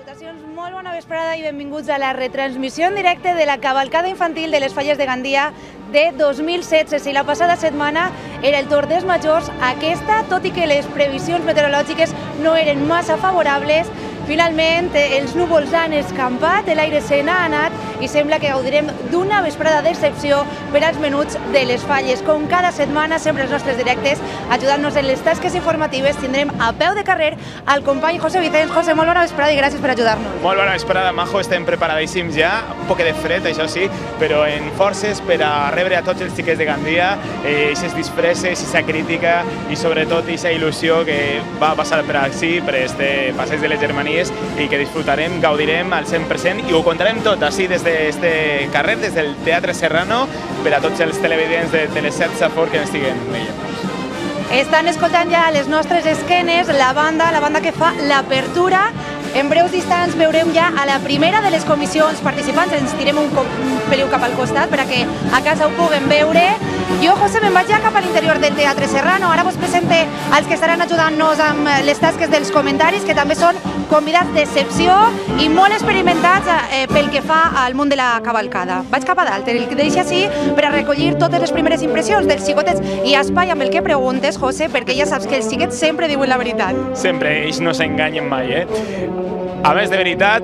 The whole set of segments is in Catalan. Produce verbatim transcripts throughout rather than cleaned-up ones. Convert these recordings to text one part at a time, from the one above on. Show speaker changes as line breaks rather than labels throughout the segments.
Salutacions, molt bona vesprada i benvinguts a la retransmissió en directe de la cavalcada infantil de les Falles de Gandia de dos mil setze. Si la passada setmana era el Tor dels Majors, aquesta, tot i que les previsions meteorològiques no eren massa favorables, finalment els núvols han escampat, l'aire se n'ha anat i sembla que gaudirem d'una vesprada d'excepció per als menuts de les Falles. Com cada setmana, sempre els nostres directes, ajudant-nos en les tasques informatives, tindrem a peu de carrer al company José Vicens. José, molt bona vesprada i gràcies per ajudar-nos.
Molt bona vesprada, Majo. Estem preparadíssims ja, un poc de fred, això sí, però en forces per a rebre a tots els xiquets de Gandia, aquestes disfresses, aquesta crítica i sobretot aquesta il·lusió que va passar per així, per este passeig de les Germanies, i que disfrutarem, gaudirem al cent per cent i ho contarem tot així des d'este carrer, des del Teatre Serrano, per a tots els televidents de Teleset Safor que ens estiguen veient.
Estan escoltant ja a les nostres esquenes la banda, la banda que fa l'apertura. En breus instants veurem ja a la primera de les comissions participants. Ens tirem un, un peliu cap al costat per a que a casa ho puguem veure. Jo, José, me'n vaig ja cap a l'interior del Teatre Serrano. Ara vos presente als que estaran ajudant-nos amb les tasques dels comentaris, que també són convidats d'excepció i molt experimentats eh, pel que fa al món de la cavalcada. Vaig cap a dalt, el que deixa així per a recollir totes les primeres impressions dels xicotets i espai amb el que preguntes, José, perquè ja saps que els xiquets sempre diuen la veritat.
Sempre, ells no s'enganyen mai, eh? A més, de veritat,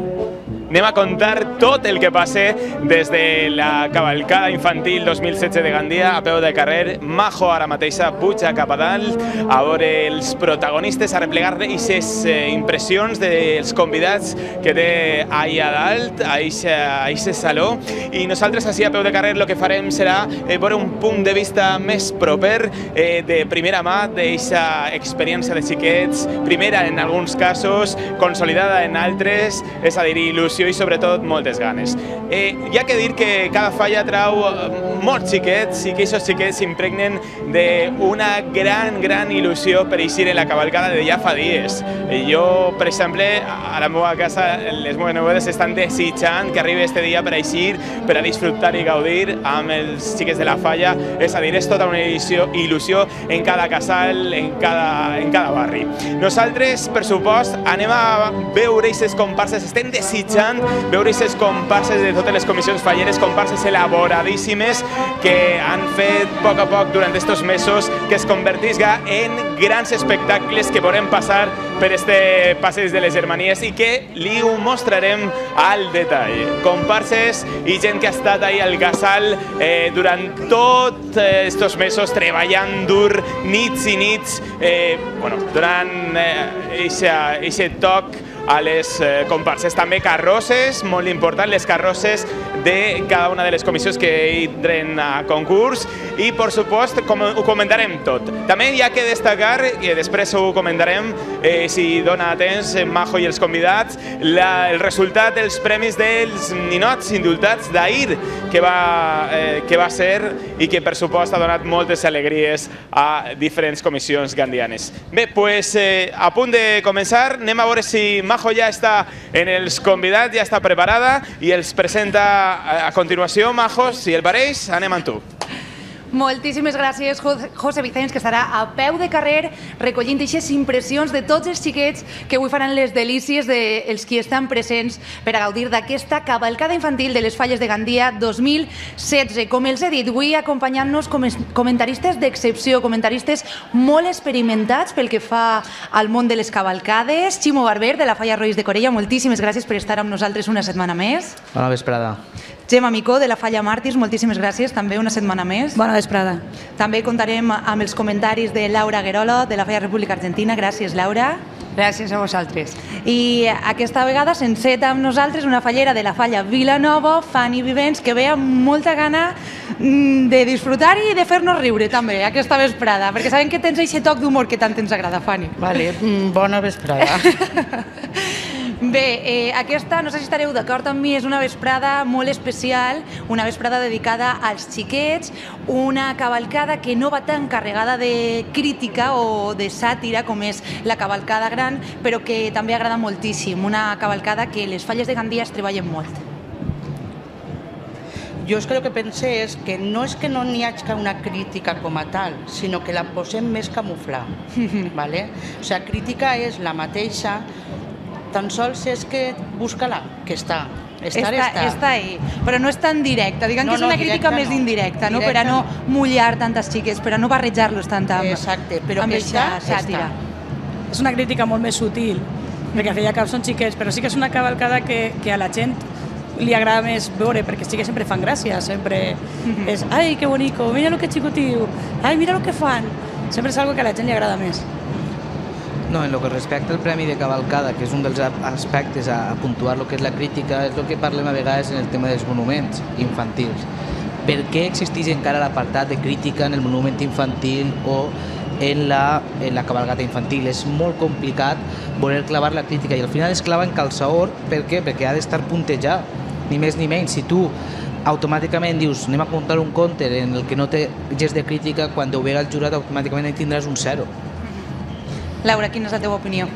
anem a contar tot el que passa des de la cavalcada infantil dos mil setze de Gandia a peu de carrer. Majo ara mateixa puja cap a dalt a veure els protagonistes, a replegar aquestes impressions dels convidats que té allà dalt, a aquest saló. I nosaltres així a peu de carrer el que farem serà veure un punt de vista més proper, de primera mà, d'aquesta experiència de xiquets, primera en alguns casos, consolidada en altres, és a dir, il·lusió i sobretot moltes ganes. Eh, hi ha que dir que cada falla trau molts xiquets i que aquests xiquets s'impregnen d'una gran, gran il·lusió per eixir en la cavalcada de ja fa dies. Eh, jo, per exemple, a la meva casa, les meves nevedes estan desitjant que arribi este dia per eixir, per a disfrutar i gaudir amb els xiquets de la falla. És a dir, és tota una il·lusió, il·lusió en cada casal, en cada, en cada barri. Nosaltres, per supost, anem a veure aquestes comparses, estem desitjant veure aquestes comparses de totes les comissions falleres, comparses elaboradíssimes que han fet a poc a poc durant aquests mesos que es convertisca en grans espectacles que veurem passar per este passeig de les Germanies i que li ho mostrarem al detall. Comparses i gent que ha estat ahí al casal eh, durant tots aquests mesos treballant dur, nits i nits, eh, bueno, donant aquest toc a les eh, comparses. També carrosses, molt important, les carrosses de cada una de les comissions que entren a concurs i, per supost, com ho comentarem tot. També hi ha que destacar, i després ho comentarem, eh, si dona temps, Majo i els convidats, la, el resultat dels premis dels ninots indultats d'ahir, que, va, eh, que va ser i que, per supost, ha donat moltes alegries a diferents comissions gandianes. Bé, doncs, eh, a punt de començar, anem a veure si Majo ja està en els convidats, ja està preparada i els presenta a continuació. Majo, si el pareix, anem amb tu.
Moltíssimes gràcies, José Vicens, que estarà a peu de carrer recollint aquestes impressions de tots els xiquets que avui faran les delícies dels qui estan presents per a gaudir d'aquesta cavalcada infantil de les Falles de Gandia dos mil setze. Com els he dit, avui acompanyant-nos comentaristes d'excepció, comentaristes molt experimentats pel que fa al món de les cavalcades. Ximo Barber, de la Falla Roís de Corella, moltíssimes gràcies per estar amb nosaltres una setmana més.
Bona vesprada.
Gemma Micó, de la Falla Màrtirs, moltíssimes gràcies, també una setmana més.
Bona vesprada.
També comptarem amb els comentaris de Laura Guerolo, de la Falla República Argentina. Gràcies, Laura.
Gràcies a vosaltres.
I aquesta vegada s'enceta amb nosaltres una fallera de la Falla Vilanova, Fanny Vivens, que ve amb molta gana de disfrutar i de fer-nos riure també aquesta vesprada, perquè sabem que tens aquest toc d'humor que tant ens agrada, Fanny.
Vale, bona vesprada.
Bé, eh, aquesta, no sé si estareu d'acord amb mi, és una vesprada molt especial, una vesprada dedicada als xiquets, una cavalcada que no va tan carregada de crítica o de sàtira com és la cavalcada gran, però que també agrada moltíssim, una cavalcada que les Falles de Gandia es treballen molt.
Jo és que el que pense és que no és que no n'hi hagi una crítica com a tal, sinó que la posem més camuflar. Vale? O sigui, crítica és la mateixa tan sols és que busca-la, que està. Estar,
està, està ahí, però no és tan directa, diguem
no,
que és una
no,
crítica
directa,
més
no.
indirecta, no?
Directa,
per a no
no.
mullar tantes xiques, per a no barrejar-los tant amb,
Exacte, però
amb
que
eixa
està,
sàtira.
està.
És una crítica molt més sutil, perquè al fin i al cap són xiquets, però sí que és una cavalcada que, que a la gent li agrada més veure, perquè sí que sempre fan gràcia, sempre
Mhm.
és, ai, que bonico, mira lo que xicotiu, ai, mira lo que fan. Sempre és algo que a la gent li agrada més.
No, en lo que respecta al Premi de Cavalcada, que és un dels aspectes a, a puntuar el que és la crítica, és el que parlem a vegades en el tema dels monuments infantils. Per què existeix encara l'apartat de crítica en el monument infantil o en la, en la cavalcada infantil? És molt complicat voler clavar la crítica i al final es clava en calçador. Per què? Perquè ha d'estar puntejat, ni més ni menys. Si tu automàticament dius anem a apuntar un counter en el que no té gest de crítica, quan ho vega el jurat automàticament tindràs un zero.
Laura, quina és la teva opinió?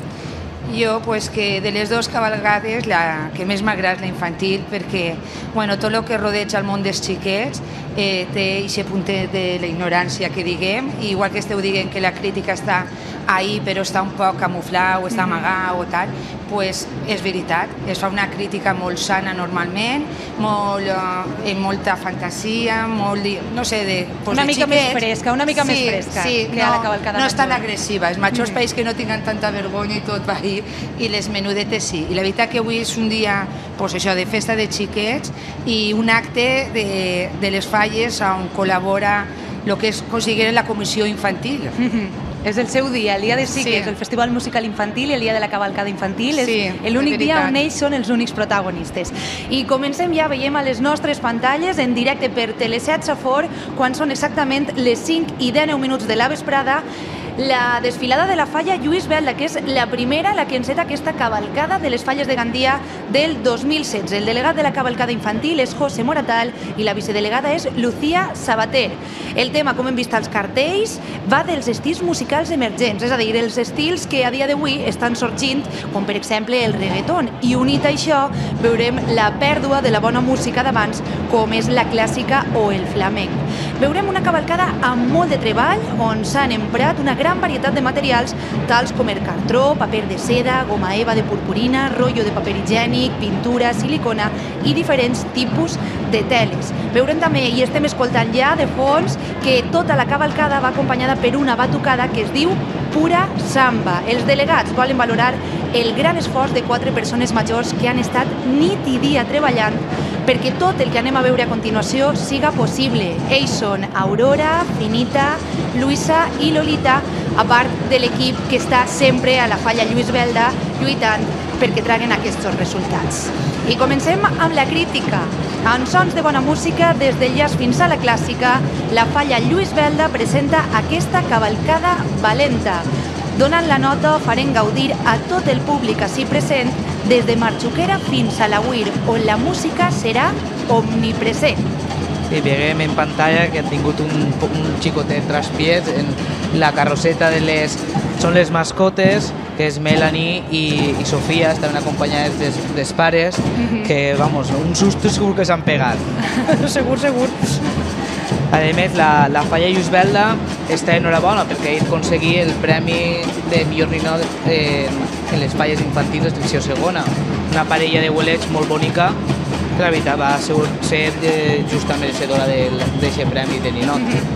Jo, pues, que de les dues cavalgades, la que més m'agrada és la infantil, perquè bueno, tot el que rodeja el món dels xiquets eh, té aquest puntet de la ignorància que diguem, i igual que esteu dient que la crítica està ahí però està un poc camuflat o està amagat o tal, pues és veritat, es fa una crítica molt sana normalment, molt, eh, amb molta fantasia, molt, no sé, de, pues,
Una
de
mica
xiquets.
més fresca, una mica
sí,
més fresca
sí,
que
no,
a la cavalcada
no és tan
major.
agressiva, els majors països que no tinguen tanta vergonya i tot va ahí, i les menudetes sí. I la veritat que avui és un dia, pues això, de festa de xiquets i un acte de, de les falles on col·labora el que es considera la comissió infantil.
Mhm. És el seu dia, el dia de sí,
Sí.
que és el Festival Musical Infantil i el dia de la cavalcada infantil.
Sí,
és l'únic
és
dia
veritat.
on ells són els únics protagonistes. I comencem ja, veiem a les nostres pantalles en directe per Teleset Safor, quan són exactament les cinc i deu minuts de la vesprada, la desfilada de la falla Lluís Belda, que és la primera la que enceta aquesta cavalcada de les falles de Gandia del dos mil setze. El delegat de la cavalcada infantil és José Moratal i la vicedelegada és Lucía Sabater. El tema, com hem vist als cartells, va dels estils musicals emergents, és a dir, els estils que a dia d'avui estan sorgint, com per exemple el reggaeton. I unit a això, veurem la pèrdua de la bona música d'abans, com és la clàssica o el flamenc. Veurem una cavalcada amb molt de treball, on s'han emprat una gran varietat de materials, tals com el cartró, paper de seda, goma eva de purpurina, rotllo de paper higiènic, pintura, silicona i diferents tipus de teles. Veurem també, i estem escoltant ja de fons, que tota la cavalcada va acompanyada per una batucada que es diu Pura Samba. Els delegats volen valorar el gran esforç de quatre persones majors que han estat nit i dia treballant perquè tot el que anem a veure a continuació siga possible. Ells són Aurora, Finita, Luisa i Lolita, a part de l'equip que està sempre a la falla Lluís Belda lluitant perquè traguen aquests resultats. I comencem amb la crítica. En sons de bona música, des del jazz fins a la clàssica, la falla Lluís Belda presenta aquesta cavalcada valenta. Donant la nota, farem gaudir a tot el públic ací present, des de Marxuquera fins a la Uir, on la música serà omnipresent.
I veiem en pantalla que han tingut un, un xicotet traspiés en la carrosseta de les... Són les mascotes, que és Melanie i, i Sofia, estan acompanyades dels, dels pares, que, vamos, un susto segur que s'han pegat.
Segur, segur.
A més, la, la falla Lluís Belda està enhorabona perquè ha aconseguit el premi de millor ninot en, en les falles infantils d'edició segona. Una parella de bolets molt bonica, que la veritat va ser, ser eh, justa mereixedora d'aquest premi de ninot.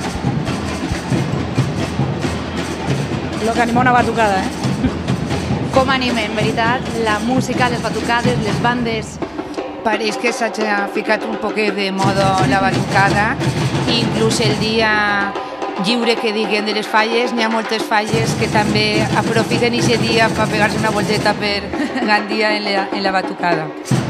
Lo que anima una batucada, eh?
Com animen, veritat? La música, les batucades, les bandes...
Pareix que s'ha ficat un poquet de moda la batucada, inclús el dia lliure que diguen de les falles, n'hi ha moltes falles que també aprofiten aquest dia per pegar-se una volteta per Gandia en la, en la batucada.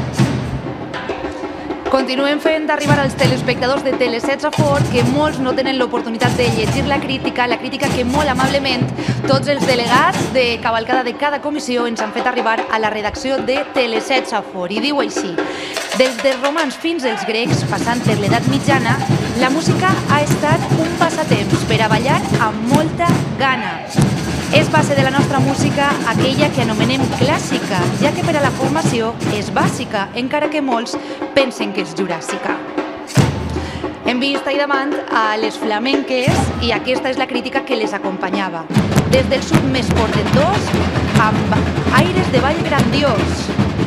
Continuem fent arribar als telespectadors de Teleset Safor que molts no tenen l'oportunitat de llegir la crítica, la crítica que molt amablement tots els delegats de cavalcada de cada comissió ens han fet arribar a la redacció de Teleset Safor. I diu així: des dels romans fins als grecs, passant per l'edat mitjana, la música ha estat un passatemps per a ballar amb molta gana. És base de la nostra música aquella que anomenem clàssica, ja que per a la formació és bàsica, encara que molts pensen que és juràssica. Hem vist ahir davant a les flamenques i aquesta és la crítica que les acompanyava. Des del sud més portentós, amb aires de ball grandiós.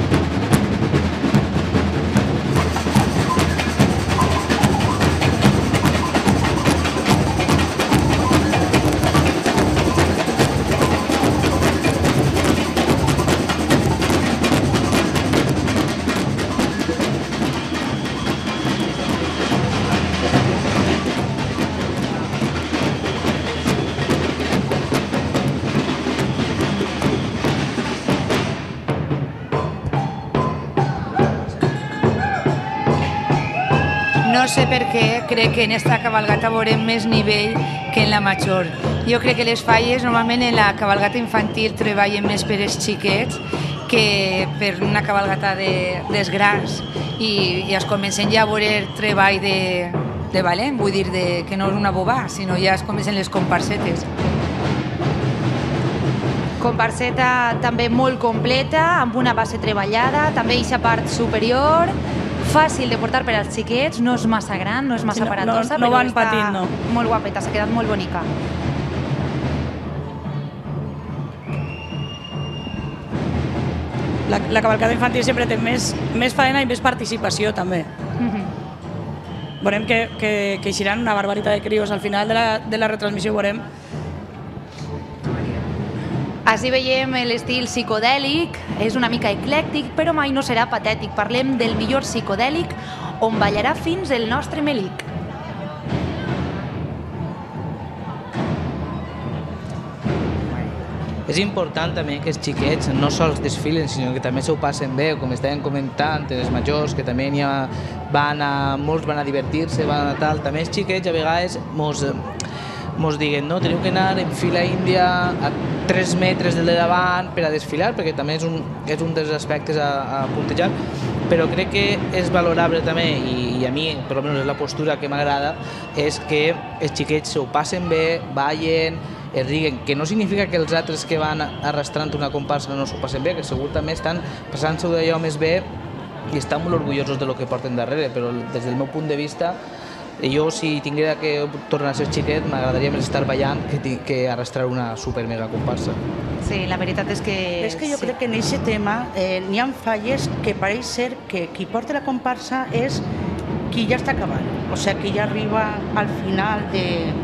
No sé per què, crec que en esta cabalgata veurem més nivell que en la major. Jo crec que les falles normalment en la cabalgata infantil treballen més per als xiquets que per una cabalgata de, dels grans i, i es comencen ja a veure treball de, de valent, vull dir de, que no és una bobà, sinó ja es comencen les comparsetes.
Comparseta també molt completa, amb una base treballada, també eixa part superior, fàcil de portar per als xiquets, no és massa gran, no és massa
Sí, no-
aparatosa,
no- no
però
van
està
patint, no.
molt guapeta, s'ha quedat molt bonica.
La, la cavalcada infantil sempre té més, més faena i més participació, també.
Mhm.
Veurem que, que, que eixiran una barbaritat de crios al final de la, de la retransmissió, veurem.
Així veiem l'estil psicodèlic, és una mica eclèctic, però mai no serà patètic. Parlem del millor psicodèlic, on ballarà fins el nostre Melic.
És important també que els xiquets no sols desfilen, sinó que també s'ho passen bé, com estàvem comentant, els majors, que també n'hi ha, van a, molts van a divertir-se, van a tal. També els xiquets a vegades mos, mos diguen, no, teniu que anar en fila índia a tres metres del de davant per a desfilar, perquè també és un, és un dels aspectes a, a puntejar, però crec que és valorable també, i, i a mi, per almenys és la postura que m'agrada, és que els xiquets s'ho passen bé, ballen, es riguen, que no significa que els altres que van arrastrant una comparsa no s'ho passen bé, que segur també estan passant-s'ho d'allò més bé i estan molt orgullosos de lo que porten darrere, però des del meu punt de vista, jo si tinguera que tornar a ser xiquet m'agradaria més estar ballant que, ti- que arrastrar una super mega comparsa.
Sí, la veritat és que...
És que jo
sí.
crec que en aquest tema eh, n'hi ha falles que pareix ser que qui porta la comparsa és qui ja està acabant, o sigui, qui ja arriba al final de,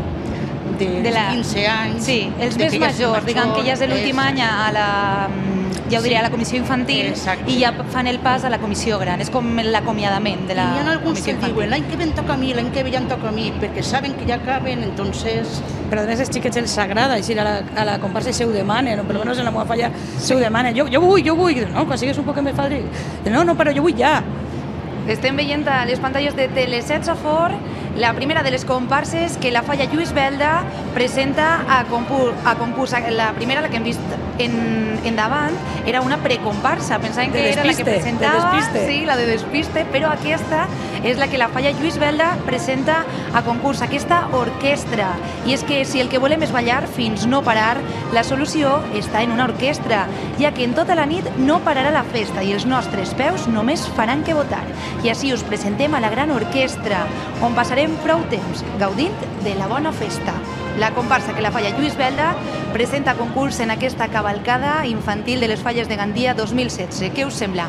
de,
de la...
quinze anys.
Sí, els
de
més
que ja és
majors,
major,
diguem que ja és l'últim
és-
any a la, ja ho diré, a la comissió infantil
Exacte.
i ja fan el pas a la comissió gran. És com l'acomiadament de
I
la
n'hi ha alguns
comissió
que
infantil.
diuen l'any que ve em toca a mi, l'any que ve ja em toca a mi, perquè saben que ja acaben, entonces...
Però a més als xiquets els agrada així a la, a la comparsa i se ho demanen, o per almenys en la meva falla se ho demanen. Jo, jo vull, jo vull, no, quan sigues un poc més fadrí. No, no, però jo vull ja.
Estem veient a les pantalles de Teleset Safor la primera de les comparses que la falla Lluís Belda presenta a concurs. A concurs. La primera, la que hem vist en, endavant, era una precomparsa. Pensàvem
De
que era la que
despiste, de
presentava,
despiste.
sí, la de despiste, però aquesta és la que la falla Lluís Belda presenta a concurs, aquesta orquestra. I és que si el que volem és ballar fins no parar, la solució està en una orquestra, ja que en tota la nit no pararà la festa i els nostres peus només faran que votar. I així us presentem a la gran orquestra, on passarem prou temps gaudint de la bona festa. La comparsa que la falla Lluís Belda presenta a concurs en aquesta cavalcada infantil de les falles de Gandia dos mil setze. Què us sembla?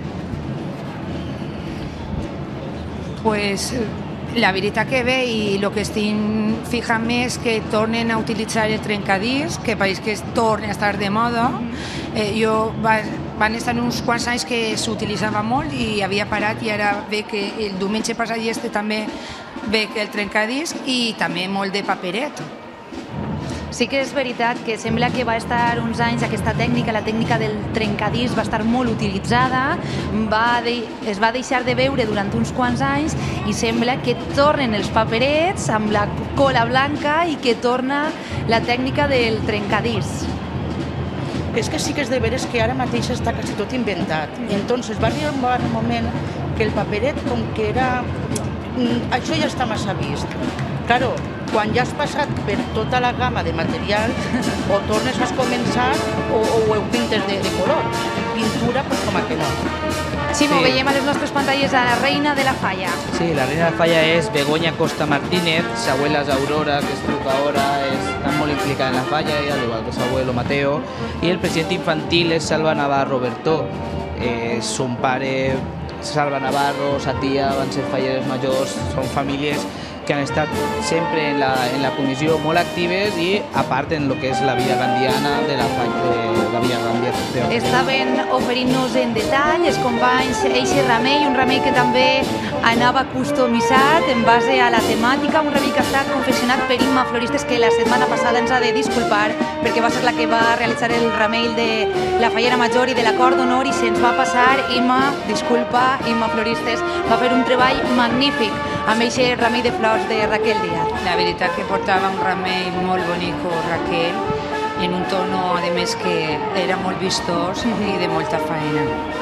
Pues la veritat que bé, i el que estic fijant-me és que tornen a utilitzar el trencadís, que pareix que es torna a estar de moda. Eh, jo va, van estar uns quants anys que s'utilitzava molt i havia parat, i ara ve que el diumenge passat i este també ve que el trencadís, i també molt de paperet.
Sí que és veritat que sembla que va estar uns anys aquesta tècnica, la tècnica del trencadís va estar molt utilitzada, va de, es va deixar de veure durant uns quants anys i sembla que tornen els paperets amb la cola blanca i que torna la tècnica del trencadís.
És que sí que és de veres que ara mateix està quasi tot inventat. Entonces va arribar un moment que el paperet, com que era... mm, Això ja està massa vist. Claro, quan ja has passat per tota la gamma de material, o tornes a començar o, o ho pintes de, de color. Pintura, pues com a que no.
Ximo,
Sí.
veiem a les nostres pantalles a la reina de la falla.
Sí, la reina de la falla és Begoña Costa Martínez, su abuela es Aurora, que es trucadora, está muy implicada en la falla, y al igual que su abuelo Mateo, y el presidente infantil es Salva Navarro Bertó. Eh, son pare, Salva Navarro, sa tia, van ser falleres majors, són famílies que han estat sempre en la, en la comissió molt actives i a part en el que és la vida gandiana de la, de la vida gandiana.
Estaven oferint-nos en detall els companys eixe remei, un remei que també anava customitzat en base a la temàtica, un remei que ha estat confeccionat per Imma Floristes, que la setmana passada ens ha de disculpar perquè va ser la que va realitzar el remei de la fallera major i de l'acord d'honor i se'ns va passar. Imma, disculpa, Imma Floristes va fer un treball magnífic amb eixe remei de flors de Raquel Díaz.
La veritat que portava un remei molt bonic, Raquel, en un tono, a més, que era molt vistós i de molta feina.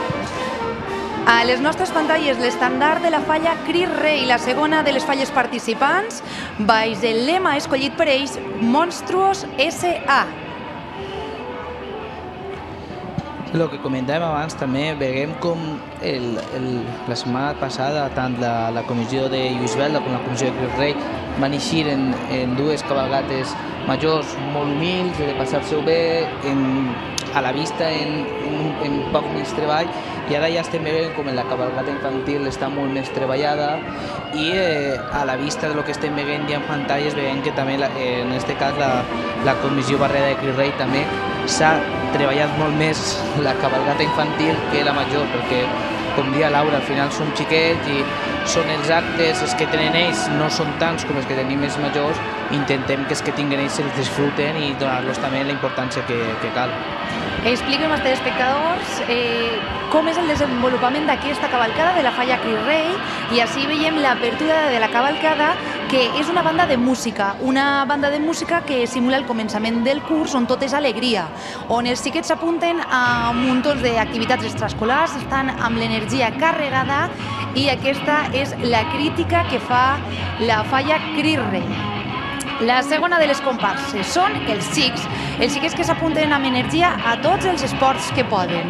A les nostres pantalles, l'estandard de la falla Cris Rei, la segona de les falles participants, baix el lema escollit per ells, Monstruos S A.
El que comentàvem abans també, veiem com el, el, la setmana passada tant la, la comissió de Lluís Belda com la comissió de Cris Rei van eixir en, en dues cabalgates majors molt humils, de passar-se-ho bé, en, a la vista en, en, en poc més treball, i ara ja estem veient com en la cabalgata infantil està molt més treballada i eh, a la vista de lo que estem veient ja en pantalles veiem que també la, eh, en aquest cas la, la comissió barrera de Cris Rei també s'ha treballat molt més la cabalgata infantil que la major, perquè com dia Laura, al final són xiquets i són els actes, els que tenen ells no són tants com els que tenim els majors, intentem que els que tinguen ells els disfruten i donar-los també la importància que, que cal.
Expliquem als telespectadors eh, com és el desenvolupament d'aquesta cavalcada de la falla Cris Rei, i així veiem l'apertura de la cavalcada, que és una banda de música, una banda de música que simula el començament del curs on tot és alegria, on els xiquets s'apunten a muntons d'activitats extraescolars, estan amb l'energia carregada, i aquesta és la crítica que fa la falla Cris Rei. La segona de les comparses són els xics, els xiquets que s'apunten amb energia a tots els esports que poden.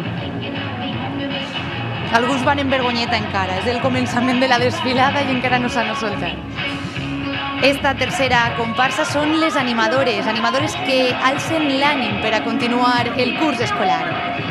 Alguns van en vergonyeta encara, és el començament de la desfilada i encara no s'han soltat. Esta tercera comparsa són les animadores, animadores que alcen l'ànim per a continuar el curs escolar.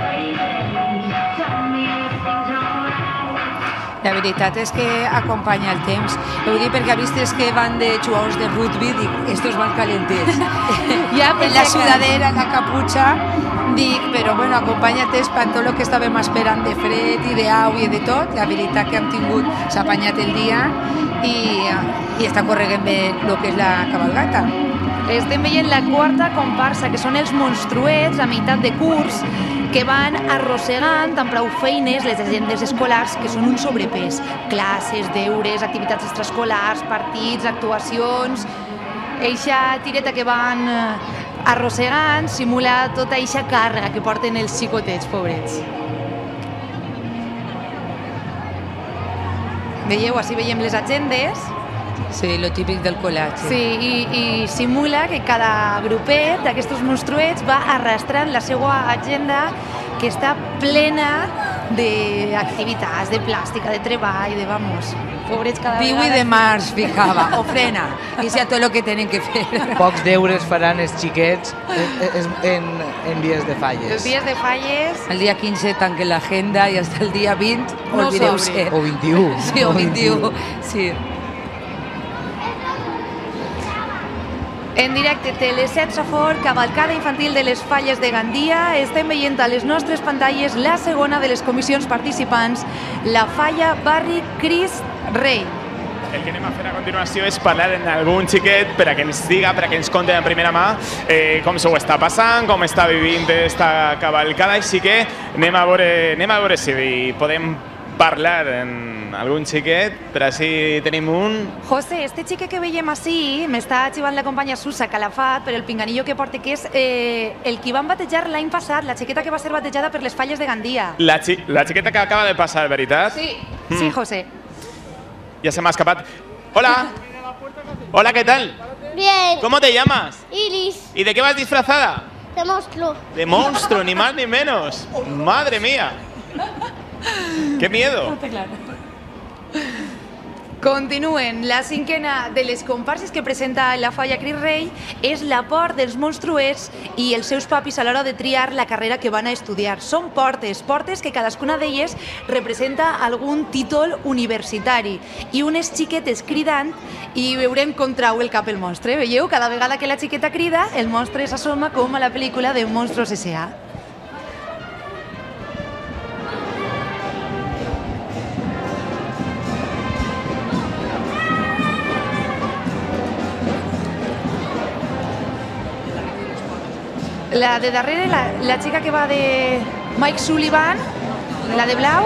La veritat és que acompanya el temps. Ho dic perquè ha vist que van de jugadors de rugby, dic, estos van calentets.
Ja,
en la sudadera, en la caputxa, dic, però bueno, acompanya el temps per tot el que estàvem esperant de fred i d'au i de tot. La veritat que hem tingut, s'ha apanyat el dia i, i està corregant bé el que és la cabalgata.
Estem veient la quarta comparsa, que són els monstruets a meitat de curs, que van arrossegant amb prou feines les agendes escolars, que són un sobrepès. Classes, deures, activitats extraescolars, partits, actuacions... Eixa tireta que van arrossegant simula tota eixa càrrega que porten els xicotets, pobrets. Veieu, així veiem les agendes.
Sí, lo típic del col·latge.
Sí, i, i simula que cada grupet d'aquests monstruets va arrastrant la seva agenda, que està plena d'activitats, de plàstica, de treball, de vamos, pobrets cada
Viu
vegada.
i de març, ficava, o frena, i sea tot el que tenen que fer.
Pocs deures faran els xiquets en, en, en dies de falles.
Els dies de falles...
El dia quinze tanquen l'agenda i fins el dia vint
No
olvideu-se.
O vint-i-u.
Sí, o vint-i-u, sí.
En directe, Teleset Safor, cavalcada infantil de les Falles de Gandia. Estem veient a les nostres pantalles la segona de les comissions participants, la falla Barri Cris Rei.
El que anem a fer a continuació és parlar amb algun xiquet per a que ens diga, per a que ens conti en primera mà eh, com s'ho està passant, com està vivint esta cavalcada, així que anem a veure, anem a veure si podem parlar amb algun xiquet, per així tenim un...
José, este xique que veiem així, m'està xivant la companya Susa Calafat per el pinganillo que porta, que és eh, el que van batejar l'any passat, la xiqueta que va ser batejada per les Falles de Gandia.
La, xi la xiqueta que acaba de passar, veritat?
Sí,
Mm.
sí, José.
Ya se me ha escapado. Hola. Hola, ¿qué tal?
Bien.
¿Cómo te llamas?
Iris,
¿Y de qué vas disfrazada?
de monstruo.
De monstruo, ni más ni menos. Madre mía. ¡Qué miedo!
No té clar.
Continuen. La cinquena de les comparses que presenta la Falla Cris Rei és la por dels monstruers i els seus papis a l'hora de triar la carrera que van a estudiar. Són portes, portes que cadascuna d'elles representa algun títol universitari i unes xiquetes cridant i veurem com trau el cap el monstre. Veieu? Cada vegada que la xiqueta crida, el monstre s'assoma com a la pel·lícula de Monstruos S A La de darrere, la, la xica que va de Mike Sullivan, la de blau.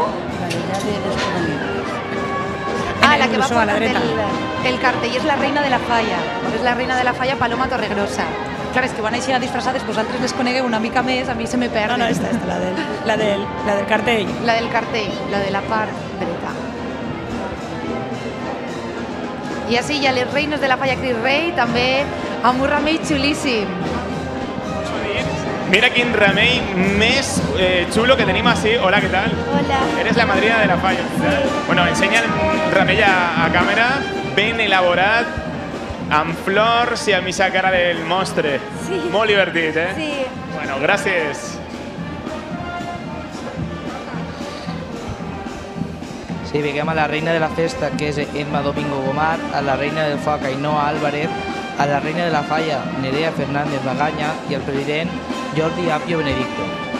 Ah, la que va portant el, el cartell és la reina de la falla. És la reina de la falla, Paloma Torregrossa. Clar, és que van així disfressades, vosaltres les conegueu una mica més, a mi se me perd.
No, no, esta, esta, la del, la del, la del cartell.
La del cartell, la de la part dreta. I així hi ha les reines de la falla Cris Rei, també amb un remei xulíssim.
Mira quin remei més eh, xulo que tenim així. Hola, què tal?
Hola.
Eres la madrina de la falla. Sí. Bueno, ensenya el remei a, a càmera, ben elaborat, amb flors i amb aquesta cara del monstre.
Sí.
Molt divertit, eh?
Sí.
Bueno, gràcies.
Sí, veiem a la reina de la festa, que és Emma Domingo Gomar, a la reina del foc, Ainhoa Álvarez, a la reina de la falla, Nerea Fernández Magaña, i al president, Jordi Apio Benedicto.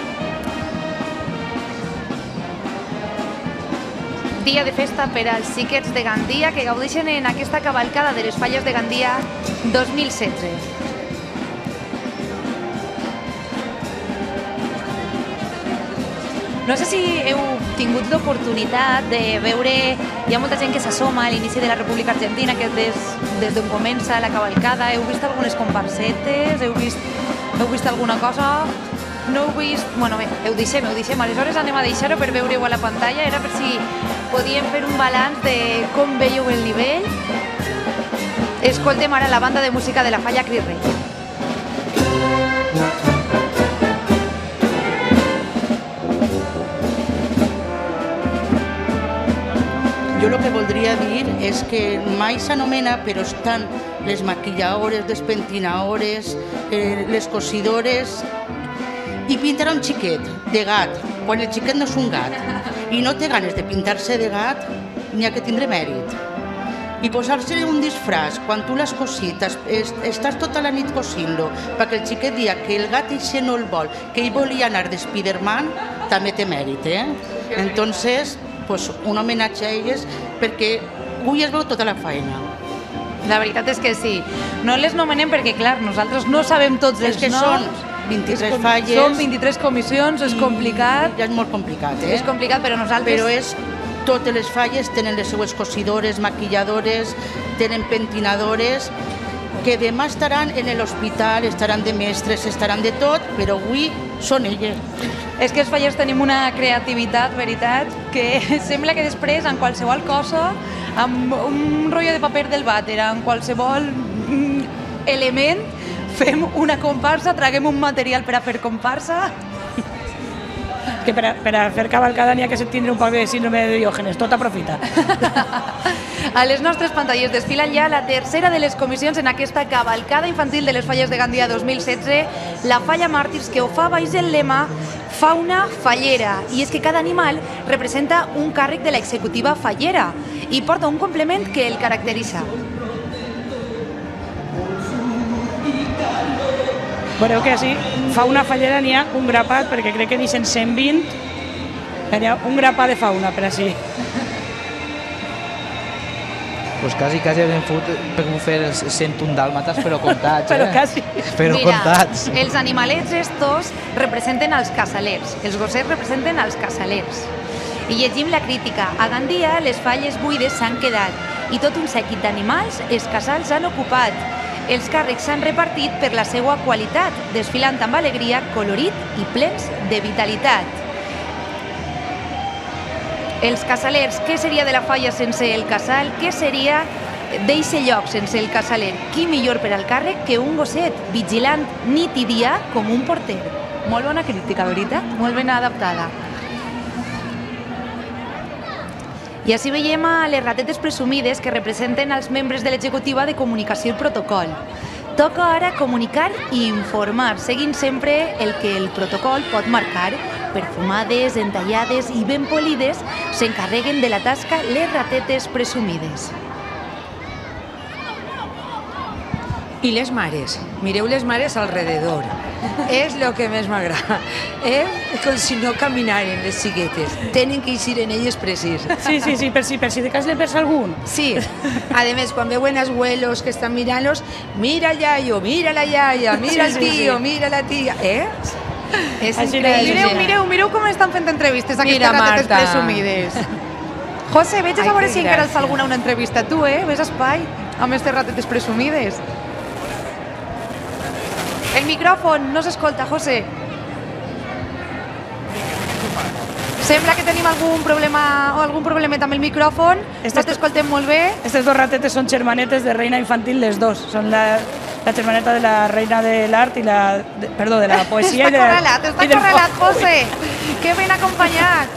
Dia de festa per als xiquets de Gandia que gaudeixen en aquesta cavalcada de les falles de Gandia dos mil setze. No sé si heu tingut l'oportunitat de veure... Hi ha molta gent que s'assoma a l'inici de la República Argentina, que és des, des d'on comença la cavalcada. Heu vist algunes comparsetes? Heu vist, heu vist alguna cosa? No heu vist... Bueno, bé, heu deixem, heu deixem. Aleshores anem a deixar-ho per veure-ho a la pantalla. Era per si podíem fer un balanç de com veieu el nivell. Escoltem ara la banda de música de la Falla Cris Rei.
Jo el que voldria dir és que mai s'anomena, però estan les maquilladores, les pentinadores, eh, les cosidores, i pintar un xiquet de gat, quan el xiquet no és un gat, i no té ganes de pintar-se de gat, n'hi ha que tindre mèrit. I posar-se un disfraç, quan tu l'has cosit, estàs tota la nit cosint-lo, perquè el xiquet dia que el gat eixe no el vol, que ell volia anar de Spiderman, també té mèrit, eh? Entonces, pues, un homenatge a elles, perquè avui es veu tota la feina.
La veritat és que sí. No les nomenem perquè, clar, nosaltres no sabem tots els
És que
noms.
són vint-i-tres falles.
Són vint-i-tres comissions, és complicat.
Ja és molt complicat, eh?
És complicat, però nosaltres...
Però és... Totes les falles tenen les seues cosidores, maquilladores, tenen pentinadores, que demà estaran en l'hospital, estaran de mestres, estaran de tot, però avui són elles.
És que els fallers tenim una creativitat, veritat, que sembla que després, en qualsevol cosa, amb un rotllo de paper del vàter, en qualsevol element, fem una comparsa, traguem un material per a fer comparsa.
Que per a, per a fer cavalcada n'hi ha que tindre un poc de síndrome de Diògenes, tot aprofita.
A les nostres pantalles desfilen ja la tercera de les comissions en aquesta cavalcada infantil de les falles de Gandia dos mil setze, la Falla Màrtirs, que ho fa baix el lema Fauna Fallera, i és que cada animal representa un càrrec de l'executiva fallera i porta un complement que el caracteritza.
Veureu que així fauna fallera n'hi ha un grapat, perquè crec que n'hi ha cent vint, n'hi ha un grapat de fauna, per així.
Pues quasi, quasi hem pogut fer els cent un dàlmates, però comptats, eh?
Però quasi.
Però
Mira,
comptats.
els animalets estos representen els casalers, els gossets representen els casalers. I llegim la crítica. A Gandia les falles buides s'han quedat i tot un seguit d'animals els casals han ocupat. Els càrrecs s'han repartit per la seva qualitat, desfilant amb alegria, colorit i plens de vitalitat. Els casalers, què seria de la falla sense el casal? Què seria d'eixe lloc sense el casaler? Qui millor per al càrrec que un gosset, vigilant nit i dia com un porter? Molt bona crítica, veritat? Molt ben adaptada. I així veiem a les ratetes presumides que representen els membres de l'executiva de comunicació i protocol. Toca ara comunicar i informar, seguint sempre el que el protocol pot marcar. Perfumades, entallades i ben polides s'encarreguen de la tasca les ratetes presumides.
I les mares, mireu les mares alrededor. És el que més m'agrada. És com si no caminaren les xiquetes. Tenen que eixir en elles precís.
Sí, sí, sí, per si, per si de cas le perds algun.
Sí, a més, quan veuen els abuelos que estan mirant-los, mira el iaio, mira la iaia, mira el
Sí, sí,
tio,
sí.
mira la tia. Eh? És
Així
increïble.
Mireu, mireu, mireu com estan fent entrevistes aquestes
Mira,
ratetes
Marta.
presumides. José, veig a
Ai,
veure
que
si encara els fa
gràcia.
alguna una entrevista. Tu, eh? Ves espai amb aquestes ratetes presumides. El micròfon no s'escolta, José. Sembla que tenim algun problema o algun problemet amb el micròfon.
Este
No t'escoltem molt bé.
Aquestes dos ratetes són germanetes de reina infantil, les dos. Són la, la germaneta de la reina de l'art i la... De, perdó, de la poesia
Està
i de...
correlat, està
i del
correlat,
pop.
José. Que ben acompanyat.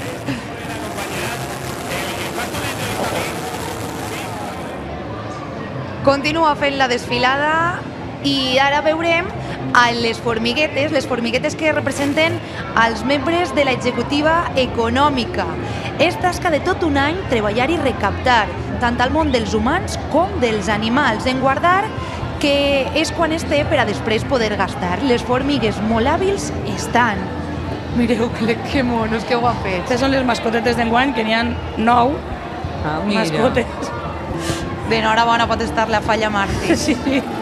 Continua fent la desfilada i ara veurem a les formiguetes, les formiguetes que representen els membres de l'executiva econòmica. És tasca de tot un any treballar i recaptar, tant al món dels humans com dels animals, en guardar que és quan es té per a després poder gastar. Les formigues molt hàbils estan. Mireu que, que monos, que guapets.
Aquestes són les mascotetes d'enguany, que n'hi ha nou
Ah, mira.
mascotes.
D'enhorabona pot estar la falla Martí.
Sí.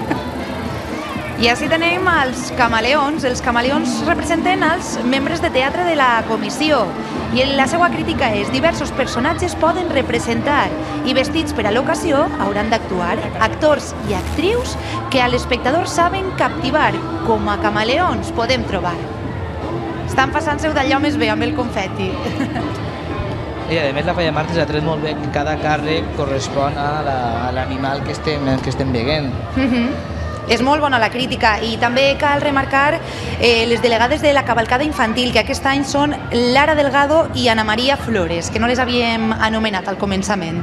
I així tenim els camaleons. Els camaleons representen els membres de teatre de la comissió. I la seva crítica és: diversos personatges poden representar i vestits per a l'ocasió hauran d'actuar. Actors i actrius que a l'espectador saben captivar, com a camaleons podem trobar. Estan passant-se-ho d'allò més bé amb el confeti.
I a més la Falla Martes ha tret molt bé que cada càrrec correspon a la- a l'animal que estem, que estem veient.
Mhm. És molt bona la crítica i també cal remarcar eh, les delegades de la cavalcada infantil, que aquest any són Lara Delgado i Ana Maria Flores, que no les havíem anomenat al començament.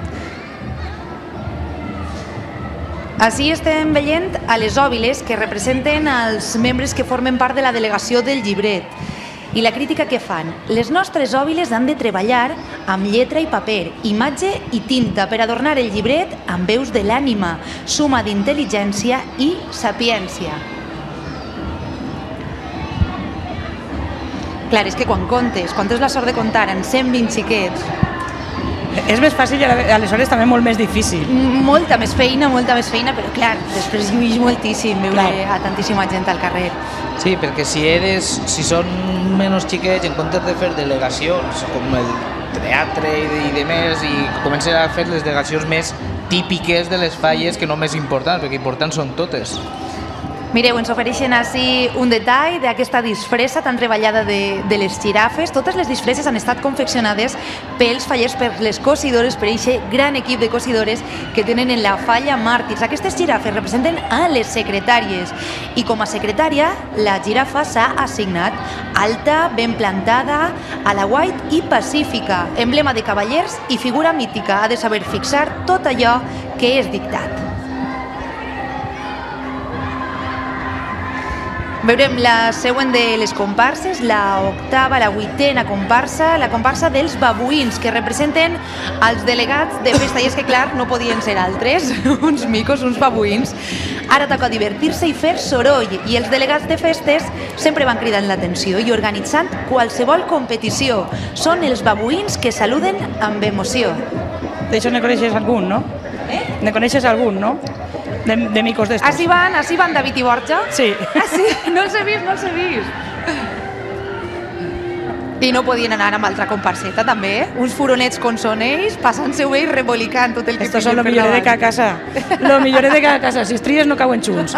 Així estem veient a les òbiles, que representen els membres que formen part de la delegació del llibret. I la crítica que fan: les nostres òbiles han de treballar amb lletra i paper, imatge i tinta per adornar el llibret amb veus de l'ànima, suma d'intel·ligència i sapiència. Clar, és que quan comptes, quan tens la sort de comptar en cent vint xiquets,
És més fàcil i aleshores també molt més difícil.
molta més feina, molta més feina, però clar, després lluís moltíssim veure
Clar.
a tantíssima gent al carrer.
Sí, perquè si eres, si són menys xiquets, en comptes de fer delegacions com el teatre i, i de més, i comencen a fer les delegacions més típiques de les falles, que no més importants, perquè importants són totes.
Mireu, ens ofereixen així un detall d'aquesta disfressa tan treballada de, de les girafes. Totes les disfresses han estat confeccionades pels fallers, per les cosidores, per aquest gran equip de cosidores que tenen en la falla Màrtirs. Aquestes girafes representen a les secretàries i com a secretària la girafa s'ha assignat alta, ben plantada, a la white i pacífica, emblema de cavallers i figura mítica. Ha de saber fixar tot allò que és dictat. Veurem la següent de les comparses, la octava, la vuitena comparsa, la comparsa dels babuïns, que representen els delegats de festa. I és que, clar, no podien ser altres, uns micos, uns babuïns. Ara toca divertir-se i fer soroll, i els delegats de festes sempre van cridant l'atenció i organitzant qualsevol competició. Són els babuïns que saluden amb emoció.
D'això ne coneixes algun, no?
Eh?
Ne coneixes algun, no? De, de micos d'estos.
Així van, així van David i Borja?
Sí.
Ah, sí? No els he vist, no els he vist. I no podien anar amb altra comparseta, també, eh? Uns furonets com són ells, passant-se-ho bé i rebolicant tot el que
Estos són
pillen
lo
per
millor de
davant.
cada casa. Lo millor de cada casa. Si es tries no cauen junts.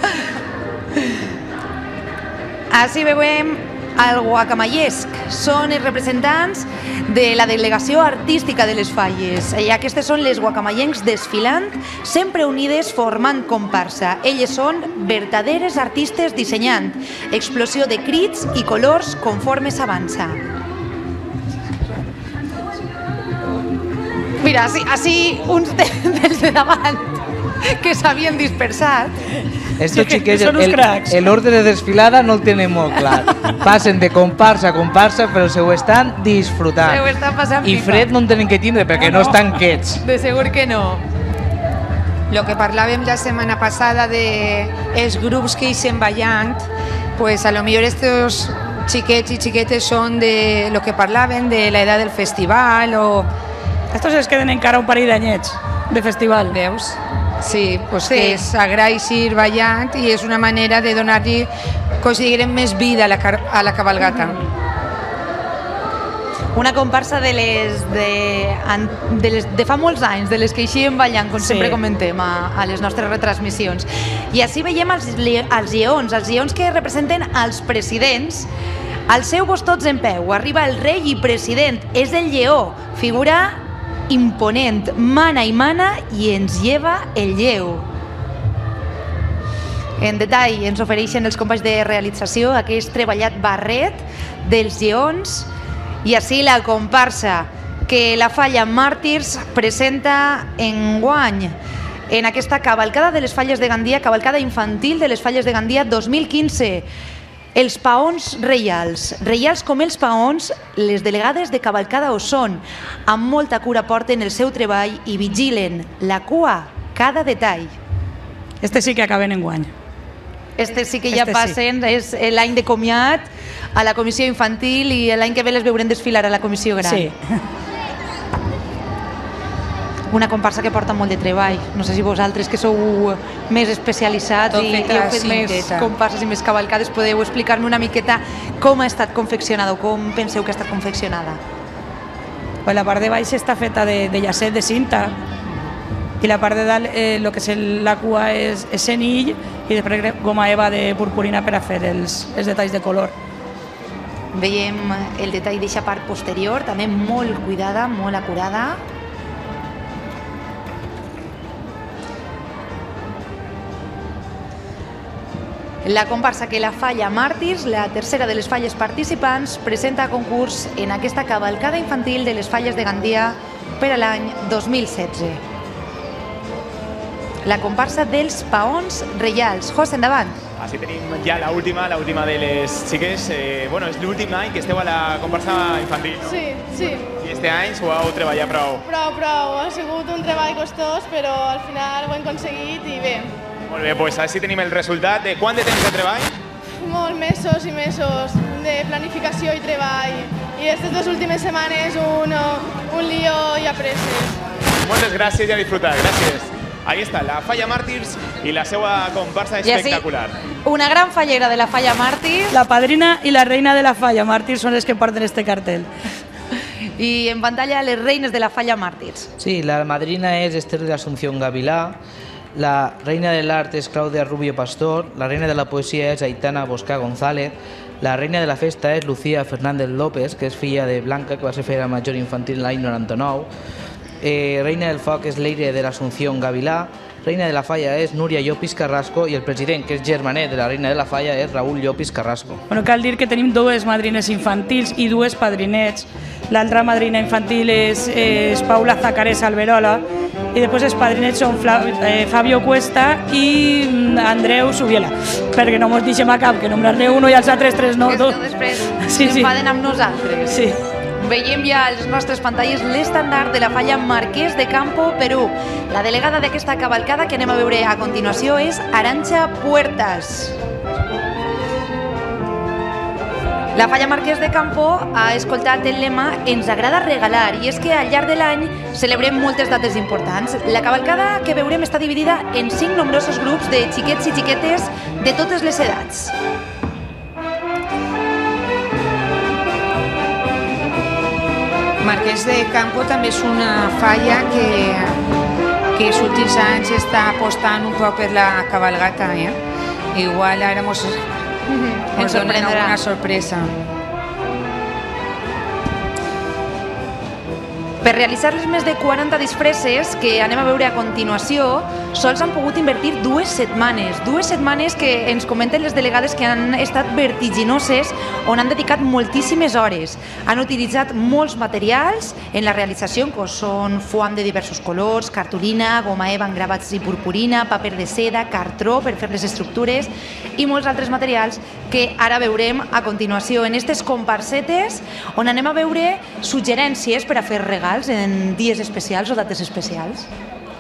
Així veiem el guacamallesc. Són els representants de la delegació artística de les falles. I aquestes són les guacamallencs desfilant, sempre unides formant comparsa. Elles són verdaderes artistes dissenyant. Explosió de crits i colors conforme s'avança. Mira, així uns dels de davant que s'havien dispersat.
Estos
Sí, que
xiquets,
són uns
el,
cracs.
el orden de desfilada no el tenen molt clar. Passen de comparsa a comparsa, però se ho estan disfrutant.
Se ho estan passant
I
pipa.
fred no en tenen que tindre, perquè no estan quiets.
De segur que no.
Lo que parlàvem la setmana passada de els grups que hi se'n ballant, pues a lo millor estos xiquets i xiquetes són de lo que parlaven de la edad del festival o...
Estos es queden encara un parell d'anyets de festival.
Veus? Sí, pues
Sí.
que s'agraeix ir ballant i és una manera de donar-li, considerem, més vida a la, car- a la cabalgata.
Una comparsa de les de, an- de, les, de fa molts anys, de les que eixien ballant, com
Sí.
sempre comentem a, a les nostres retransmissions. I així veiem els, li- els lleons, els lleons que representen els presidents. Alceu-vos tots en peu, arriba el rei i president, és el lleó, figura imponent, mana i mana i ens lleva el lleu. En detall ens ofereixen els companys de realització aquest treballat barret dels lleons i així la comparsa que la Falla Màrtirs presenta enguany en aquesta cavalcada de les Falles de Gandia, cavalcada infantil de les Falles de Gandia dos mil quinze. Els paons reials. Reials com els paons, les delegades de cavalcada ho són. Amb molta cura porten el seu treball i vigilen la cua, cada detall.
Este sí que acaben en guany.
Este sí que ja
Este sí.
passen, és l'any de comiat a la comissió infantil i l'any que ve les veurem desfilar a la comissió gran.
Sí.
Una comparsa que porta molt de treball. No sé si vosaltres, que sou més especialitzats
Tot
i, i
fet a
heu fet més
cinteta.
comparses i més cavalcades, podeu explicar-me una miqueta com ha estat confeccionada o com penseu que ha estat confeccionada?
Pues la part de baix està feta de, de llacet de cinta i la part de dalt, eh, lo que és el, la cua és, és senill i després goma eva de purpurina per a fer els, els detalls de color.
Veiem el detall d'eixa part posterior, també molt cuidada, molt acurada. La comparsa que la Falla Màrtirs, la tercera de les falles participants, presenta a concurs en aquesta cavalcada infantil de les Falles de Gandia per a l'any dos mil setze. La comparsa dels paons reials. José, endavant.
Així tenim ja l'última, l'última de les xiques. Eh, bueno, és l'últim any que esteu a la comparsa infantil, no?
Sí, sí,
I este any s'ho heu treballat prou.
prou, prou. Ha sigut un treball costós, però al final ho hem aconseguit i bé.
Molt bé, doncs així tenim el resultat de quant de temps de treball?
Molts mesos i mesos de planificació i treball. I aquestes dues últimes setmanes un, un lío i a presses.
Moltes gràcies i a disfrutar. Gràcies. Ahí està, la Falla Màrtirs i la seva comparsa
I així,
espectacular.
una gran fallera de la Falla Màrtirs
La padrina i la reina de la falla Màrtir són les que porten este cartel.
i en pantalla les reines de la Falla Màrtirs.
Sí, la madrina és Esther de Asunción Gavilà, la reina de l'art és Claudia Rubio Pastor, la reina de la poesia és Aitana Boscà González, la reina de la festa és Lucía Fernández López, que és filla de Blanca, que va ser fera major infantil l'any noranta-nou, eh, reina del foc és Leire de l'Asunción Gavilà, reina de la falla és Núria Llopis Carrasco i el president, que és germanet de la reina de la falla, és Raúl Llopis Carrasco.
Bueno, cal dir que tenim dues madrines infantils i dues padrinets. L'altra madrina infantil és, és Paula Zacarés Alberola i després els padrinets són Fla, eh, Fabio Cuesta i mm, Andreu Subiela, perquè no mos deixem a cap, que nombrar-ne uno i els altres tres no.
Que
dos.
no després
Sí, sí.
s'enfaden amb nosaltres.
Sí.
Veiem ja a les nostres pantalles l'estandard de la Falla Marquès de Campo, Perú. La delegada d'aquesta cavalcada que anem a veure a continuació és Arantxa Puertas. La Falla Marquès de Campo ha escoltat el lema "Ens agrada regalar", i és que al llarg de l'any celebrem moltes dates importants. La cavalcada que veurem està dividida en cinc nombrosos grups de xiquets i xiquetes de totes les edats.
Marquès de Campo també és una falla que, que els últims anys està apostant un poc per la cabalgata. Eh? Igual ara mos, ens donen
sorprendrà.
alguna sorpresa.
Per realitzar les més de quaranta disfresses que anem a veure a continuació, sols han pogut invertir dues setmanes, dues setmanes que ens comenten les delegades que han estat vertiginoses, on han dedicat moltíssimes hores. Han utilitzat molts materials en la realització, com són foam de diversos colors, cartolina, goma eva en gravats i purpurina, paper de seda, cartró per fer les estructures i molts altres materials que ara veurem a continuació en aquestes comparsetes, on anem a veure suggerències per a fer regals en dies especials o dates especials.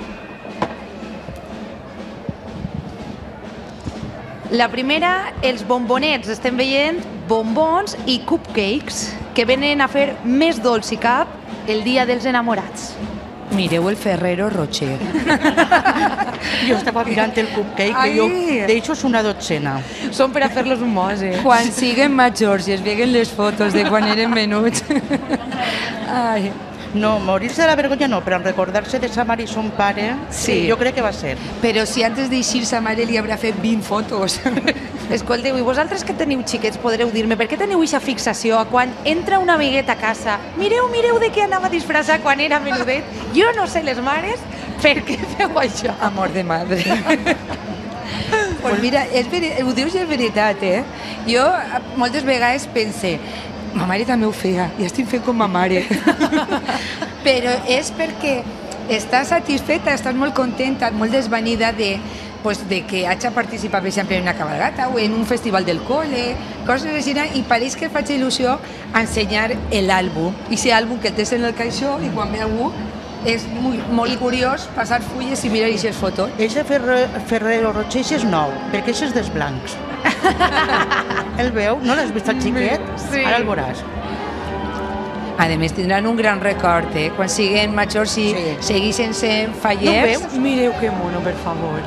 La primera, els bombonets. Estem veient bombons i cupcakes que venen a fer més dolç i cap el dia dels enamorats.
Mireu el Ferrero Rocher.
Jo estava mirant el cupcake, que jo d'ells és una dotzena.
Són per a fer-los un mos, eh?
Quan siguen majors i es veguen les fotos de quan eren menuts. Ai.
No, morir-se de la vergonya no, però en recordar-se de sa mare i son pare, sí, jo crec que va ser.
Però si antes d'eixir sa mare li haurà fet vint fotos.
Escolteu, i vosaltres que teniu xiquets podreu dir-me per què teniu aquesta fixació a quan entra un amiguet a casa? Mireu, mireu de què anava a disfressar quan era menudet. Jo no sé les mares per què feu això.
Amor de madre. Pues mira, és ver... ho dius i és veritat, eh? Jo moltes vegades pense, ma mare també ho feia, i estic fent com ma mare. Però és perquè estàs satisfeta, estàs molt contenta, molt desvanida de, pues, de que hagi participat, per exemple, en una cabalgata o en un festival del cole, coses així, i pareix que faig il·lusió ensenyar l'àlbum. I aquest àlbum que tens en el caixó i quan ve algú és molt, molt curiós passar fulles i mirar aquestes fotos.
Eixe Ferrero Rocher és nou, perquè això és dels blancs. El veu? No l'has vist al xiquet?
Sí.
Ara el veuràs.
A més, tindran un gran record, eh? Quan siguen majors i
Sí.
segueixen sent
No
fallers.
veus?
Mireu que mono, per favor.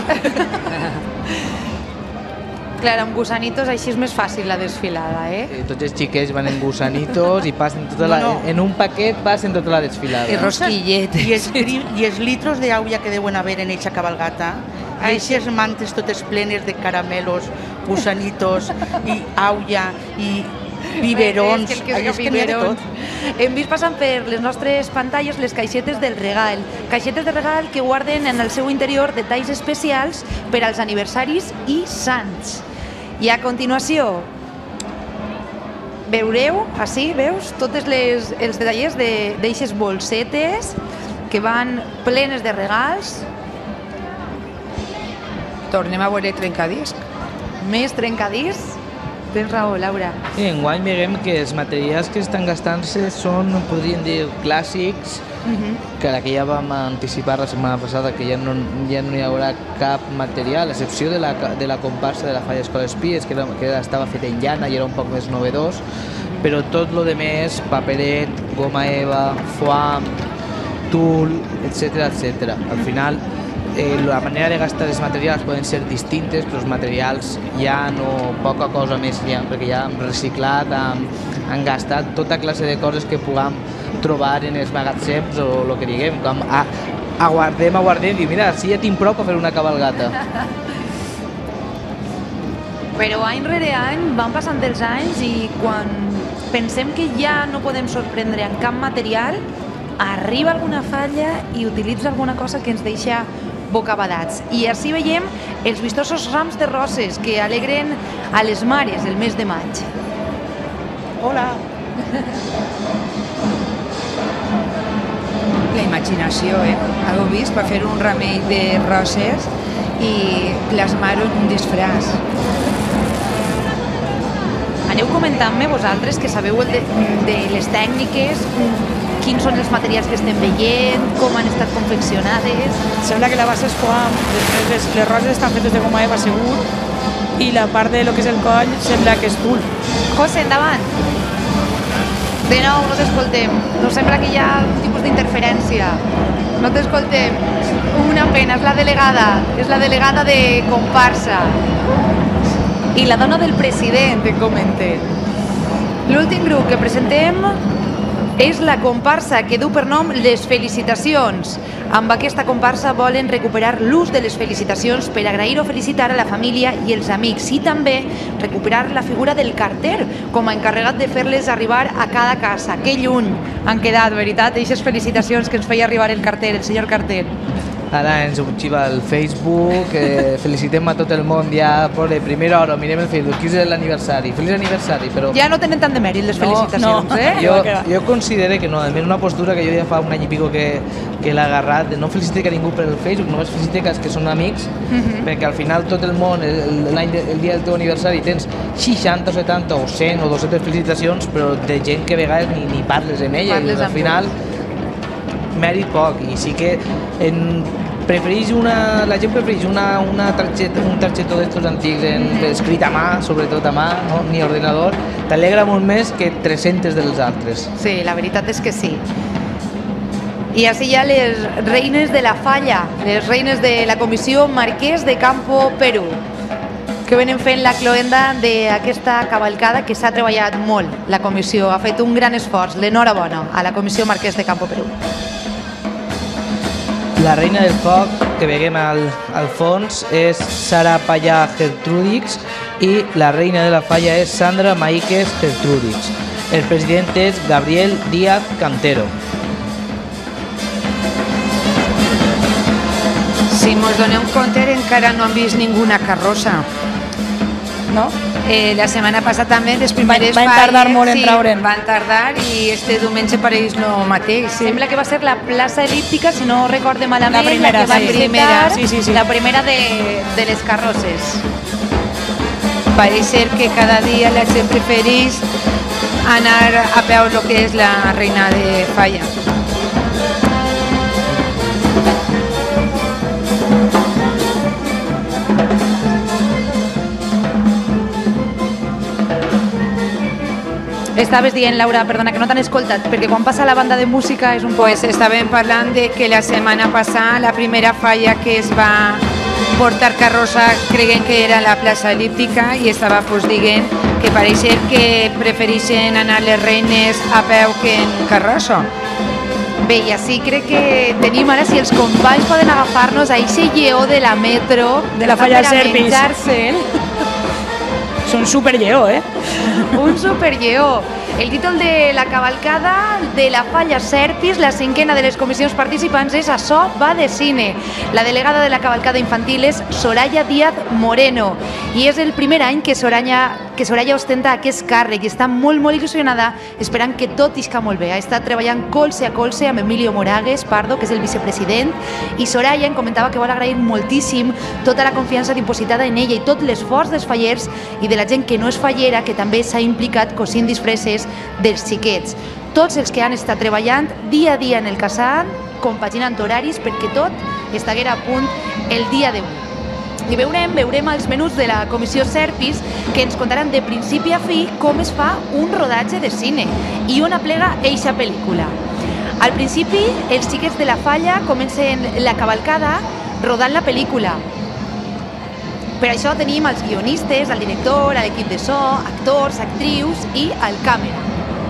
Clar, amb gusanitos així és més fàcil la desfilada, eh?
Sí, tots els xiquets van en gusanitos i passen tota la,
No, no.
en un paquet passen tota la desfilada.
I rosquilletes.
I els, I els litros d'aigua que deuen haver en eixa cabalgata, eixes mantes totes plenes de caramelos, gusanitos i aulla i biberons.
És que,
Ai, és que n'hi ha de tot.
Hem vist passant per les nostres pantalles les caixetes del regal. Caixetes de regal que guarden en el seu interior detalls especials per als aniversaris i sants. I a continuació veureu, així, veus, tots les, els detallers d'eixes bolsetes que van plenes de regals.
Tornem a veure trencadisc.
Més trencadís. Tens raó, Laura.
I enguany veiem que els materials que estan gastant-se són, podríem dir, clàssics, que la que ja vam anticipar la setmana passada, que ja no, ja no hi haurà cap material, a excepció de la, de la comparsa de la Falla Escola Espies, que, era, que estava feta en llana i era un poc més novedós, però tot lo de més, paperet, goma eva, foam, tul, etcètera, etcètera. Al final, eh, la manera de gastar els materials poden ser distintes, però els materials ja no, poca cosa més hi ha, perquè ja han reciclat, han, han gastat tota classe de coses que puguem trobar en els magatzems o el que diguem, com a, aguardem, aguardem, i mira, sí, ja tinc prou per fer una cabalgata.
Però any rere any van passant els anys i quan pensem que ja no podem sorprendre en cap material, arriba alguna falla i utilitza alguna cosa que ens deixa bocabadats. I així veiem els vistosos rams de roses que alegren a les mares el mes de maig.
Hola.
La imaginació, eh? Heu vist? Va fer un ramell de roses i plasmar-ho en un disfraç.
Aneu comentant-me vosaltres que sabeu el de, de les tècniques, quins són els materials que estem veient, com han estat confeccionades.
Sembla que la base és foam, després les, les roses estan fetes de goma eva segur i la part de lo que és el coll sembla que és tul.
José, endavant. De nou, no t'escoltem. No sembla que hi ha un tipus d'interferència. No t'escoltem. Una pena, és la delegada. És la delegada de comparsa. I la dona del president, et comenten. L'últim grup que presentem és la comparsa que du per nom Les Felicitacions.
Amb aquesta comparsa volen recuperar l'ús de les felicitacions per agrair o felicitar a la família i els amics i també recuperar la figura del carter com a encarregat de fer-les arribar a cada casa. Que lluny han quedat, veritat, aquestes felicitacions que ens feia arribar el carter, el senyor carter.
Ara ens ho xiva el Facebook, eh, felicitem a tot el món ja per la primera hora, mirem el Facebook, quin és l'aniversari, feliç aniversari, però...
Ja no tenen tant de mèrit les felicitacions,
no.
eh?
Jo, jo considero que no, a més una postura que jo ja fa un any i pico que, que l'ha agarrat, de no felicitar a ningú per el Facebook, només felicitar els que són amics, uh -huh. perquè al final tot el món, el, el, el dia del teu aniversari, tens seixanta o setanta o cent o dues-centes felicitacions, però de gent que a vegades ni, ni parles amb ella,
Parles
i al
amb
final mèrit poc, i sí que en, prefereix una, la gent prefereix una, una targeta, un targetó d'estos antics en, escrit a mà, sobretot a mà, no? Ni ordenador, t'alegra molt més que tres-centes dels altres.
Sí, la veritat és que sí. I així hi ha les reines de la falla, les reines de la comissió Marquès de Campo Perú, que venen fent la cloenda d'aquesta cavalcada que s'ha treballat molt. La comissió ha fet un gran esforç, l'enhorabona a la comissió Marquès de Campo Perú.
La reina del foc, que veiem al, al fons, és Sara Pallà Gertrudix i la reina de la falla és Sandra Maíquez Gertrudix. El president és Gabriel Díaz Cantero.
Si mos doneu compte, encara no han vist ninguna carrossa.
No?
Eh, la setmana passada també les primeres
van tardar molt en
sí,
traure'n.
van tardar i este diumenge pareix el mateix.
Sí. Sembla que va ser la plaça elíptica, si no recorde malament,
La primera,
la que va
sí.
primera,
Sí, sí, sí.
la primera de, de les carrosses.
Pareix ser que cada dia la gent prefereix anar a peu el que és la reina de falla.
Estaves dient, Laura, perdona, que no t'han escoltat, perquè quan passa la banda de música és un poc...
Pues estàvem parlant de que la setmana passada la primera falla que es va portar carrossa creguem que era la plaça elíptica i estava pues, dient que pareix ser que prefereixen anar les reines a peu que en carrossa.
Bé, i així crec que tenim ara, si els companys poden agafar-nos a eixe lleó de la metro,
De la falla
per a
Serpis.
menjar-se'l.
És un superlleo, eh?
Un superlleó. El títol de la cavalcada de la falla Serpis, la cinquena de les comissions participants, és Açò va de cine. La delegada de la cavalcada infantil és Soraya Díaz Moreno i és el primer any que Soraya, que Soraya ostenta aquest càrrec i està molt, molt il·lusionada esperant que tot isca molt bé. Ha estat treballant colze a colze amb Emilio Moragues Pardo, que és el vicepresident, i Soraya em comentava que vol agrair moltíssim tota la confiança dipositada en ella i tot l'esforç dels fallers i de la gent que no és fallera, que també s'ha implicat cosint disfresses dels xiquets. Tots els que han estat treballant dia a dia en el casal, compaginant horaris perquè tot estaguera a punt el dia d'avui. I veurem, veurem els menús de la comissió Serpis que ens contaran de principi a fi com es fa un rodatge de cine i on aplega eixa pel·lícula. Al principi, els xiquets de la falla comencen la cavalcada rodant la pel·lícula. Per això tenim els guionistes, el director, l'equip de so, actors, actrius i el càmera.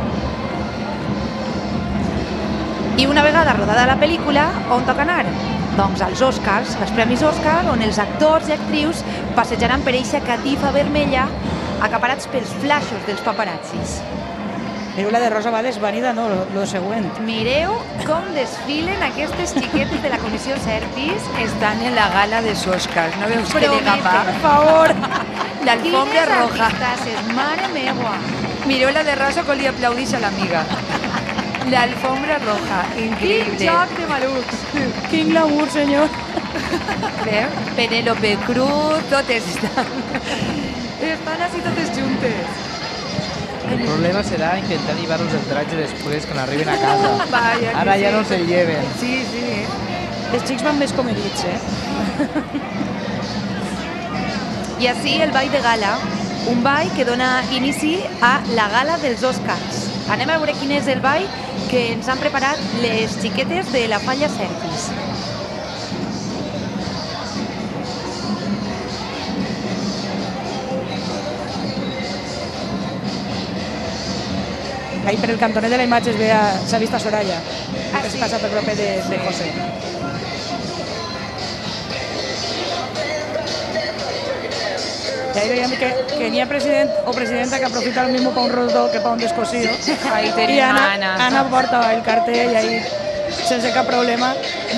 I una vegada rodada la pel·lícula, on toca anar? Doncs als Oscars, als Premis Oscar, on els actors i actrius passejaran per eixa catifa vermella acaparats pels flaixos dels paparazzis.
Però la de Rosa va desvanida, no, lo, lo següent.
Mireu com desfilen aquestes xiquetes de la comissió Serpis.
Estan en la gala de Oscars, no veus que de
Promete,
capa?
per favor.
L'alfombra
Quines
roja.
artistasses, mare meua.
Mireu la de Rosa que li aplaudís a l'amiga. L'alfombra roja,
Quin
increïble.
joc de malucs.
Quin glamour, senyor.
Veu? Penélope Cruz, totes estan.
Estan així totes juntes.
El problema serà intentar llevar-los el dratge després quan arriben a casa.
Vaya, que
Ara ja
sí.
no se'l lleven.
Sí, sí.
Els xics van més comedits, eh?
I així el ball de gala, un ball que dona inici a la gala dels Oscars. Anem a veure quin és el ball que ens han preparat les xiquetes de la falla Serpis.
Ahí per el cantonet de la imatge es veia, s'ha vist a Soraya,
Ah,
que es
sí?
passa per proper de, de José. Y ahí veíamos que, que ni president o presidenta que aprofita lo mismo para un roto que para un descosido.
Ahí
Y
tenía
Ana,
Ana.
Ana porta el cartel y ahí sense cap problema.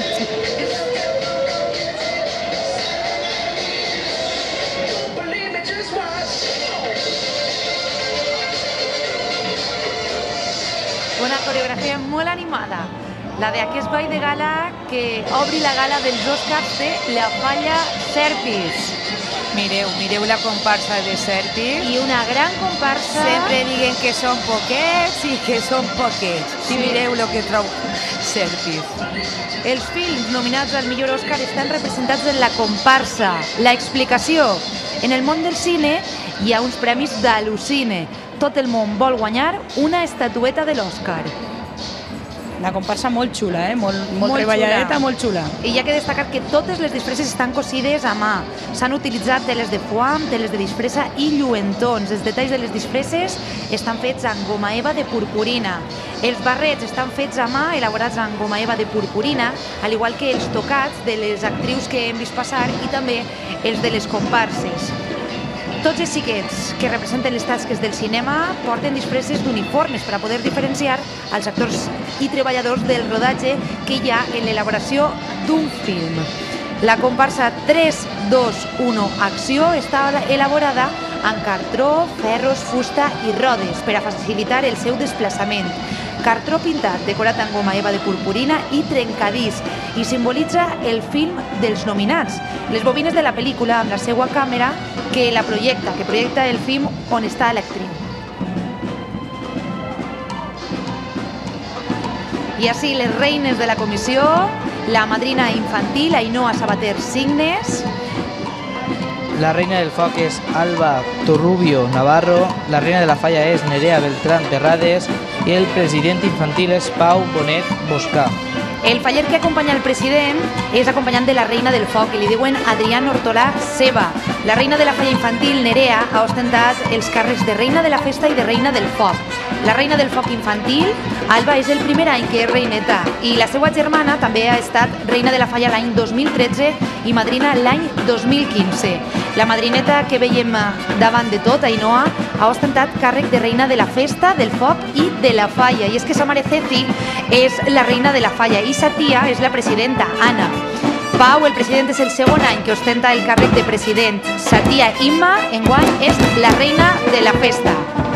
Una coreografia molt animada, la d'aquest ball de gala que obri la gala dels Oscars de La Falla Serpis.
Mireu, mireu la comparsa de Serpis.
I una gran comparsa...
Sempre diguen que són poquets i que són poquets.
Sí.
I mireu el que trau Serpis.
Els films nominats al millor Òscar estan representats en la comparsa. La explicació. En el món del cine hi ha uns premis d'al·lucine. Tot el món vol guanyar una estatueta de l'Òscar.
La comparsa molt xula, eh? molt, molt,
Molt
treballadeta,
xula.
molt xula.
I hi ha que destacar que totes les disfresses estan cosides a mà. S'han utilitzat teles de foam, teles de disfressa i lluentons. Els detalls de les disfresses estan fets amb goma eva de purpurina. Els barrets estan fets a mà, elaborats amb goma eva de purpurina, al igual que els tocats de les actrius que hem vist passar i també els de les comparses. Tots els xiquets que representen les tasques del cinema porten disfresses d'uniformes per a poder diferenciar els actors i treballadors del rodatge que hi ha en l'elaboració d'un film. La comparsa tres, dos, u, acció està elaborada amb cartró, ferros, fusta i rodes per a facilitar el seu desplaçament. Cartró pintat, decorat amb goma eva de purpurina i trencadís, i simbolitza el film dels nominats. Les bobines de la pel·lícula amb la seva càmera que la projecta, que projecta el film on està l'actriu. I així les reines de la comissió, la madrina infantil Ainhoa Sabater Signes,
La reina del foc és Alba Torrubio Navarro, la reina de la falla és Nerea Beltrán Terrades i el president infantil és Pau Bonet Boscà.
el faller que acompanya el president és acompanyant de la reina del foc, i li diuen Adrián Hortolà Seba. La reina de la falla infantil, Nerea, ha ostentat els càrrecs de reina de la festa i de reina del foc. La reina del foc infantil, Alba, és el primer any que és reineta, i la seva germana també ha estat reina de la falla l'any dos mil tretze i madrina l'any dos mil quinze. La madrineta que veiem davant de tot, Ainhoa, ha ostentat càrrec de reina de la festa, del foc i de la falla. I és que sa mare Ceci és la reina de la falla i sa tia és la presidenta, Anna. Pau, el president, és el segon any que ostenta el càrrec de president. Sa tia Imma, enguany, és la reina de la festa.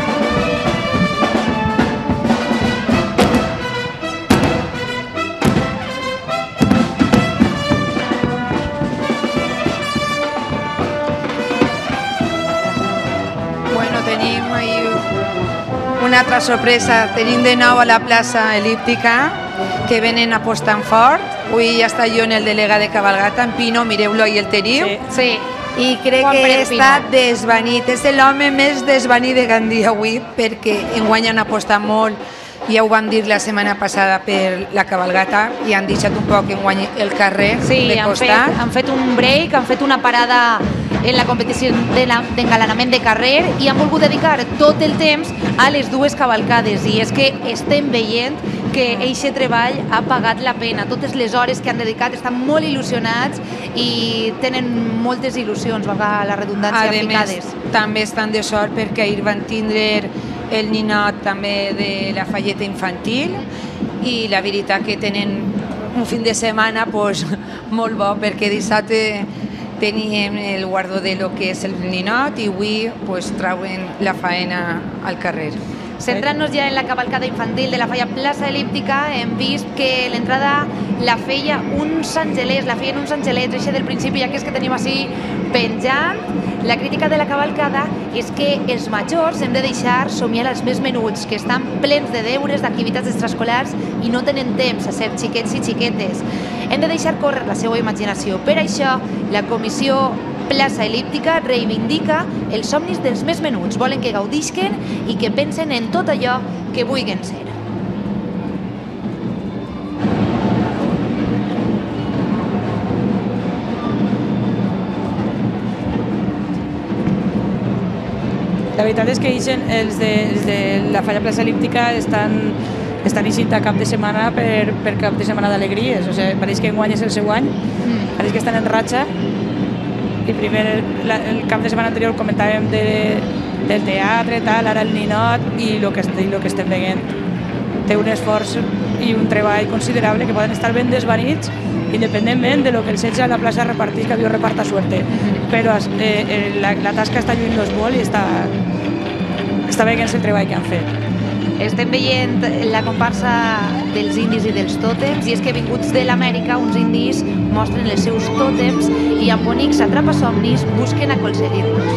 Bueno, tenim ahí una altra sorpresa. Tenim de nou a la plaça el·líptica que venen apostant fort. Avui ja està jo en el delegat de cabalgata, en Pino, mireu-lo, ahí el teniu.
Sí, sí.
I crec
Juan
que
Pérez
està
Pino.
desvanit. És l'home més desvanit de Gandia avui, perquè enguany han apostat molt. Ja ho vam dir la setmana passada per la cabalgata i han deixat un poc enguany el carrer
Sí,
de
han fet,
costat.
han fet un break, han fet una parada en la competició de la- d'engalanament de carrer i han volgut dedicar tot el temps a les dues cavalcades. I és que estem veient que aquest treball ha pagat la pena. Totes les hores que han dedicat estan molt il·lusionats i tenen moltes il·lusions, valga la redundància,
A més,
ficades.
també estan de sort perquè ahir van tindre el ninot també de la falleta infantil i la veritat que tenen un fin de setmana pues, molt bo perquè dissabte teníem el guardó de lo que és el ninot i avui pues, trauen la faena al carrer.
Centrant-nos ja en la cavalcada infantil de la falla Plaça El·líptica, hem vist que l'entrada la feia uns angelets, la feien uns angelets, això del principi, ja que és que tenim així penjant. La crítica de la cavalcada és que els majors hem de deixar somiar els més menuts, que estan plens de deures, d'activitats extraescolars i no tenen temps a ser xiquets i xiquetes. Hem de deixar córrer la seva imaginació. Per això, la comissió Plaça El·líptica reivindica els somnis dels més menuts. Volen que gaudisquen i que pensen en tot allò que vulguin ser.
La veritat és que ixen, els, de, els de la falla Plaça El·líptica estan, estan ixint a cap de setmana per, per cap de setmana d'alegries. O sigui, pareix que enguany és el seu any,
Mm.
pareix que estan en ratxa i primer el cap de setmana anterior comentàvem del teatre, ara el ninot, i el que estem veient té un esforç i un treball considerable que poden estar ben desvanits independentment de lo que el setge a la plaça repartís, que Dios reparta suerte, però la tasca està lluint-los molt i està veient el treball que han fet.
Estem veient la comparsa dels indis i dels tòtems, i és que vinguts de l'Amèrica uns indis mostren els seus tòtems i amb bonics atrapasomnis busquen aconseguir-los.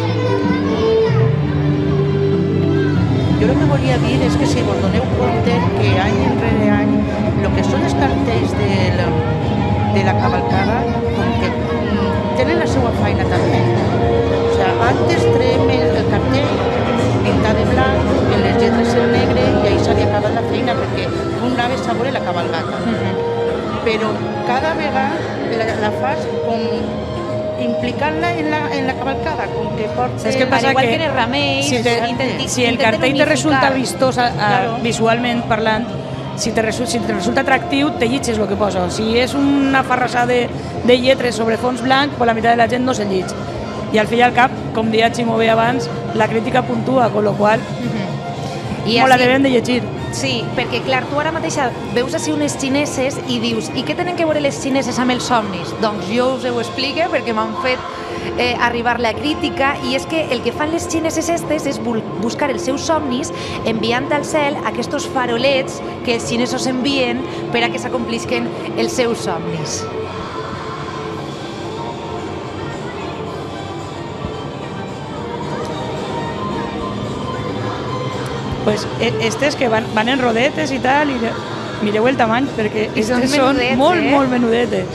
Jo el que volia dir és que si vos doneu compte que any enrere any el que són els cartells de la cavalcada com que tenen la seva feina també. O sigui, antes traiem el cartell pintat de blanc, en les lletres en negre, i ahí s'havia acabat la feina perquè tu anaves a veure la cavalgata. Però cada vegada la fas com implicant-la en la cavalcada, com que porta...
És que passa
igual
que
que en els remeis,
si el cartell te resulta vistós visualment parlant, si te resulta atractiu, te llitges el que posa. Si és una farrassada de lletres sobre fons blanc, la meitat de la gent no se llig. I al fi i al cap, com deia Ximo bé abans, la crítica puntua, amb la qual molt la devem de llegir.
Sí, perquè clar, tu ara mateixa veus així unes xineses i dius, i què tenen que veure les xineses amb els somnis? Doncs jo us ho explique perquè m'han fet arribar la crítica, i és que el que fan les xineses estes és buscar els seus somnis enviant al cel aquests farolets que els xinesos envien per a que s'acomplisquen els seus somnis.
Pues estes que van en rodetes i tal, i mireu el tamany, perquè estes són molt, molt menudetes.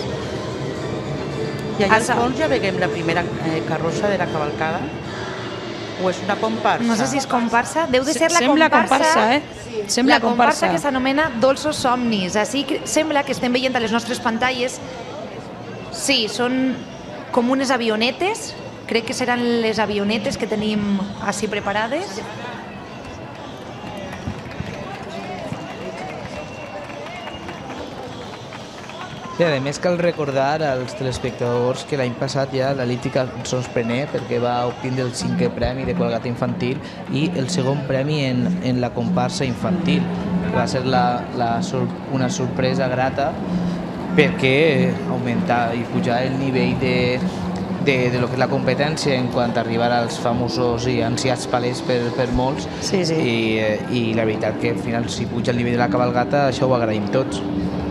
I allà al fons ja veiem la primera carrossa de la cavalcada? O és una comparsa?
No sé si és comparsa, deu de ser la
Sembla comparsa, eh? Sembla
la comparsa que s'anomena Dolços Somnis. Així sembla que estem veient a les nostres pantalles. Sí, són com unes avionetes, crec que seran les avionetes que tenim així preparades.
I a més cal recordar als telespectadors que l'any passat ja l'Elíptica sorprenè perquè va obtindre el cinquè premi de cavalcada infantil i el segon premi en la comparsa infantil. Va ser una sorpresa grata perquè augmentar i pujar el nivell de lo que és la competència en quant a arribar als famosos i ansiats palers per molts, i la veritat que al final si puja el nivell de la cavalcata això ho agraïm tots.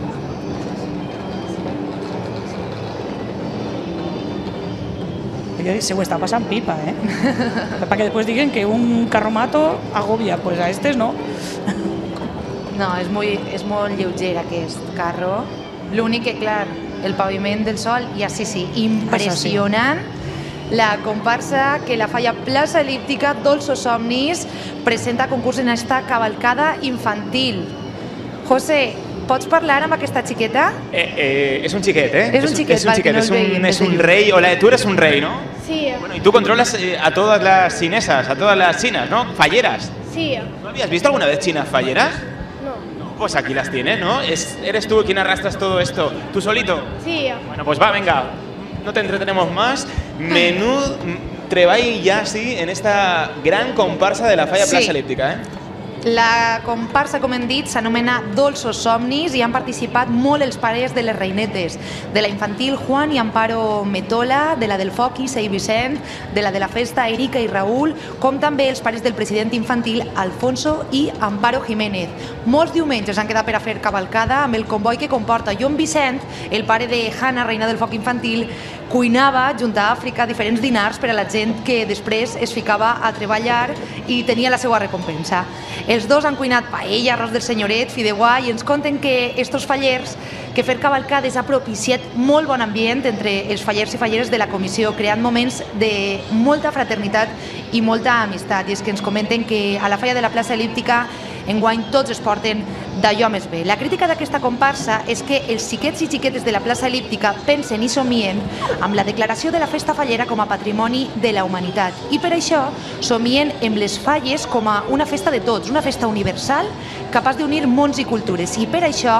Se ho està passant pipa, eh? Perquè després diguen que un carromato agobia, pues a estes no.
No, és molt lleuger aquest carro. L'únic que, clar, el paviment del sol, i així sí, impressionant. La comparsa que la falla Plaça Elíptica, Dolços Somnis, presenta concurs en esta cavalcada infantil. José, pots parlar amb aquesta xiqueta?
Es un xiquet, ¿eh?
Es un xiquet,
es un, xiquet, es un, es un rey. Hola, tú eres un rey, ¿no?
Sí.
Bueno, y tú controlas a todas las chinesas, a todas las chinas, ¿no? Falleras.
Sí.
¿No habías visto alguna vez chinas falleras?
No.
Pues aquí las tienes, ¿no? Es, ¿Eres tú quien arrastras todo esto? ¿Tú solito?
Sí.
Bueno, pues va, venga. No te entretenemos más. Menú treball ya, sí, en esta gran comparsa de la falla
sí.
Plaça Elíptica, ¿eh?
La comparsa, com hem dit, s'anomena Dolços Somnis i han participat molt els pares de les reinetes, de la infantil Juan i Amparo Metola, de la del Foc i Sei Vicent, de la de la festa Erika i Raül, com també els pares del president infantil Alfonso i Amparo Jiménez. Molts diumenges han quedat per a fer cavalcada amb el comboi que comporta Jon Vicent, el pare de Hanna, reina del foc infantil, cuinava junt a Àfrica diferents dinars per a la gent que després es ficava a treballar i tenia la seva recompensa. Els dos han cuinat paella, arròs del senyoret, fideuà, i ens conten que estos fallers, que fer cavalcades ha propiciat molt bon ambient entre els fallers i falleres de la comissió, creant moments de molta fraternitat i molta amistat. I és que ens comenten que a la falla de la Plaça Elíptica enguany tots es porten d'allò més bé. La crítica d'aquesta comparsa és que els xiquets i xiquetes de la Plaça Elíptica pensen i somien amb la declaració de la festa fallera com a patrimoni de la humanitat, i per això somien amb les falles com a una festa de tots, una festa universal capaç d'unir mons i cultures, i per això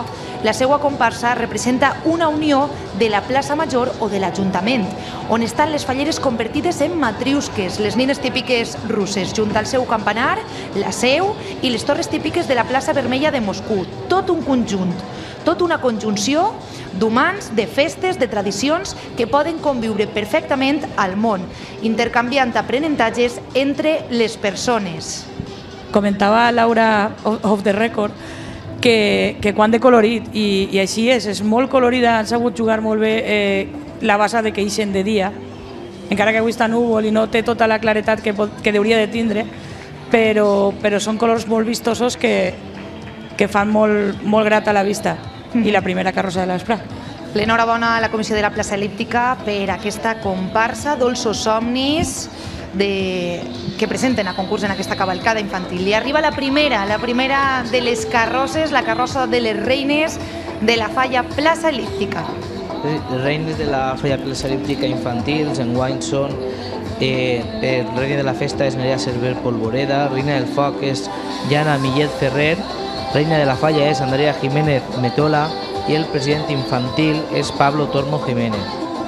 La seva comparsa representa una unió de la plaça Major o de l'Ajuntament, on estan les falleres convertides en matriusques, les nines típiques russes, junt al seu campanar, la seu i les torres típiques de la plaça Vermella de Moscou. Tot un conjunt, tot una conjunció d'humans, de festes, de tradicions que poden conviure perfectament al món, intercanviant aprenentatges entre les persones.
Comentava Laura of the Record que, que quant de colorit, i, i així és, és molt colorida, han sabut jugar molt bé eh, la base de que ixen de dia, encara que avui està núvol i no té tota la claretat que, pot, que hauria de tindre, però, però són colors molt vistosos que, que fan molt, molt grat a la vista. I la primera carrossa de l'Esprat.
L'enhorabona a la Comissió de la Plaça El·líptica per aquesta comparsa Dolços Somnis de... que presenten a concurs en aquesta cavalcada infantil. I arriba la primera, la primera de les carrosses, la carrossa de les reines de la Falla Plaça El·líptica.
Les reines de la Falla Plaça El·líptica infantils enguany són eh, el reina de la festa és Nerea Cerver Polvoreda, reina del foc és Jana Millet Ferrer, reina de la falla és Andrea Jiménez Metola i el president infantil és Pablo Tormo Jiménez.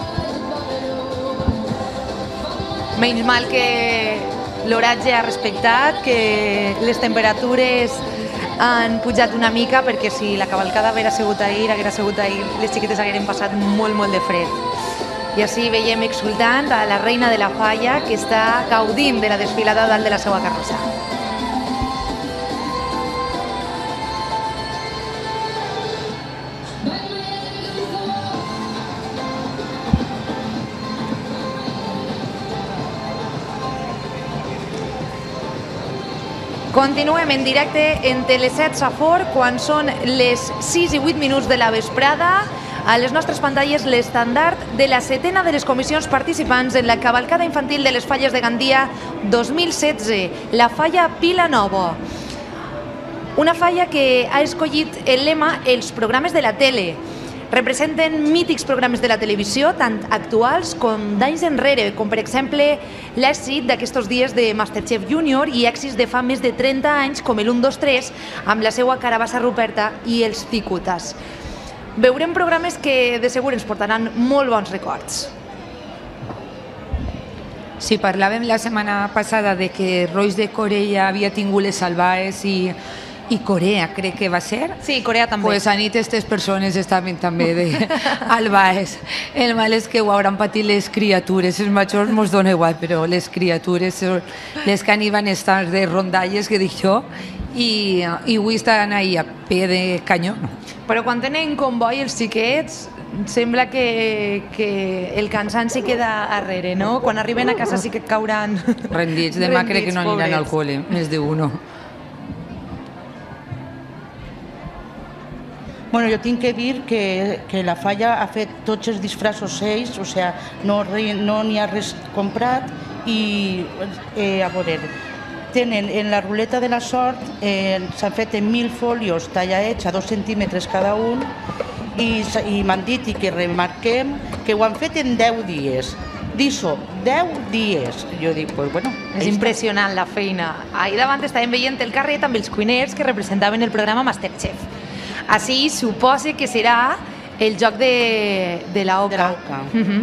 Menys mal que l'oratge ha respectat, que les temperatures han pujat una mica, perquè si la cavalcada haguera sigut ahir, haguera sigut ahir, les xiquetes hagueren passat molt, molt de fred. I així veiem exultant a la reina de la falla que està gaudint de la desfilada dalt de la seva carrossa. Continuem en directe en Teleset Safor quan són les sis i vuit minuts de la vesprada. A les nostres pantalles l'estandard de la setena de les comissions participants en la cavalcada infantil de les Falles de Gandia dos mil setze, la Falla Pila Nova. Una falla que ha escollit el lema Els programes de la tele. Representen mítics programes de la televisió, tant actuals com d'anys enrere, com per exemple l'èxit d'aquests dies de Masterchef Junior i èxits de fa més de trenta anys com el un dos tres amb la seva carabassa Ruperta i els Cicutas. Veurem programes que de segur ens portaran molt bons records.
Sí, parlàvem la setmana passada de que Rois de Corea havia tingut les salvaes i i Corea, crec que va ser.
Sí, Corea també.
Pues a nit aquestes persones estaven també de albaes. El mal és que ho hauran patit les criatures, els majors mos dona igual, però les criatures, les que aniven a estar de rondalles, que dic jo, i, i avui estan ahí a peu de canyó.
Però quan tenen comboi els xiquets, sembla que, que el cansanci queda arrere, no? Quan arriben a casa sí que cauran
rendits. Demà crec que no aniran al col·le, més d'uno.
Bueno, jo tinc que dir que, que la falla ha fet tots els disfraços ells, o sigui, no n'hi no ha res comprat i, eh, a veure, tenen en la ruleta de la sort, eh, s'han fet en mil folios tallaets a dos centímetres cada un i, i m'han dit i que remarquem que ho han fet en deu dies. D'això, deu dies. Jo dic, pues bueno...
És impressionant la feina. Ahir davant estàvem veient el carret amb els cuiners que representaven el programa Masterchef. Així suposa que serà el joc de, de la oca.
Uh -huh.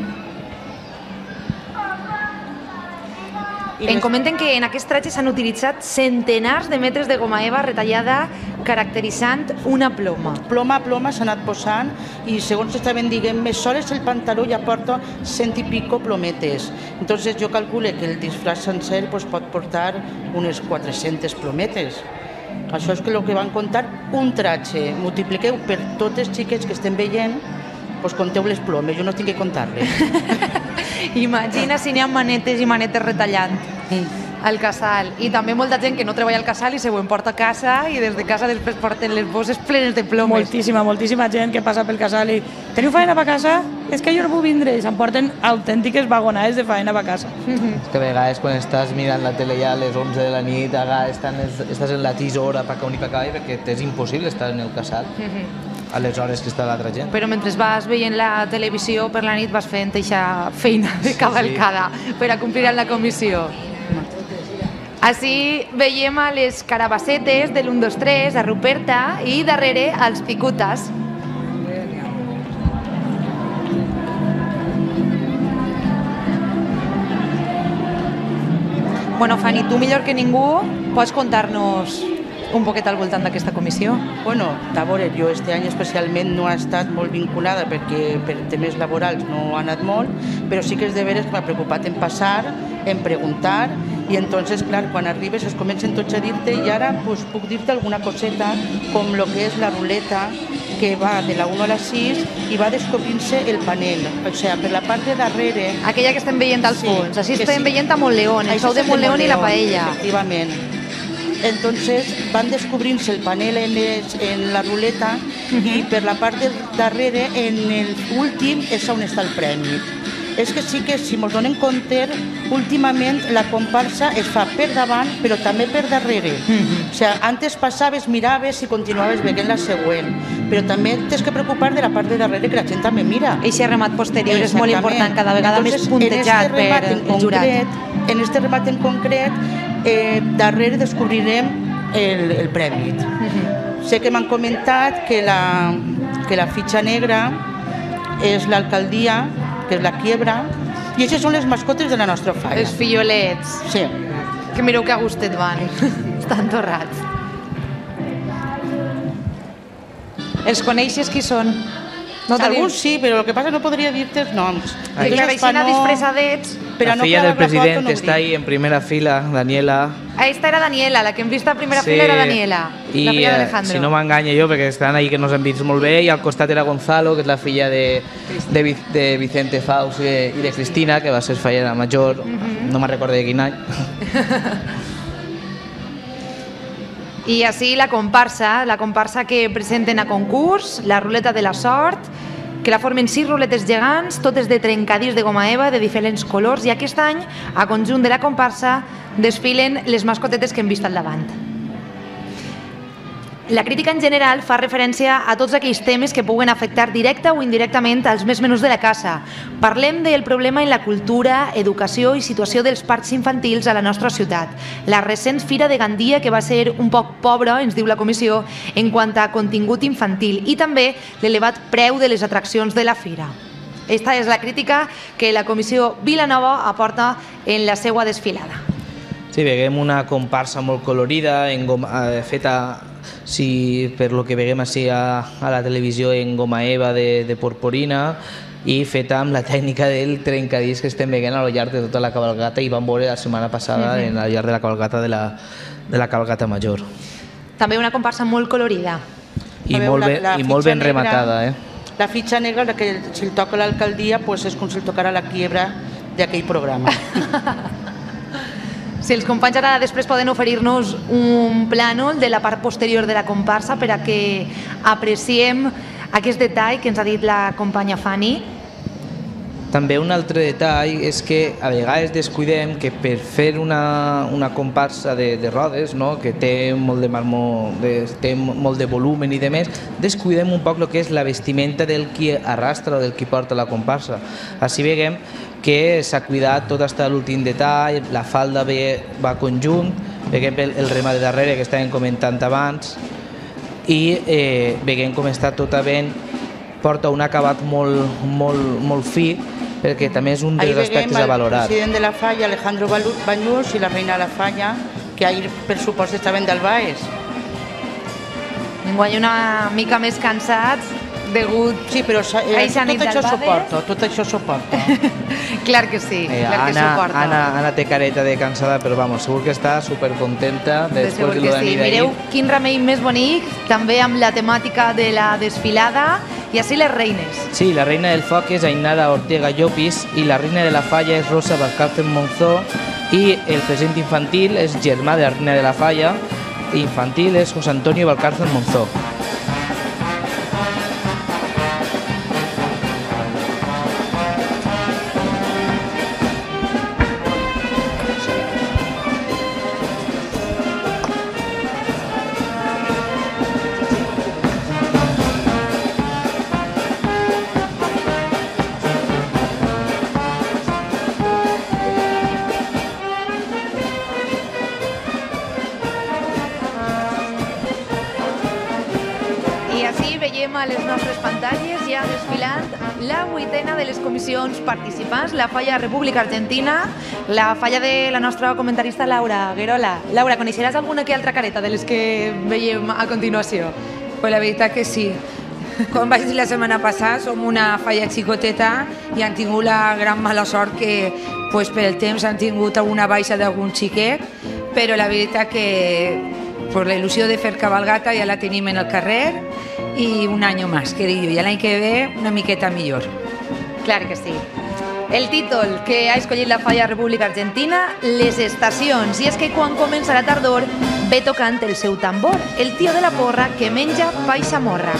Em comenten que en aquest tratge s'han utilitzat centenars de metres de goma eva retallada caracteritzant una ploma.
Ploma a ploma s'ha anat posant i segons estaven dient més soles el pantaló ja porta cent i pico plometes. Entonces jo calculo que el disfraç sencer pues, pot portar unes quatre-centes plometes. Això és que el que van contar un tratge. Multipliqueu per tots els xiquets que estem veient, doncs conteu les plomes, jo no tinc que contar-les.
Imagina si n'hi ha manetes i manetes retallant al casal. I també molta gent que no treballa al casal i se ho emporta a casa i des de casa després porten les bosses plenes de plomes.
Moltíssima, moltíssima gent que passa pel casal i teniu feina per casa? És que jo no puc vindre i s'emporten autèntiques vagonades de feina per casa.
És que a vegades quan estàs mirant la tele ja a les onze de la nit, estàs en la tisora per cap i per cap perquè és impossible estar en el casal a les hores que està l'altra gent.
Però mentre vas veient la televisió per la nit vas fent aquesta feina de cavalcada per a complir amb la comissió. Així veiem a les carabassetes de l'un dos tres, a Ruperta i darrere als Cicutas. Bueno, Fanny, tu millor que ningú pots contar-nos un poquet al voltant d'aquesta comissió?
Bueno, a veure, jo este any especialment no ha estat molt vinculada perquè per temes laborals no ha anat molt, però sí que és de veres que m'ha preocupat en passar, en preguntar, i entonces, clar, quan arribes es comencen tots a dir-te i ara pues, puc dir-te alguna coseta com lo que és la ruleta que va de la una a la sis i va descobrint-se el panel, o sigui, per la part de darrere...
Aquella que estem veient al
Sí,
fons, així
que
estem
sí.
veient a Montleón, el
Això
show de
és
Montleón i la paella.
Efectivament. Entonces van descobrir-se el panel en, les, en la ruleta i per la part de darrere, en l'últim, és on està el premi. És que sí que, si ens donem compte, últimament la comparsa es fa per davant, però també per darrere. O sigui, antes passaves, miraves i continuaves veient la següent, però també t'has que preocupar de la part de darrere, que la gent també mira.
Eixe remat posterior és molt important, cada vegada
Entonces,
més puntejat
en este remat
per
en
el jurat.
concret, en este remat en concret, eh, darrere descobrirem el, el premi. Sé que m'han comentat que la, que la fitxa negra és l'alcaldia, que és la quiebra, i aquestes són les mascotes de la nostra falla.
Els fillolets,
Sí.
que mireu que a gustet van, estan torrats. Els coneixes qui són? No
Alguns sí, però el que passa no podria dir-te els noms.
Que clar, així anar disfressadets.
Per a
La
no
filla
quedar
del
la foto,
president
no ho
està
dic.
ahí en primera fila, Daniela.
Esta era Daniela, la que hem vist a primera
Sí,
fila era Daniela,
I,
la filla
eh,
d'Alejandro.
si no m'enganya jo, perquè estan ahí que no s'han vist molt bé, i al costat era Gonzalo, que és la filla de, de, Vic- de Vicente Faus i, i de Cristina, que va ser fallera major, no me'n recordo de quin any.
I així la comparsa, la comparsa que presenten a concurs, la ruleta de la sort, que la formen sis ruletes gegants, totes de trencadís de goma eva de diferents colors, i aquest any, a conjunt de la comparsa, desfilen les mascotetes que hem vist al davant. La crítica en general fa referència a tots aquells temes que puguen afectar directa o indirectament als més menús de la casa. Parlem del problema en la cultura, educació i situació dels parcs infantils a la nostra ciutat. La recent Fira de Gandia, que va ser un poc pobra, ens diu la comissió, en quant a contingut infantil, i també l'elevat preu de les atraccions de la fira. Esta és la crítica que la comissió Vilanova aporta en la seva desfilada.
Sí, veiem una comparsa molt colorida, en goma, eh, feta, si per lo que veiem així a, a la televisió, en goma eva de, de porporina, i feta amb la tècnica del trencadís que estem veient a lo llarg de tota la cabalgata, i vam veure la setmana passada uh-huh. en al llarg de la cabalgata de la, de la cabalgata major.
També una comparsa molt colorida.
I
Sabeu,
molt,
la-
ben,
la
i molt
fitxa
ben
negra-
rematada, eh?
La fitxa negra, la que si el toca l'alcaldia, pues és com si el tocara la quiebra d'aquell programa.
Si els companys ara després poden oferir-nos un plànol de la part posterior de la comparsa per a que apreciem aquest detall que ens ha dit la companya Fanny.
També un altre detall és que a vegades descuidem que per fer una, una comparsa de, de rodes, no? Que té molt de marmó, de, té molt de volumen i de més, descuidem un poc el que és la vestimenta del qui arrastra o del qui porta la comparsa. Així veiem que s'ha cuidat tot fins a l'últim detall, la falda ve, va conjunt, veiem el, el remat de darrere que estàvem comentant abans, i eh, veiem com està tota ben, porta un acabat molt, molt, molt fi, perquè també és un
Ahí
dels
veiem
aspectes a
el
valorar.
president de la falla, Alejandro Balu- Bañús, i la reina de la falla, que ahir per supost estaven del Baes.
Enguany una mica més cansats degut...
Sí, però eh,
Eixa
tot
nit
això
del Baes.
suporto, tot això suporto.
Clar que sí,
Eh,
clar que
Anna,
suporta.
Anna, Anna té careta de cansada, però vamos, segur que està supercontenta
De segur
després de
que
la
sí.
nit d'ahir.
Mireu quin remei més bonic, també amb la temàtica de la desfilada, i així les reines.
Sí, la reina del foc és Ainara Ortega Llopis i la reina de la falla és Rosa Valcárcel Monzó, i el present infantil és germà de la reina de la falla, i infantil és José Antonio Valcárcel Monzó.
sí, veiem a les nostres pantalles ja desfilant la vuitena de les comissions participants, la falla República Argentina, la falla de la nostra comentarista Laura Guerola. Laura, coneixeràs alguna que altra careta de les que veiem a continuació?
Pues la veritat que sí. Com vaig dir la setmana passada, som una falla xicoteta i han tingut la gran mala sort que pues, per el temps han tingut alguna baixa d'algun xiquet, però la veritat que pues, la il·lusió de fer cabalgata ja la tenim en el carrer i un any més, que dic jo, i l'any que ve una miqueta millor.
Clar que sí. El títol que ha escollit la falla República Argentina, Les estacions, i és que quan comença la tardor ve tocant el seu tambor, el tio de la porra que menja pa i xamorra.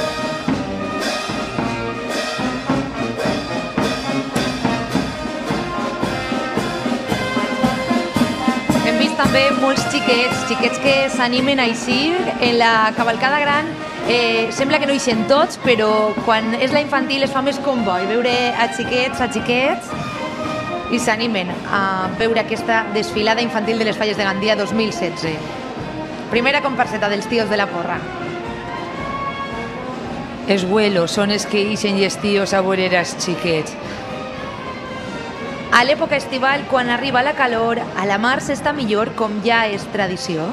Hem vist també molts xiquets, xiquets que s'animen a eixir en la cavalcada gran. Eh, sembla que no eixen tots, però quan és la infantil es fa més comboi, veure a xiquets, a xiquets, i s'animen a veure aquesta desfilada infantil de les falles de Gandia dos mil setze. Primera comparseta dels tios de la porra.
Els güelos són els que ixen i els tios a veure els xiquets.
A l'època estival, quan arriba la calor, a la mar s'està millor, com ja és tradició.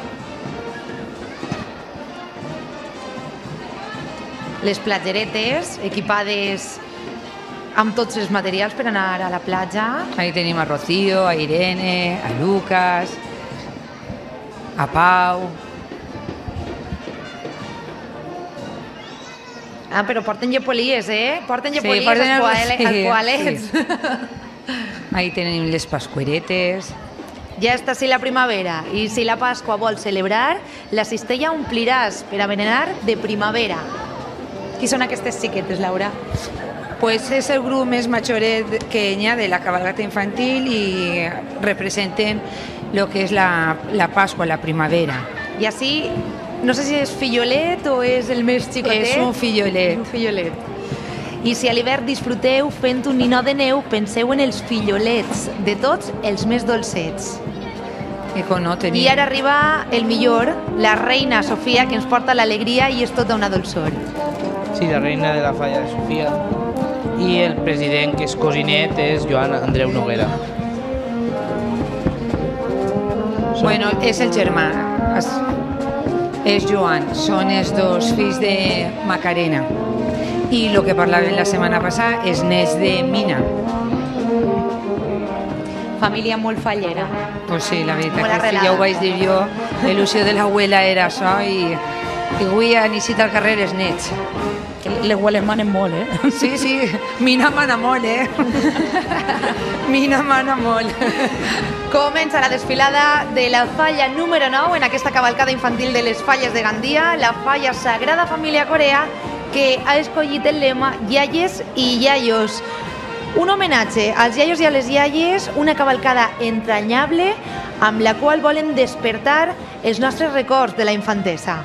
Les platgeretes, equipades amb tots els materials per anar a la platja.
Ahí tenim a Rocío, a Irene, a Lucas, a Pau.
Ah, però porten llepolies, eh? Porten llepolies,
Sí, porten
els,
algo
poale,
així,
els poalets.
sí. Ahí tenim les pascueretes.
Ja està si la primavera i si la Pasqua vol celebrar, la cistella ompliràs per a berenar de primavera. Qui són aquestes xiquetes, Laura?
Pues és el grup més majoret que hi ha de la cabalgata infantil i representen el que és la, la Pasqua, la primavera.
I així, no sé si és fillolet o és el més xicotet.
És un fillolet.
Un fillolet. I si a l'hivern disfruteu fent un ninó de neu, penseu en els fillolets, de tots els més dolcets.
I, no, tenim...
I ara arriba el millor, la reina Sofia, que ens porta l'alegria i és tota una dolçor.
Sí, la reina de la falla de Sofia. I el president, que és cosinet, és Joan Andreu Noguera.
Bueno, és el germà. És, és Joan. Són els dos fills de Macarena. I el que parlàvem la setmana passada és neix de Mina.
Família molt fallera.
Pues sí, la veritat
Molt
que sí,
arrelada.
ja ho vaig dir jo. L'il·lusió de l'abuela era això i, i avui han eixit al carrer els nets.
Les hueles manen molt, eh?
Sí, sí, Mina mana molt, eh? Mina mana molt.
Comença la desfilada de la falla número nou en aquesta cavalcada infantil de les falles de Gandia, la falla Sagrada Família Corea, que ha escollit el lema Iaies i Iaios. Un homenatge als iaios i a les iaies, una cavalcada entranyable amb la qual volen despertar els nostres records de la infantesa.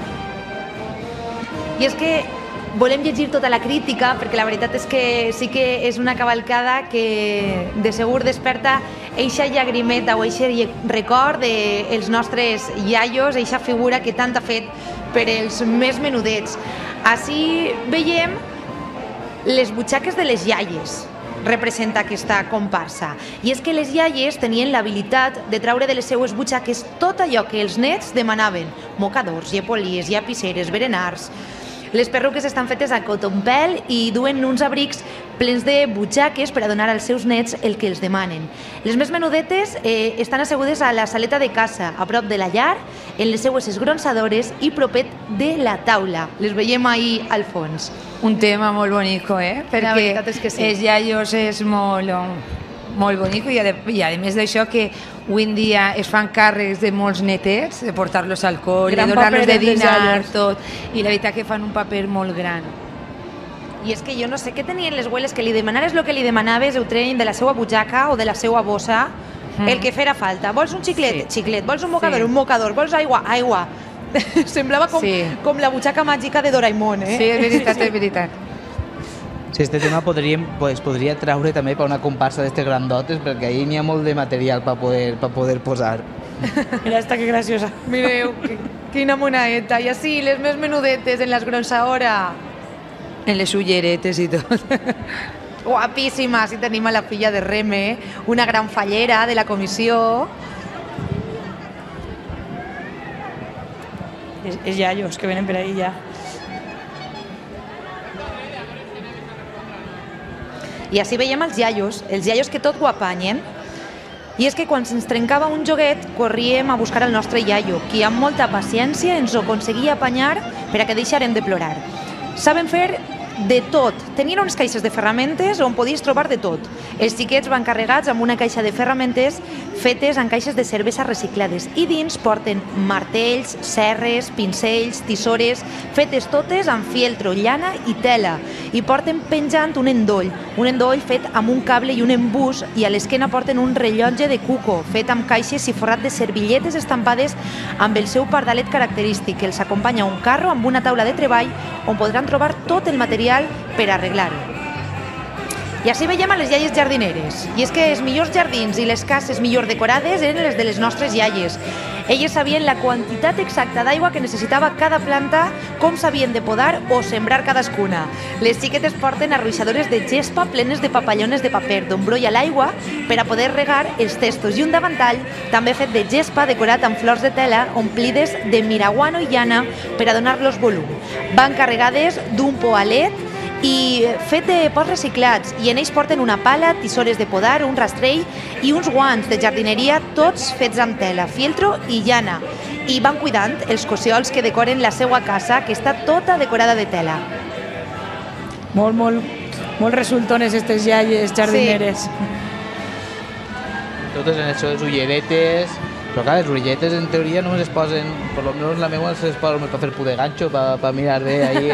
I és que volem llegir tota la crítica, perquè la veritat és que sí que és una cavalcada que de segur desperta eixa llagrimeta o eixa record dels nostres iaios, eixa figura que tant ha fet per els més menudets. Així veiem les butxaques de les iaies, representa aquesta comparsa. I és que les iaies tenien l'habilitat de treure de les seues butxaques tot allò que els nets demanaven: mocadors, llepolies, llapisseres, berenars. Les perruques estan fetes a cotonpel i duen uns abrics plens de butxaques per a donar als seus nets el que els demanen. Les més menudetes eh, estan assegudes a la saleta de casa, a prop de la llar, en les seues esgronsadores i propet de la taula. Les veiem ahir al fons.
Un tema molt bonico, eh?
La
Perquè
veritat és que sí.
els iaios és molt, molt bonico i a, i a més d'això que avui en dia es fan càrrecs de molts netets, de portar-los al col, de
Gran
donar-los
paper
de
dels
dinar,
iaios.
tot, i la veritat que fan un paper molt gran.
I és que jo no sé què tenien les abueles, que li demanares el que li demanaves, ho treien de la seva butxaca o de la seva bossa, mm. el que fera falta. Vols un xiclet?
Sí.
Xiclet. Vols un mocador?
Sí.
Un mocador. Vols aigua? Aigua. Semblava com,
Sí.
com la butxaca màgica de Doraemon, eh?
Sí, és veritat, és veritat.
Sí, este tema podríem, pues, podria traure també per una comparsa d'estes grandotes, perquè ahir n'hi ha molt de material per poder, per poder posar.
Mira esta que graciosa.
Mireu, que- quina monaeta. I així, les més menudetes en l'esgronsadora.
En les ulleretes i tot.
Guapíssimes. I tenim a la filla de Reme, una gran fallera de la comissió.
És, és iaios que venen per ahí ja.
I així veiem els iaios, els iaios que tot ho apanyen. I és que quan se'ns trencava un joguet, corríem a buscar el nostre iaio, qui amb molta paciència ens ho aconseguia apanyar per a que deixarem de plorar. Saben fer de tot. Tenien unes caixes de ferramentes on podies trobar de tot. Els xiquets van carregats amb una caixa de ferramentes fetes en caixes de cervesa reciclades i dins porten martells, serres, pincells, tisores, fetes totes amb fieltro, llana i tela. I porten penjant un endoll, un endoll fet amb un cable i un embús, i a l'esquena porten un rellotge de cuco fet amb caixes i forrat de servilletes estampades amb el seu pardalet característic, que els acompanya un carro amb una taula de treball on podran trobar tot el material per arreglar-ho. I així veiem a les iaies jardineres. I és que els millors jardins i les cases millor decorades eren les de les nostres iaies. Elles sabien la quantitat exacta d'aigua que necessitava cada planta, com s'havien de podar o sembrar cadascuna. Les xiquetes porten arruixadores de gespa plenes de papallones de paper, d'on brolla l'aigua per a poder regar els testos, i un davantall també fet de gespa decorat amb flors de tela omplides de miraguano i llana per a donar-los volum. Van carregades d'un poalet i fet de pots reciclats, i en ells porten una pala, tisores de podar, un rastrell i uns guants de jardineria, tots fets amb tela, fieltro i llana, i van cuidant els cossiols que decoren la seva casa, que està tota decorada de tela.
Molt, molt, molt resultones aquestes iaies jardineres.
Totes en això, les ulleretes, però clar, les ulleretes en teoria només es posen, per lo menos la meva se les posa per fer pu de ganxo, per mirar bé ahí.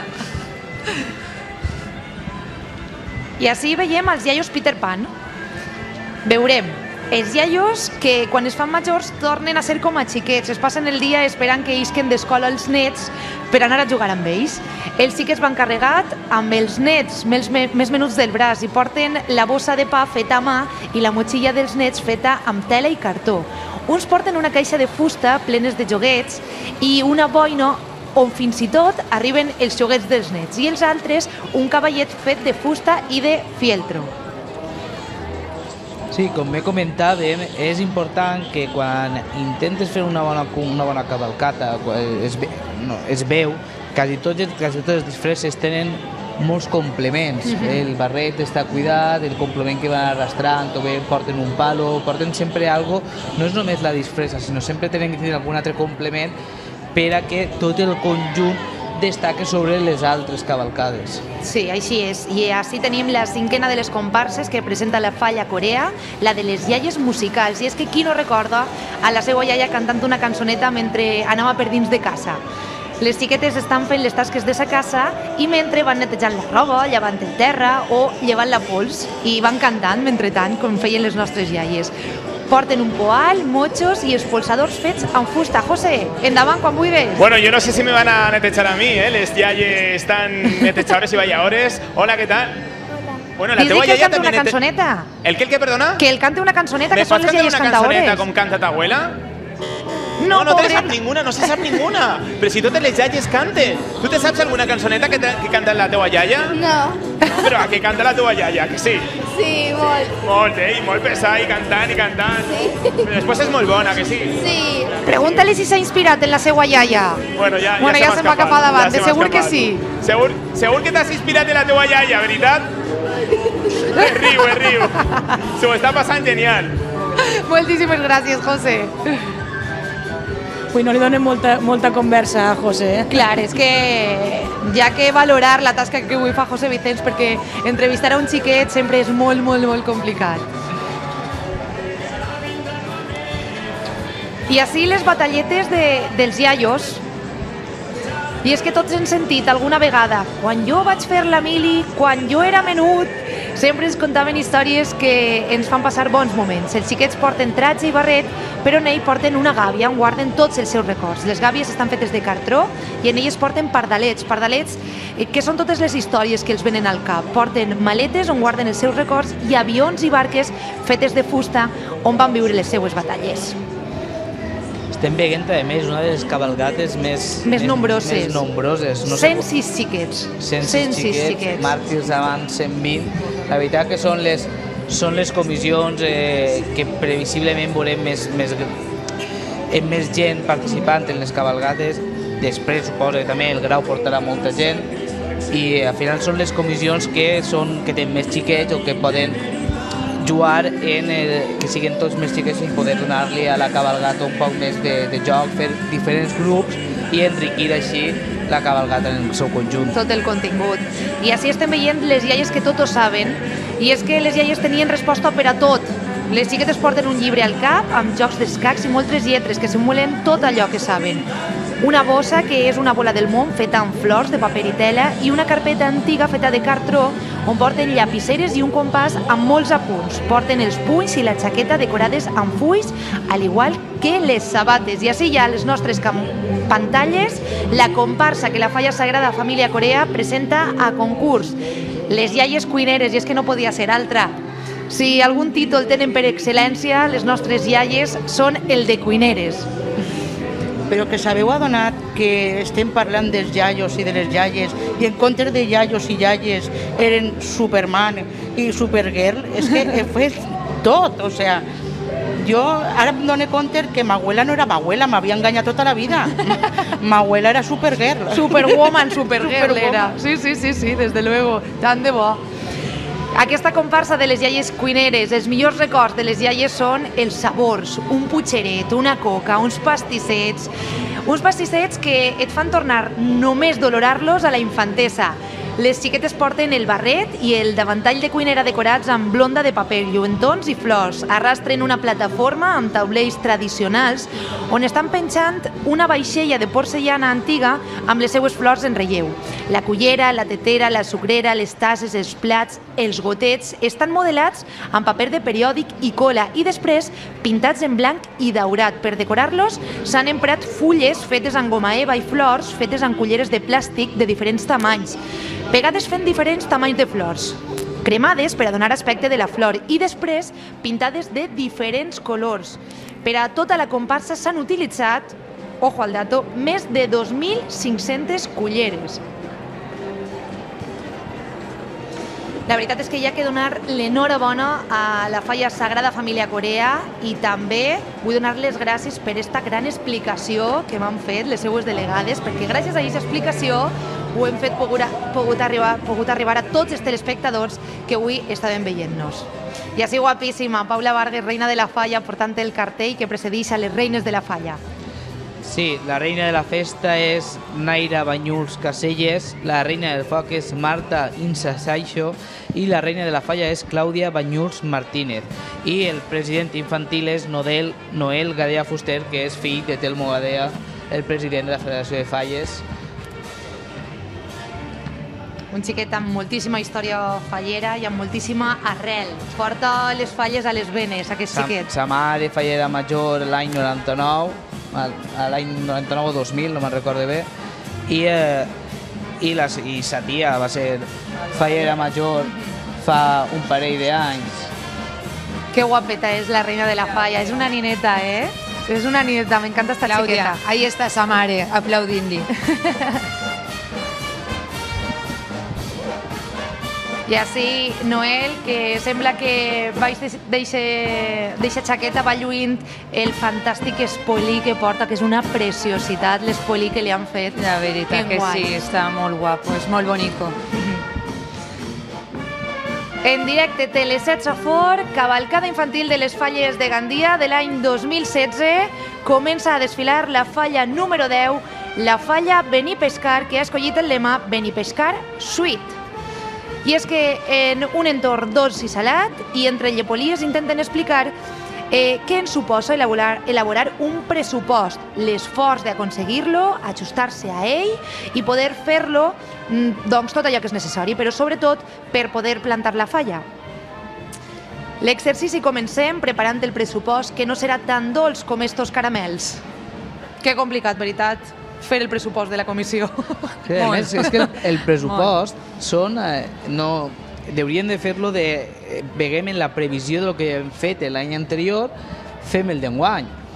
I així veiem els iaios Peter Pan. Veurem els iaios que quan es fan majors tornen a ser com a xiquets, es passen el dia esperant que isquen d'escola els nets per anar a jugar amb ells. Els xiquets van carregat amb els nets més, més menuts del braç i porten la bossa de pa feta a mà i la motxilla dels nets feta amb tela i cartó. Uns porten una caixa de fusta plenes de joguets i una boina on fins i tot arriben els joguets dels nets, i els altres un cavallet fet de fusta i de fieltro.
Sí, com bé comentàvem, és important que quan intentes fer una bona, una bona cavalcata, es, ve, no, es veu, quasi, tots, quasi totes les disfresses tenen molts complements. Uh-huh. El barret està cuidat, el complement que van arrastrant, o bé porten un palo, porten sempre algo, no és només la disfressa, sinó sempre tenen que tenir algun altre complement per a que tot el conjunt destaque sobre les altres cavalcades.
Sí, així és. I així tenim la cinquena de les comparses que presenta la Falla Corea, la de les iaies musicals. I és que qui no recorda a la seva iaia cantant una cançoneta mentre anava per dins de casa. Les xiquetes estan fent les tasques de sa casa i mentre van netejant la roba, llevant el terra o llevant la pols, i van cantant mentretant, com feien les nostres iaies. Porten un poal, motxos i expulsadors fets amb fusta. José, endavant quan vulguis.
Bueno, yo no sé si me van a netechar a mí, ¿eh? Les yayes están netechadores y valladores. Hola, ¿qué tal? Hola. Bueno, la
Dius
teua
que
iaia
canta
també...
una cançoneta.
El que, el que, perdona?
Que el cante una cançoneta, que
¿Me
són
pots
les
cantar
iaies
una
cantadores.
cançoneta com canta ta abuela?
No,
No, no te
pobreta.
sap ninguna, no se sap ninguna. Però si totes les iaies canten. Tu te saps alguna cançoneta que, te, que canta la teua iaia?
No.
Però a què canta la teua iaia, que sí?
Sí, molt.
Molt, eh? I molt pesada, i cantant, i cantant.
Sí.
Però després és molt bona, que sí?
Sí.
Pregunta-li si s'ha inspirat en la seva iaia.
Bueno, ja,
Bueno, ja
m'ha
se'n va
escapat,
cap a davant,
ja se
de
m'ha
segur que
escapat.
sí.
Segur, segur que t'has inspirat en la teua iaia, veritat? Es riu, es riu. Se ho està passant genial.
Moltíssimes gràcies, José.
Ui, no li donen molta, molta conversa a José, eh?
Clar, és que ja que valorar la tasca que avui fa José Vicens, perquè entrevistar a un xiquet sempre és molt, molt, molt complicat. I així les batalletes de, dels iaios. I és que tots hem sentit alguna vegada, quan jo vaig fer la mili, quan jo era menut, sempre ens contaven històries que ens fan passar bons moments. Els xiquets porten tratge i barret, però en ell porten una gàbia on guarden tots els seus records. Les gàbies estan fetes de cartró i en elles porten pardalets, pardalets que són totes les històries que els venen al cap. Porten maletes on guarden els seus records i avions i barques fetes de fusta on van viure les seues batalles.
estem veient, a més, una de les cabalgates més...
Més nombroses.
Més nombroses.
cent sis xiquets.
cent sis xiquets, màrtirs abans cent vint. La veritat que són les, són les comissions eh, que previsiblement veurem més, més, més gent participant en les cabalgates. Després suposo que també el grau portarà molta gent i al final són les comissions que, són, que tenen més xiquets o que poden jugar en el, que siguin tots més xiquets i poder donar-li a la cabalgata un poc més de, de joc, fer diferents grups i enriquir així la cabalgata en el seu conjunt.
Tot el contingut. I així estem veient les iaies que tot ho saben, i és que les iaies tenien resposta per a tot. Les xiquetes porten un llibre al cap amb jocs d'escacs i moltes lletres que simulen tot allò que saben. Una bossa que és una bola del món feta amb flors de paper i tela i una carpeta antiga feta de cartró on porten llapiceres i un compàs amb molts apunts. Porten els punys i la jaqueta decorades amb fulls, al igual que les sabates. I així ja a les nostres pantalles la comparsa que la Falla Sagrada Família Corea presenta a concurs. Les iaies cuineres, i és que no podia ser altra. Si algun títol tenen per excel·lència, les nostres iaies són el de cuineres.
Però que s'haveu adonat que estem parlant dels iaios i de les iaies i en comptes de iaios i iaies eren Superman i Supergirl, és que he fet tot, o sea, jo ara em dono compte que ma abuela no era ma abuela, m'havia enganyat tota la vida. Ma abuela era Supergirl.
Superwoman, Supergirl era. Sí, sí, sí, sí, desde luego, tant de bo. Aquesta comparsa de les iaies cuineres, els millors records de les iaies són els sabors, un putxeret, una coca, uns pastissets, uns pastissets que et fan tornar només d'olorar-los a la infantesa. Les xiquetes porten el barret i el davantall de cuinera decorats amb blonda de paper, lluentons i flors. Arrastren una plataforma amb taulells tradicionals on estan penjant una vaixella de porcellana antiga amb les seues flors en relleu. La cullera, la tetera, la sucrera, les tasses, els plats, els gotets estan modelats amb paper de periòdic i cola i després pintats en blanc i daurat. Per decorar-los s'han emprat fulles fetes amb goma eva i flors fetes amb culleres de plàstic de diferents tamanys, pegades fent diferents tamanys de flors, cremades per a donar aspecte de la flor i després pintades de diferents colors. Per a tota la comparsa s'han utilitzat, ojo al dato, més de dos mil cinc-centes culleres. La veritat és que hi ha que donar l'enhorabona a la Falla Sagrada Família Corea i també vull donar les gràcies per aquesta gran explicació que m'han fet les seues delegades, perquè gràcies a aquesta explicació ho hem fet pogut, pogut, arribar, pogut arribar a tots els telespectadors que avui estaven veient-nos. I així guapíssima, Paula Vargas, reina de la Falla, portant el cartell que precedeix a les reines de la Falla.
Sí, la reina de la festa és Naira Banyuls Caselles, la reina del foc és Marta Insa Saixo i la reina de la Falla és Clàudia Banyuls Martínez. I el president infantil és Noel, Noel Gadea Fuster, que és fill de Telmo Gadea, el president de la Federació de Falles.
Un xiquet amb moltíssima història fallera i amb moltíssima arrel. Porta les falles a les venes, aquest xiquet.
Sa mare fallera major l'any noranta-nou, l'any noranta-nou o dos mil, no me'n recordo bé, i, eh, i, la, i sa tia va ser fallera major fa un parell d'anys.
Que guapeta és la reina de la Falla, és una nineta, eh? És una nineta, m'encanta esta
Clàudia,
xiqueta.
ahí està sa mare, aplaudint-li.
I així, Noel, que sembla que baix d'eixa xaqueta va lluint el fantàstic espolí que porta, que és una preciositat, l'espolí que li han fet.
La veritat que sí, està molt guapo, és molt bonico.
En directe, Teleset Safor, cavalcada infantil de les Falles de Gandia de l'any dos mil setze, comença a desfilar la falla número deu, la falla Benipescar, que ha escollit el lema Benipescar Sweet. I és que en un entorn dolç i salat i entre llepolies intenten explicar eh, què ens suposa elaborar, elaborar un pressupost, l'esforç d'aconseguir-lo, ajustar-se a ell i poder fer-lo doncs, tot allò que és necessari, però sobretot per poder plantar la falla. L'exercici comencem preparant el pressupost que no serà tan dolç com estos caramels. Que complicat, veritat? Fer el pressupost de la comissió.
Sí, a més, és que el, el pressupost són, eh, no, deurien de fer-lo de, eh, veguem en la previsió del que hem fet l'any anterior, fem el d'enguany.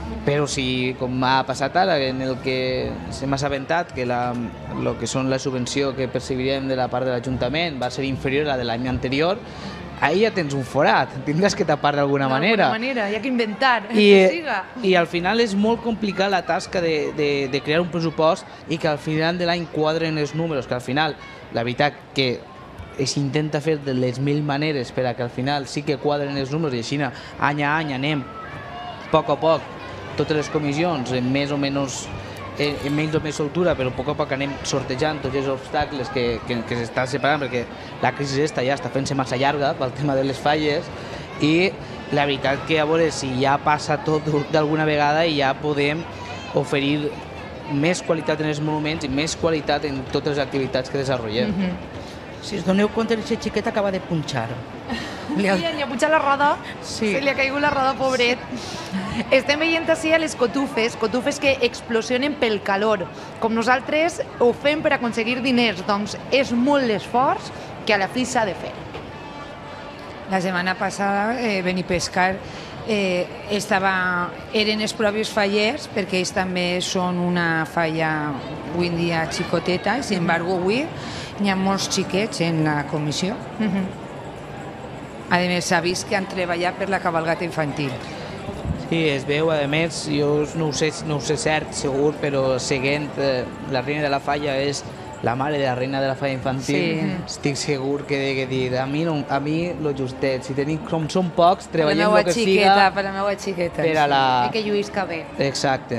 Però si, com ha passat ara, en el que se m'ha assabentat que la, lo que són la subvenció que percebiríem de la part de l'Ajuntament va ser inferior a la de l'any anterior, ahí ja tens un forat, tindràs que tapar d'alguna manera.
D'alguna manera, hi ha que inventar.
I,
que siga.
I al final és molt complicat la tasca de, de, de crear un pressupost i que al final de l'any quadren els números, que al final, la veritat que s'intenta fer de les mil maneres per a que al final sí que quadren els números i així any a any anem a poc a poc totes les comissions en més o menys en menys o més soltura, però a poc a poc anem sortejant tots els obstacles que, que, que s'estan separant, perquè la crisi esta ja està fent-se massa llarga pel tema de les falles, i la veritat que a veure si ja passa tot d'alguna vegada i ja podem oferir més qualitat en els monuments i més qualitat en totes les activitats que desenvolupem.
Mm-hmm. Si us doneu compte, aquesta xiqueta acaba de punxar.
Li ha, li ha pujat la roda,
sí.
Se li ha caigut la roda, pobret. Estem veient així a les cotufes, cotufes que explosionen pel calor. Com nosaltres ho fem per aconseguir diners, doncs és molt l'esforç que a la fi s'ha de fer.
La setmana passada, eh, Benipescar eh, estava, eren els propis fallers, perquè ells també són una falla avui en dia xicoteta, sin embargo avui hi ha molts xiquets en la comissió.
Mm-hmm.
A més, s'ha vist que han treballat per la cabalgata infantil.
Sí, es veu, a més, jo no ho sé, no ho sé cert, segur, però seguint eh, la reina de la falla és la mare de la reina de la falla infantil.
Sí.
Estic segur que he de dir, a mi, no, a mi lo justet, si tenim, com som pocs, treballem el que
xiqueta,
siga
per la meva xiqueta.
per a la...
I que lluïsca bé.
Exacte.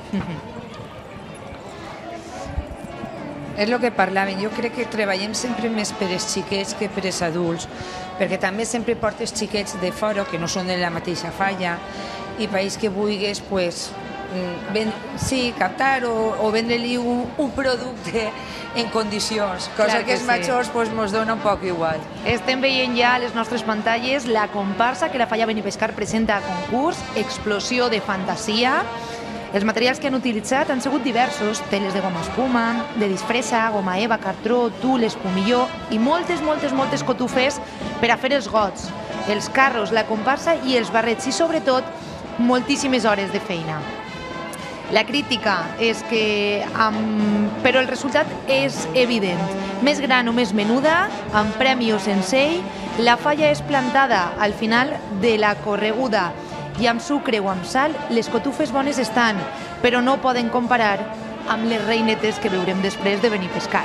És el que parlaven, jo crec que treballem sempre més per als xiquets que per als adults, perquè també sempre portes xiquets de fora que no són de la mateixa falla i país que vulguis, pues, ben, sí, captar o, o vendre-li un, un producte en condicions, cosa
Clar
que,
que
els
sí.
majors pues, mos dona un poc igual.
Estem veient ja a les nostres pantalles la comparsa que la Falla Benipescar presenta a concurs, Explosió de Fantasia. Els materials que han utilitzat han sigut diversos, teles de goma espuma, de disfressa, goma eva, cartró, tul, espumilló i moltes, moltes, moltes cotufes per a fer els gots, els carros, la comparsa i els barrets i, sobretot, moltíssimes hores de feina. La crítica és que, um, però el resultat és evident. Més gran o més menuda, amb premi o sencer, la falla és plantada al final de la correguda i amb sucre o amb sal, les cotufes bones estan, però no poden comparar amb les reinetes que veurem després de Benipescar.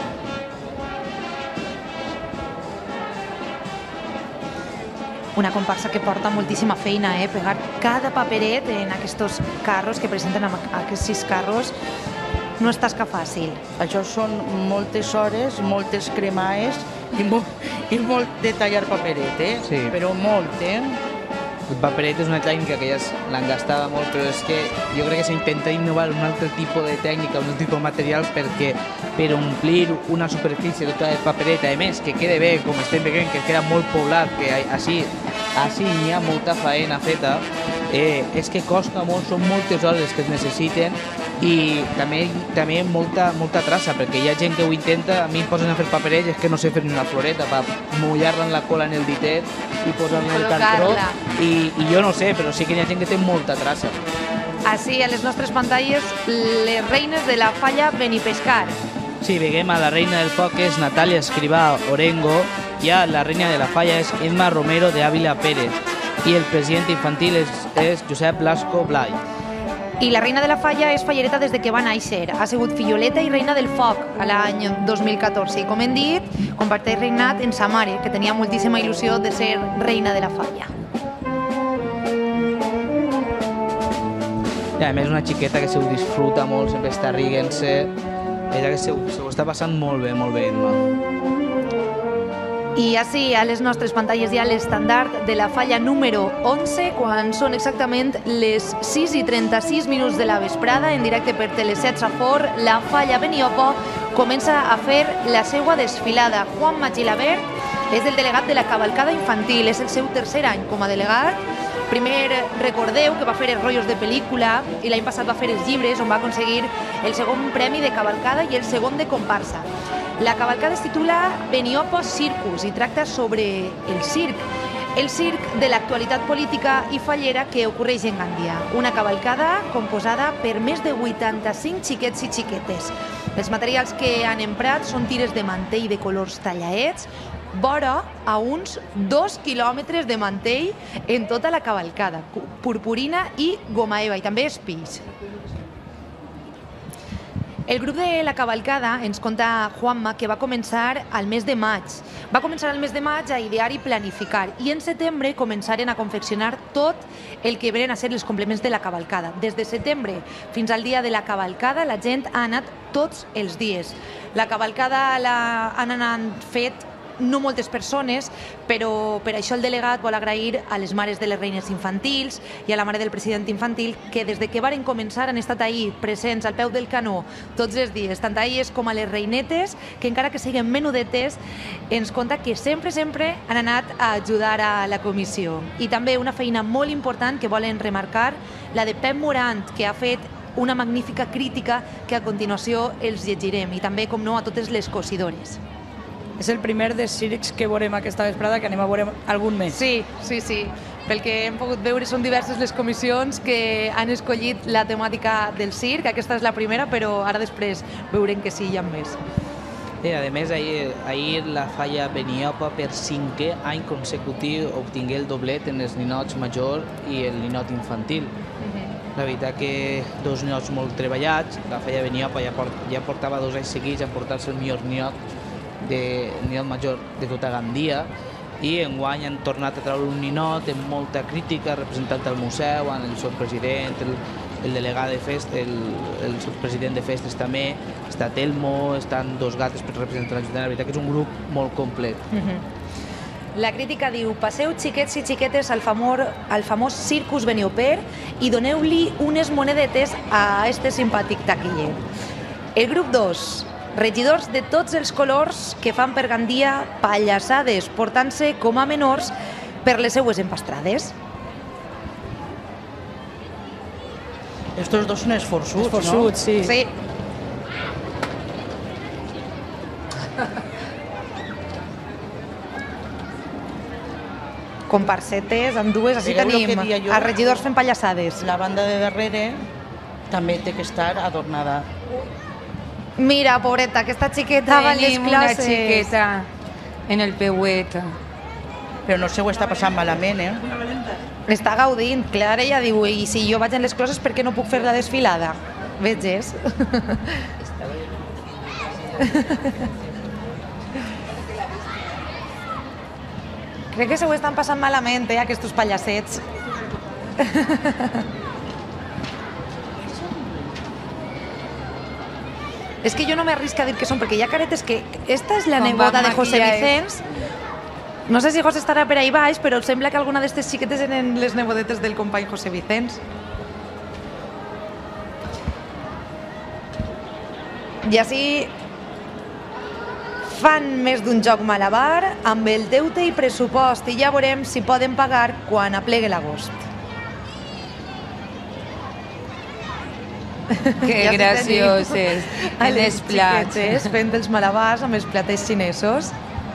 Una comparsa que porta moltíssima feina, eh? Pegar cada paperet en aquests carros que presenten aquests sis carros no és tasca fàcil.
Això són moltes hores, moltes cremaes i molt, i molt de tallar paperet, eh?
Sí.
Però molt, eh?
El paperet és una tècnica que ja l'han gastada molt, però és que jo crec que s'intenta innovar un altre tipus de tècnica, un altre tipus de material, perquè per omplir una superfície tota de paperet, a més, que quede bé, com estem veient, que queda molt poblat, que així, així hi ha molta faena feta, eh, és que costa molt, són moltes hores que es necessiten i també, també molta, molta traça, perquè hi ha gent que ho intenta, a mi em posen a fer paperet i és que no sé fer ni una floreta, per mullar-la en la cola en el ditet i posar-la en el cartró, i, i jo no sé, però sí que hi ha gent que té molta traça.
Així, a les nostres pantalles, les reines de la falla Benipescar.
Sí, veiem a la reina del foc, que és Natàlia Escrivà Orengo, i a la reina de la falla és Emma Romero de Ávila Pérez, i el president infantil és, és Josep Blasco Blai.
I la reina de la falla és fallereta des de que va néixer. Ha sigut filloleta i reina del foc a l'any dos mil catorze. I com hem dit, comparteix regnat en sa mare, que tenia moltíssima il·lusió de ser reina de la falla.
I a més una xiqueta que se ho disfruta molt, sempre està riguent-se. Ella que se, se ho està passant molt bé, molt bé, Emma.
I així, a les nostres pantalles hi ha l'estandard de la falla número onze, quan són exactament les sis i trenta-sis minuts de la vesprada, en directe per Teleset Safor, la falla Beniopo comença a fer la seva desfilada. Juan Magilabert és el delegat de la cavalcada infantil, és el seu tercer any com a delegat. Primer, recordeu que va fer els rotllos de pel·lícula i l'any passat va fer els llibres, on va aconseguir el segon premi de cavalcada i el segon de comparsa. La cavalcada es titula Beniopo Circus i tracta sobre el circ. el circ de l'actualitat política i fallera que ocorreix en Gandia. Una cavalcada composada per més de vuitanta-cinc xiquets i xiquetes. Els materials que han emprat són tires de mantell de colors tallaets, vora a uns dos quilòmetres de mantell en tota la cavalcada, purpurina i goma eva, i també espills. El grup de la cavalcada ens conta Juanma que va començar al mes de maig. Va començar al mes de maig a idear i planificar i en setembre començaren a confeccionar tot el que venen a ser els complements de la cavalcada. Des de setembre fins al dia de la cavalcada la gent ha anat tots els dies. La cavalcada l'han anat fet no moltes persones, però per això el delegat vol agrair a les mares de les reines infantils i a la mare del president infantil que des de que varen començar han estat ahí presents al peu del canó tots els dies, tant a elles com a les reinetes, que encara que siguin menudetes, ens conta que sempre, sempre han anat a ajudar a la comissió. I també una feina molt important que volen remarcar, la de Pep Morant, que ha fet una magnífica crítica que a continuació els llegirem, i també, com no, a totes les cosidores.
És el primer dels circs que veurem aquesta vesprada, que anem a veure algun més.
Sí, sí, sí. Pel que hem pogut veure, són diverses les comissions que han escollit la temàtica del circ. Aquesta és la primera, però ara després veurem que sí, hi ha més.
Eh, a més, ahir, ahir la Falla Beniopa per cinquè any consecutiu obtingué el doblet en els ninots major i el ninot infantil. La veritat que dos ninots molt treballats, la Falla Beniopa ja, port, ja portava dos anys seguits a portar-se el millor ninot de ninot major de tota Gandia, i enguany han tornat a treure un ninot amb molta crítica, representant del museu, amb el seu president, el, el delegat de festes, el, el president de festes també, està Telmo, estan dos gates per representar l'Ajuntament, la veritat que és un grup molt complet.
Uh-huh. La crítica diu: passeu xiquets i xiquetes al famós, al famós Circus Benioper i doneu-li unes monedetes a este simpàtic taquiller. El grup dos, regidors de tots els colors que fan per Gandia pallassades, portant-se com a menors per les seues empastrades.
Estos dos són esforçuts,
Esforçuts, sí.
Sí. Comparsetes amb dues, així
Mireu lo
tenim
que deia jo.
els regidors fent pallassades.
La banda de darrere també té que estar adornada.
Mira, pobreta, aquesta xiqueta va a les
Tenim una
classes.
xiqueta en el peuet.
Però no se ho està passant malament, eh?
Està gaudint, clar, ella diu, i si jo vaig en les classes, per què no puc fer la desfilada? Veges? Crec que se ho estan passant malament, eh, aquests pallassets. És que jo no m'arrisco a dir que són, perquè hi ha caretes que... Esta és la
Com
neboda
van
de José
maquillar,
Vicens. No sé si José estarà per ahí baix, però sembla que alguna d'aquestes xiquetes eren les nebodetes del company José Vicens. I així fan més d'un joc malabar amb el deute i pressupost, i ja veurem si poden pagar quan aplegue l'agost.
Que
Ja
gracioses.
a
En
les
els plats.
xiquetes fent els malabars amb els platets xinesos.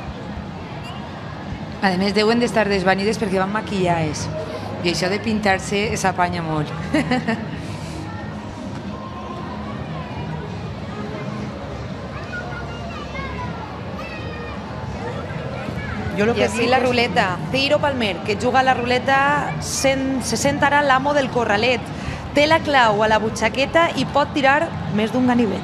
A més, deuen d'estar desvanides perquè van maquillades. I això de pintar-se s'apanya molt.
Jo lo
I
que
així
dic
la
és-
ruleta. Ciro Palmer, que juga a la ruleta, sen, se sent ara l'amo del corralet. Té la clau a la butxaqueta i pot tirar més d'un ganivet.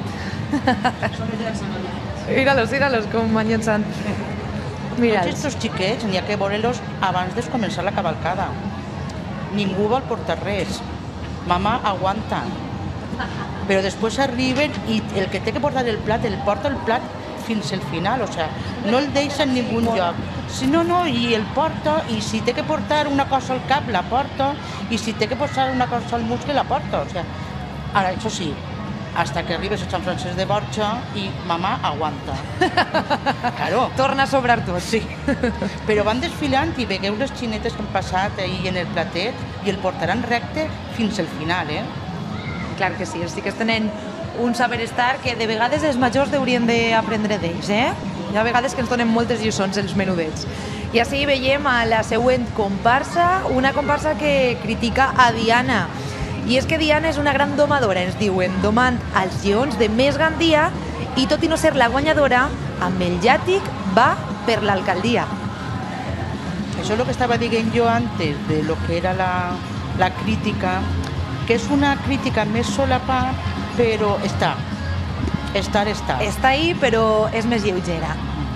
Míralos, míralos, com van llançant.
Tots
Mira'ls.
estos xiquets n'hi ha que veure-los abans de començar la cavalcada. Ningú vol portar res. Mama aguanta. Però després arriben i el que té que portar el plat, el porta el plat fins al final, o sea, no el deixa en ningú lloc. Si no, no, i el porta, i si té que portar una cosa al cap, la porta, i si té que posar una cosa al muscle, la porta, o sea. Ara, això sí, hasta que arribes a Sant Francesc de Borja i mamà aguanta. Claro.
Torna a sobrar tot.
Sí, però van desfilant i vegueu les xinetes que han passat ahir en el platet i el portaran recte fins al final, eh?
Clar que sí, els xiquets tenen un saber estar que de vegades els majors haurien d'aprendre d'ells, eh? Hi ha vegades que ens donen moltes lliçons els menudets. I així veiem a la següent comparsa, una comparsa que critica a Diana. I és que Diana és una gran domadora, ens diuen, domant als lleons de Més Gandia, i tot i no ser la guanyadora, amb el llàtic va per l'alcaldia.
Això és el que estava dient jo antes, de lo que era la, la crítica, que és una crítica més solapa, però està. Estar, està.
Està ahí, però és més lleugera.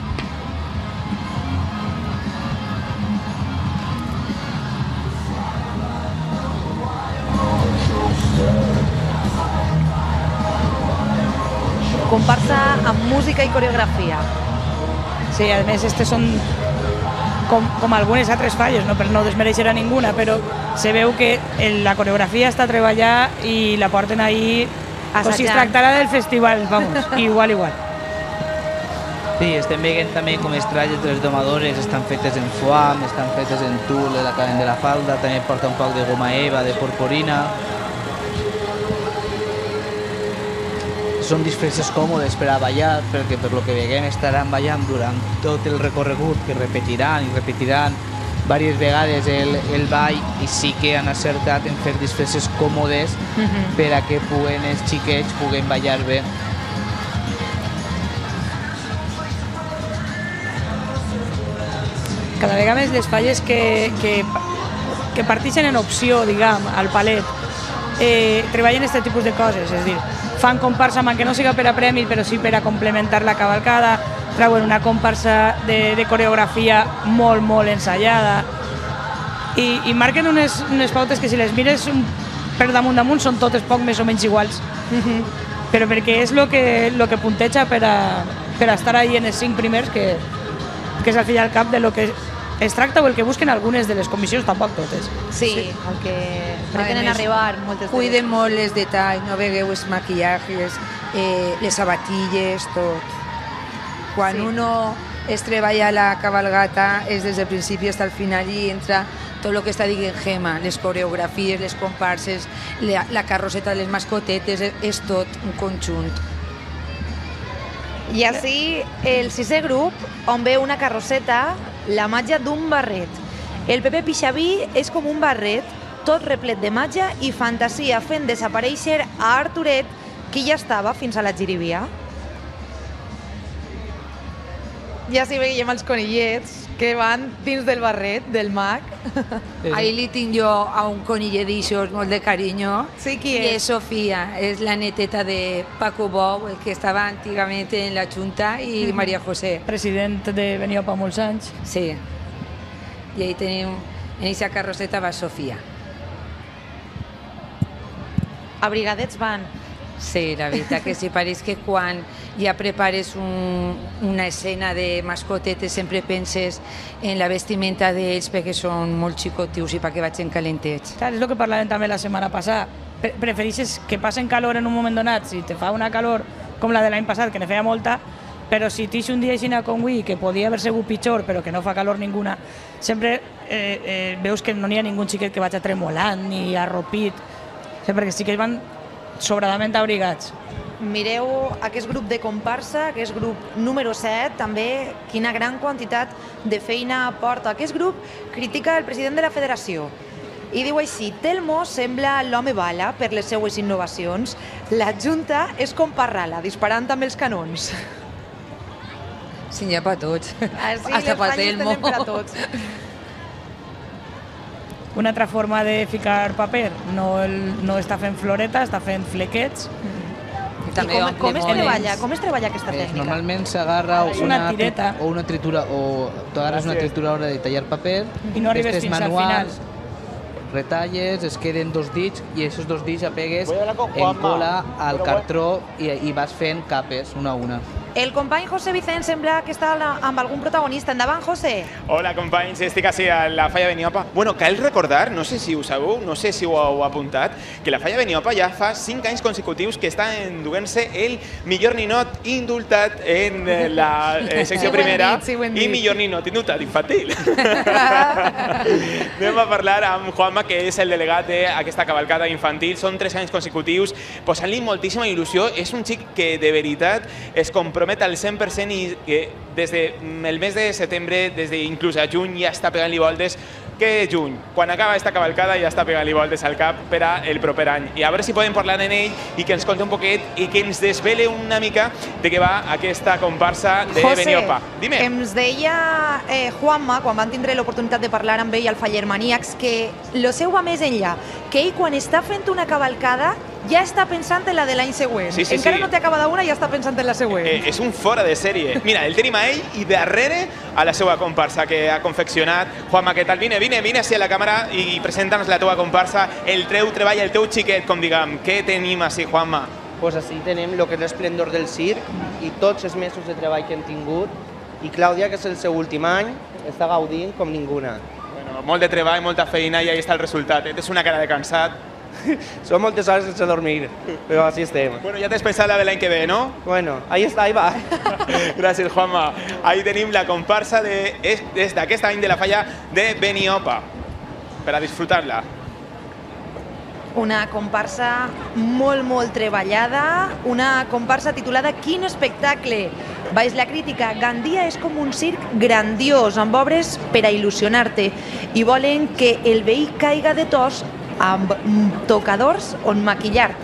Comparsa amb música i coreografia.
Sí, a més, estes són com, com algunes altres falles, no per no desmereixer a ninguna, però se veu que la coreografia està treballada i la porten ahí com si es tractara del festival, vamos, igual, igual.
Sí, estem veient també com els trajes de les domadores estan fetes en foam, estan fetes en tul, l'acabament de la falda, també porta un poc de goma eva, de porporina. Són disfresses còmodes per a ballar, perquè per lo que veiem estaran ballant durant tot el recorregut, que repetiran i repetiran diverses vegades el, el ball, i sí que han acertat en fer disfresses còmodes uh-huh. per a que puguen els xiquets puguen ballar bé.
Cada vegada més les falles que, que, que partixen en opció, diguem, al palet, eh, treballen aquest tipus de coses, és a dir, fan comparsa que no siga per a premi, però sí per a complementar la cavalcada, trauen una comparsa de, de coreografia molt, molt ensayada i, i marquen unes, unes pautes que si les mires per damunt damunt són totes poc més o menys iguals, uh-huh. però perquè és el que, lo que punteja per a, per a estar ahí en els cinc primers, que, que és al fi i al cap de lo que es tracta o el que busquen algunes de les comissions, tampoc totes.
Sí, sí. El que pretenen arribar moltes de
cuiden molt els detalls, no vegueu els maquillatges, eh, les sabatilles, tot. Quan sí. uno es treballa la cabalgata és des del principi fins al final i entra tot el que està dient Gemma, les coreografies, les comparses, la, la carrosseta de les mascotetes, és tot un conjunt.
I així el sisè grup, on ve una carrosseta, la màgia d'un barret. El Pepe Pixaví és com un barret, tot replet de màgia i fantasia, fent desaparèixer a Arturet, qui ja estava fins a la Giribia. Ja s'hi veiem els conillets que van dins del barret, del mag.
Ahí li tinc jo a un conillet d'aixòs molt de carinyo.
Sí, qui
és? I
és?
és Sofia, és la neteta de Paco Bou, el que estava antigament en la Junta, i mm-hmm. María José.
President de Beniopa molts anys.
Sí. I ahí tenim, en aquesta carrosseta va Sofia.
Abrigadets van.
Sí, la veritat que sí, pareix que quan ja prepares un, una escena de mascotetes sempre penses en la vestimenta d'ells perquè són molt xicotius i perquè vagin calentets.
Clar, és el que parlàvem també la setmana passada. Pre prefereixes que passen calor en un moment donat, si te fa una calor com la de l'any passat, que ne feia molta, però si tens un dia així com avui, que podia haver sigut pitjor, però que no fa calor ninguna, sempre eh, eh, veus que no n'hi ha ningú xiquet que vagi tremolant ni arropit, sempre que sí que van sobradament abrigats.
Mireu aquest grup de comparsa, aquest grup número set, també quina gran quantitat de feina porta. Aquest grup critica el president de la federació i diu així: Telmo sembla l'home bala per les seues innovacions, la Junta és com Parrala, disparant amb els canons.
Sí, n'hi ha per tots.
Ah, sí, les falles tenen per a tots.
Una altra forma de ficar paper, no, el, no està fent floreta, està fent flequets.
I també I com, com, es treballa, com es treballa aquesta tècnica?
Normalment s'agarra una,
una tireta
o una tritura, o t'agarres una trituradora de tallar paper,
i no arribes fins
manuals, al final. Retalles, es queden dos dits i aquests dos dits apegues en cola al cartró i, i vas fent capes, una a una.
El company José Vicent sembla que està amb algun protagonista. Endavant, José.
Hola, companys. Estic així a la Falla Beniopa. Bueno, cal recordar, no sé si ho sabeu, no sé si ho heu apuntat, que la Falla Beniopa ja fa cinc anys consecutius que està enduent-se el millor ninot indultat en la eh, secció
sí,
primera
dit, sí,
i millor ninot indultat infantil. Anem a parlar amb Juanma, que és el delegat d'aquesta cavalcada infantil. Són tres anys consecutius posant-li moltíssima il·lusió. És un xic que de veritat es compromete compromet al cent per cent i que des del mes de setembre, des d'inclús a juny, ja està pegant-li voltes. Que juny, quan acaba aquesta cavalcada, ja està pegant-li voltes al cap per al proper any. I a veure si podem parlar amb ell i que ens conti un poquet i que ens desvele una mica de què va aquesta comparsa de Beniopa. Dime.
Ens deia eh, Juanma, quan van tindre l'oportunitat de parlar amb ell al Faller Maníacs, que lo seu va més enllà, que ell quan està fent una cavalcada ja està pensant en la de l'any següent.
Sí, sí,
Encara
sí.
no té acabada una i ja està pensant en la següent.
Eh, és un fora de sèrie. Mira, el tenim a ell i darrere a la seva comparsa que ha confeccionat. Juanma, què tal? Vine, vine, vine així a la càmera i presenta'ns la teva comparsa, el teu treball, el teu xiquet, com diguem. Què tenim així, Juanma?
Pues així tenim el que és l'esplendor del circ i tots els mesos de treball que hem tingut. I Clàudia, que és el seu últim any, està gaudint com ninguna.
Bueno, molt de treball, molta feina i ahí està el resultat. Eh? Tens una cara de cansat.
Són moltes hores sense dormir, però així estem.
Bueno, ja t'has pensat la de l'any que ve, no?
Bueno, ahí està, ahí va.
Gràcies, Juanma. Ahí tenim la comparsa de, des d'aquest any de la falla de Beniopa, per a disfrutar-la.
Una comparsa molt, molt treballada, una comparsa titulada Quin espectacle! Baix la crítica, Gandia és com un circ grandiós, amb obres per a il·lusionar-te, i volen que el veí caiga de tos amb tocadors on maquillar-te.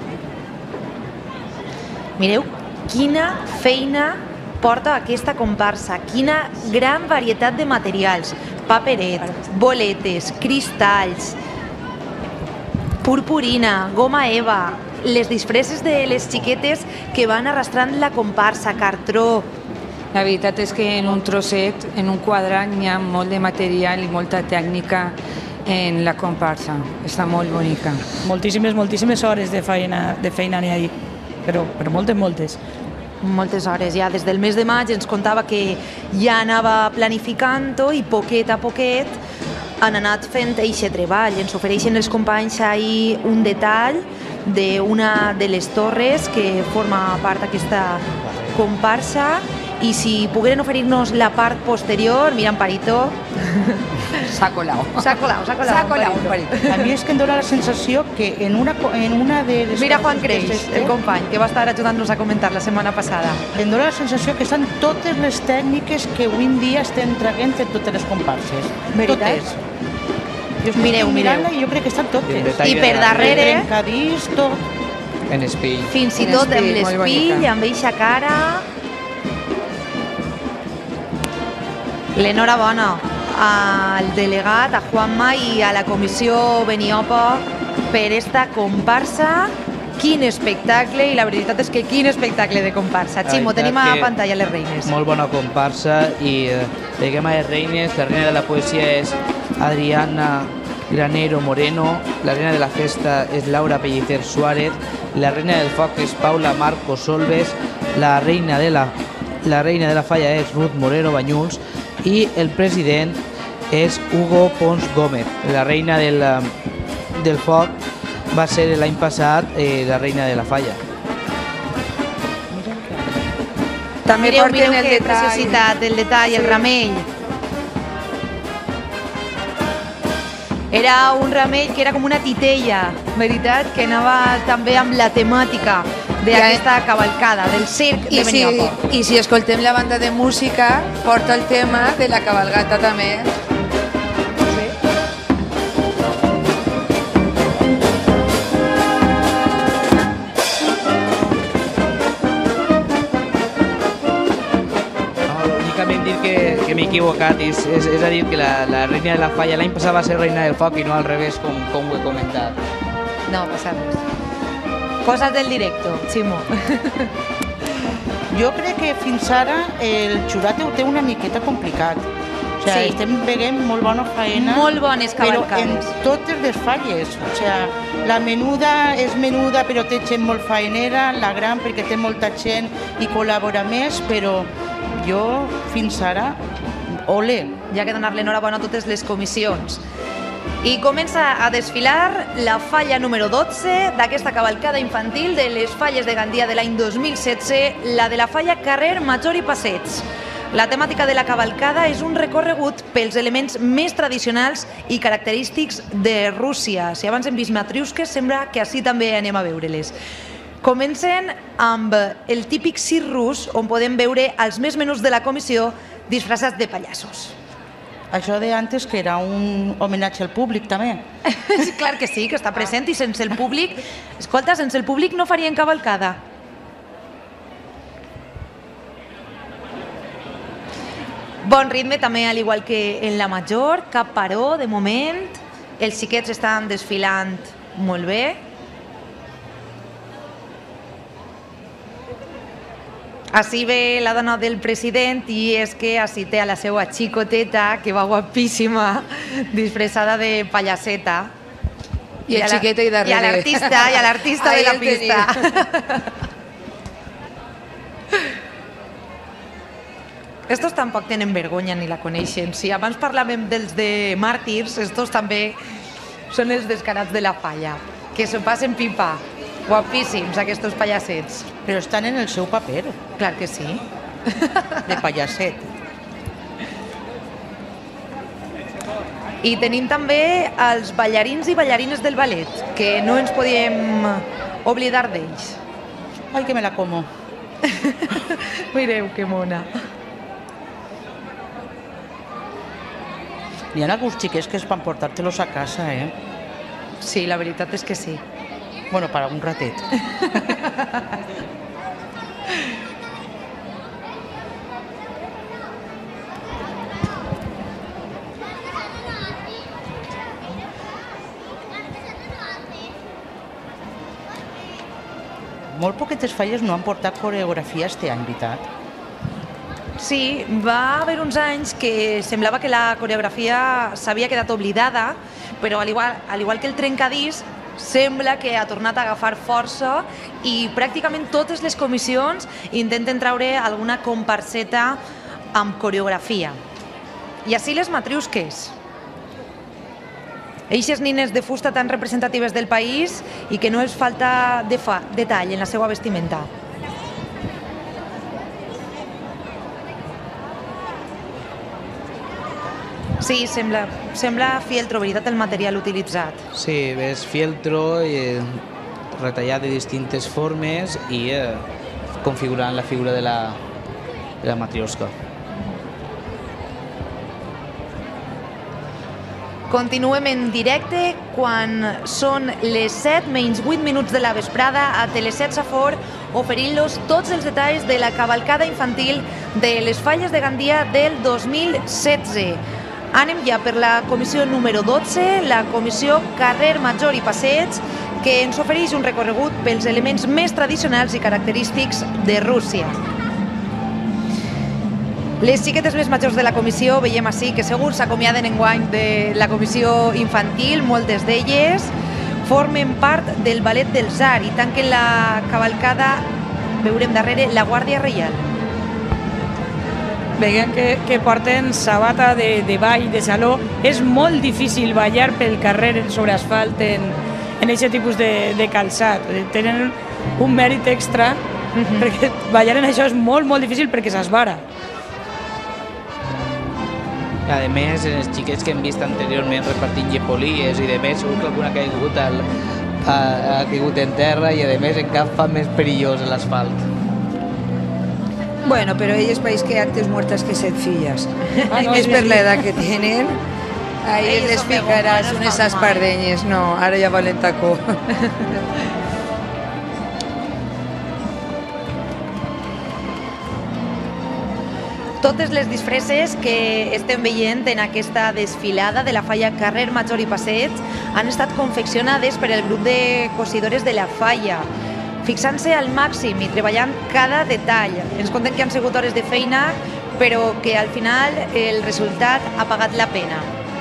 Mireu quina feina porta aquesta comparsa, quina gran varietat de materials, paperet, boletes, cristalls, purpurina, goma eva, les disfresses de les xiquetes que van arrastrant la comparsa, cartró.
La veritat és que en un trosset, en un quadrat, hi ha molt de material i molta tècnica en la comparsa. Està molt bonica.
Moltíssimes, moltíssimes hores de feina de feina n'hi ha ahí, però, però moltes, moltes.
Moltes hores, ja des del mes de maig ens contava que ja anava planificant-ho i poquet a poquet han anat fent eixe treball. Ens ofereixen els companys ahir un detall d'una de les torres que forma part d'aquesta comparsa i si pogueren oferir-nos la part posterior, mira, Amparito.
S'ha colau.
S'ha colau, s'ha colau.
S'ha colau, Amparito.
A mi és que em dóna la sensació que en una, en una de les...
Mira Juan Creix, el company, que va estar ajudant-nos a comentar la setmana passada.
Em dóna la sensació que estan totes les tècniques que avui en dia estem traient en totes les comparses.
Veritat?
Totes. Jo estic
Mireu,
mirant-la
mireu.
i jo crec que estan totes.
I per darrere,
Trencadís, tot.
En espill.
fins i
En
tot amb
espill, molt
l'espill,
bonica.
amb eixa cara... L'enhorabona al delegat, a Juanma i a la comissió Beniopa per esta comparsa. Quin espectacle, i la veritat és que quin espectacle de comparsa. Ximo, tenim a pantalla les reines.
Molt bona comparsa i eh, diguem a les reines, la reina de la poesia és Adriana Granero Moreno, la reina de la festa és Laura Pellicer Suárez, la reina del foc és Paula Marco Solves, la reina de la, la reina de la falla és Ruth Moreno Banyuls i el president és Hugo Pons Gómez. La reina del, del foc va ser l'any passat eh, la reina de la falla.
També
Mireu,
porten
mireu
el
que
detall.
preciositat, el detall, el ramell. Era un ramell que era com una titella, veritat? Que anava també amb la temàtica d'aquesta cavalcada, del circ
I
de
si,
Beniopa.
I si escoltem la banda de música, porta el tema de la cabalgata també.
Únicament dir que, que m'he equivocat, és, és, és a dir que la, la reina de la falla l'any passat va ser reina del foc i no al revés, com, com ho he comentat.
No, passa res. Coses del directo, Ximo.
Jo crec que fins ara el jurat ho té una miqueta complicat. O sigui,
Sí.
estem veient molt bona faena.
Molt bones
però en
cavalcades.
totes les falles. O sigui, la menuda és menuda però té gent molt faenera, la gran perquè té molta gent i col·labora més, però jo fins ara, ole.
Ja que donar l'enhorabona a totes les comissions. I comença a desfilar la falla número dotze d'aquesta cavalcada infantil de les falles de Gandia de l'any dos mil setze, la de la falla Carrer Major i Passeig. La temàtica de la cavalcada és un recorregut pels elements més tradicionals i característics de Rússia. Si abans hem vist matriusques, sembla que així també anem a veure-les. Comencen amb el típic circ rus on podem veure els més menuts de la comissió disfressats de pallassos.
Això de antes que era un homenatge al públic també.
Clar que sí, que està present i sense el públic, escolta, sense el públic no farien cavalcada. Bon ritme també, al igual que en la major, cap paró de moment, els xiquets estan desfilant molt bé. Així ve la dona del president i és que així té a la seva xicoteta, que va guapíssima, disfressada de pallasseta.
I el xiquet ahí darrere.
I a l'artista, i a l'artista de la pista. Estos tampoc tenen vergonya ni la coneixen. Si abans parlàvem dels de màrtirs, estos també són els descarats de la falla, que s'ho passen pipa. Guapíssims, aquests pallassets.
Però estan en el seu paper.
Clar que sí.
De pallasset.
I tenim també els ballarins i ballarines del ballet, que no ens podíem oblidar d'ells.
Ai, que me la como.
Mireu, que mona.
Hi ha alguns xiquets que es van portar-te-los a casa, eh?
Sí, la veritat és que sí.
Bueno, para un ratet. Molt poquetes falles no han portat coreografia este any, veritat?
Sí, va haver uns anys que semblava que la coreografia s'havia quedat oblidada, però al igual, al igual que el trencadís, sembla que ha tornat a agafar força i pràcticament totes les comissions intenten traure alguna comparseta amb coreografia. I així les matriusques. Eixes nines de fusta tan representatives del país i que no els falta de fa, detall en la seva vestimenta. Sí, sembla, sembla fieltro, veritat, el material utilitzat.
Sí, és fieltro i retallat de distintes formes i eh, configurant la figura de la, de la matriosca.
Continuem en directe quan són les set menys vuit minuts de la vesprada a Teleset Safor, oferint-los tots els detalls de la cavalcada infantil de les Falles de Gandia del dos mil setze. Anem ja per la comissió número dotze, la comissió Carrer Major i Passeig, que ens ofereix un recorregut pels elements més tradicionals i característics de Rússia. Les xiquetes més majors de la comissió veiem així que segur s'acomiaden enguany de la comissió infantil, moltes d'elles formen part del ballet del Tsar i tanquen la cavalcada, veurem darrere, la Guàrdia Reial.
Veiem que, que porten sabata de, de ball, de saló. És molt difícil ballar pel carrer sobre asfalt en aquest tipus de, de calçat. Tenen un mèrit extra, uh-huh. perquè ballar en això és molt, molt difícil perquè s'esvara.
A més, els xiquets que hem vist anteriorment repartint llepolies i de més, segur que alguna ha caigut, al, ha, ha caigut en terra i a més en cap fa més perillós l'asfalt.
Bueno, pero ellos país que antes muertas que sencillas.
Ah, no,
es
sí,
per
sí.
la edad que tienen. Ahí
Ellos
les
son de
picarás,
goma, no
son
es
esas
normal.
pardeñes. No, ahora ya valen taco.
Totes les disfresses que estem veient en aquesta desfilada de la falla Carrer Major i Passeig han estat confeccionades per el grup de cosidores de la falla, fixant-se al màxim i treballant cada detall. Ens conten que han sigut hores de feina, però que al final el resultat ha pagat la pena.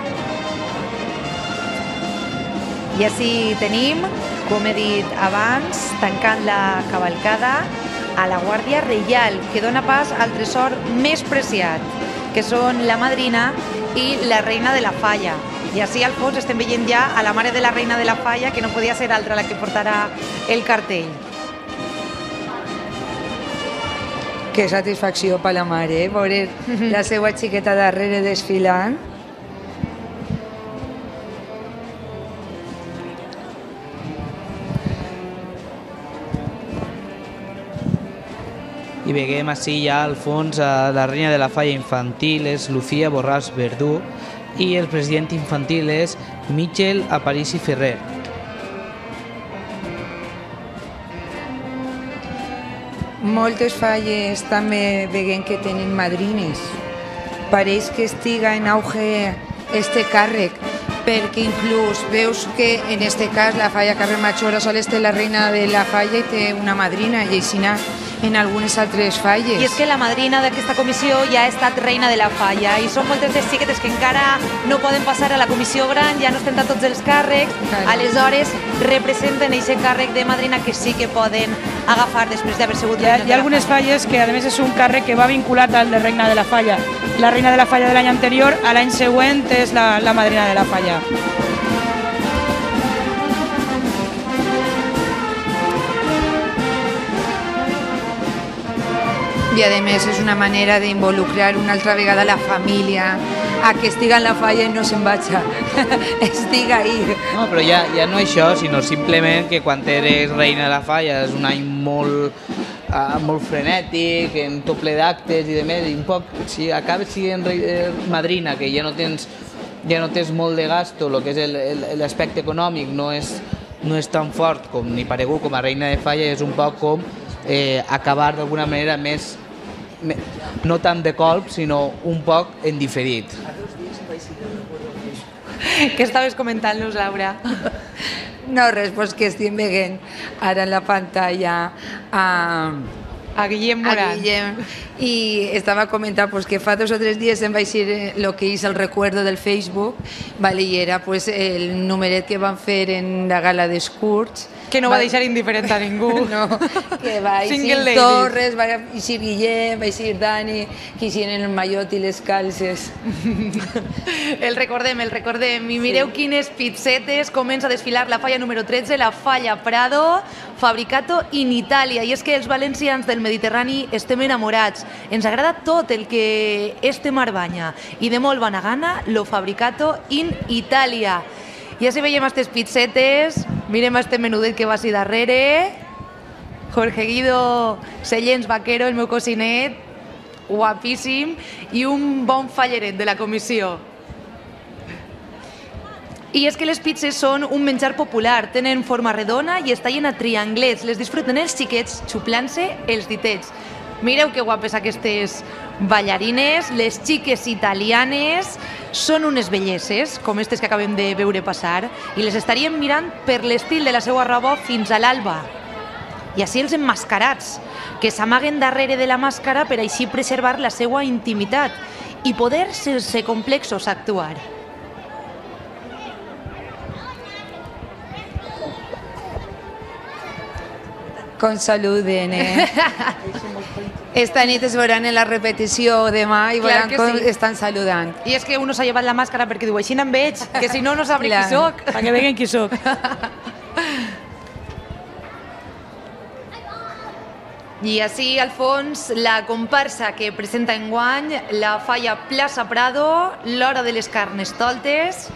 I així tenim, com he dit abans, tancant la cavalcada, a la Guàrdia Reial, que dona pas al tresor més preciat, que són la madrina i la reina de la falla. I així al fons estem veient ja a la mare de la reina de la falla, que no podia ser altra la que portarà el cartell.
Que satisfacció per la mare, eh? Veure la seva xiqueta darrere desfilant.
i veiem així ja al fons a la reina de la falla infantil és Lucía Borràs Verdú i el president infantil és Michel Aparici Ferrer.
Moltes falles també veiem que tenen madrines. Pareix que estiga en auge este càrrec, perquè inclús veus que en este cas la falla Carrer Machora sols té la reina de la falla i té una madrina, i així en algunes altres falles.
I és que la madrina d'aquesta comissió ja ha estat reina de la falla i són moltes les xiquetes que encara no poden passar a la comissió gran, ja no estan a tots els càrrecs, aleshores representen aquest càrrec de madrina que sí que poden agafar després d'haver sigut reina de la falla.
Hi ha algunes falles que a més és un càrrec que va vinculat al de reina de la falla. La reina de la falla de l'any anterior, a l'any següent és la, la madrina de la falla.
I a més és una manera d'involucrar una altra vegada la família a que estiga en la falla i no se'n vagi, estiga ahí.
No, però ja, ja no això, sinó simplement que quan eres reina de la falla és un any molt, uh, molt frenètic, en tot ple d'actes i de més, i un poc, si acabes sent eh, madrina, que ja no tens, ja no tens molt de gasto, el que és l'aspecte econòmic no és, no és tan fort com ni paregut com a reina de falla, és un poc com eh, acabar d'alguna manera més, no tant de colp, sinó un poc en diferit.
Què estaves comentant-nos, Laura?
No, res, doncs que estic veient ara en la pantalla a,
a Guillem Moran.
A Guillem, i estava comentant pues, que fa dos o tres dies em vaig dir el que és el recuerdo del Facebook, vale, i era pues, el numeret que van fer en la gala d'Escurts,
que no va deixar indiferent a ningú.
No, que va eixir Torres, va eixir Guillem, va eixir Dani, que eixien el mallot i les calces.
El recordem, el recordem. I mireu sí. Quines pizzetes comença a desfilar la falla número tretze, la falla Prado, fabricato in Itàlia. I és que els valencians del Mediterrani estem enamorats. Ens agrada tot el que este mar banya. I de molt bona gana, lo fabricato in Itàlia. Ja si veiem aquestes pizzetes, mirem este menudet que va així darrere, Jorge Guido Sellens Vaquero, el meu cosinet, guapíssim, i un bon falleret de la comissió. I és que les pizzas són un menjar popular, tenen forma redona i es tallen a trianglets, les disfruten els xiquets xuplant-se els ditets. Mireu que guapes aquestes ballarines, les xiques italianes, són unes belleses, com aquestes que acabem de veure passar, i les estaríem mirant per l'estil de la seva roba fins a l'alba. I així els emmascarats, que s'amaguen darrere de la màscara per així preservar la seva intimitat i poder, sense complexos, actuar.
Com saluden, eh? Esta nit es veuran en la repetició demà i veuran com estan saludant.
I és que uno s'ha llevat la màscara perquè diu, així n'en veig, que si no, no sabré qui soc.
Perquè veguen qui soc.
I així, al fons, la comparsa que presenta enguany la falla Plaça Prado, l'hora de les Carnestoltes.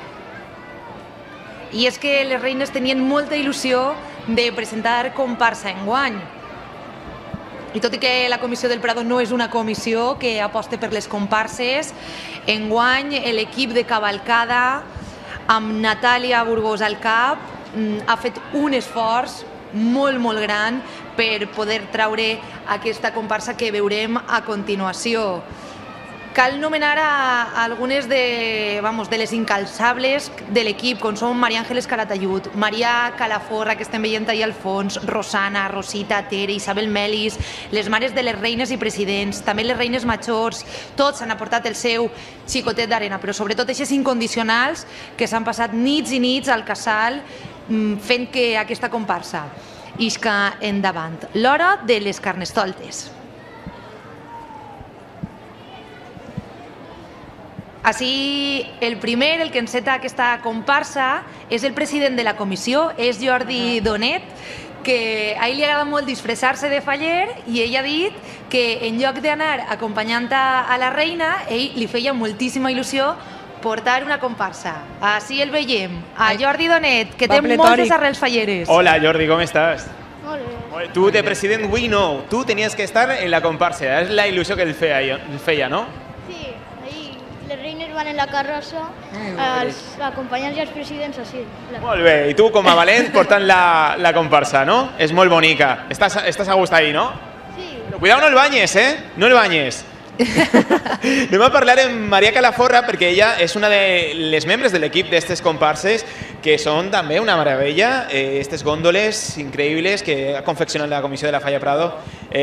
I és que les reines tenien molta il·lusió de presentar comparsa enguany. I tot i que la comissió del Prado no és una comissió que aposta per les comparses, enguany l'equip de cavalcada amb Natàlia Burgos al cap ha fet un esforç molt, molt gran per poder traure aquesta comparsa que veurem a continuació. Cal nomenar a algunes de, vamos, de les incalçables de l'equip, com són Maria Àngeles Calatayud, Maria Calaforra, que estem veient allà al fons, Rosana, Rosita, Tere, Isabel Melis, les mares de les reines i presidents, també les reines majors, tots han aportat el seu xicotet d'arena, però sobretot aquests incondicionals que s'han passat nits i nits al casal fent que aquesta comparsa isca endavant. L'hora de les Carnestoltes. Així, el primer, el que enceta aquesta comparsa, és el president de la comissió, és Jordi Donet, que a ell li agrada molt disfressar-se de faller i ell ha dit que en lloc d'anar acompanyant a la reina, ell li feia moltíssima il·lusió portar una comparsa. Així el veiem, a Jordi Donet, que té moltes arrels falleres.
Hola, Jordi, com estàs?
Molt bé.
Tu de president avui no, tu tenies que estar en la comparsa, és la il·lusió que el feia, el feia no?
Sí, ahí les reines van en la carrossa, els acompanyants i els presidents així.
Molt bé, i tu com a valent portant la, la comparsa, no? És molt bonica. Estàs, estàs a gust ahí, no?
Sí.
Però cuidao, no el banyes, eh? No el banyes. Anem a parlar amb Maria Calaforra perquè ella és una de les membres de l'equip d'aquestes comparses que són també una meravella, aquestes gòndoles increïbles que ha confeccionat la Comissió de la Falla Prado.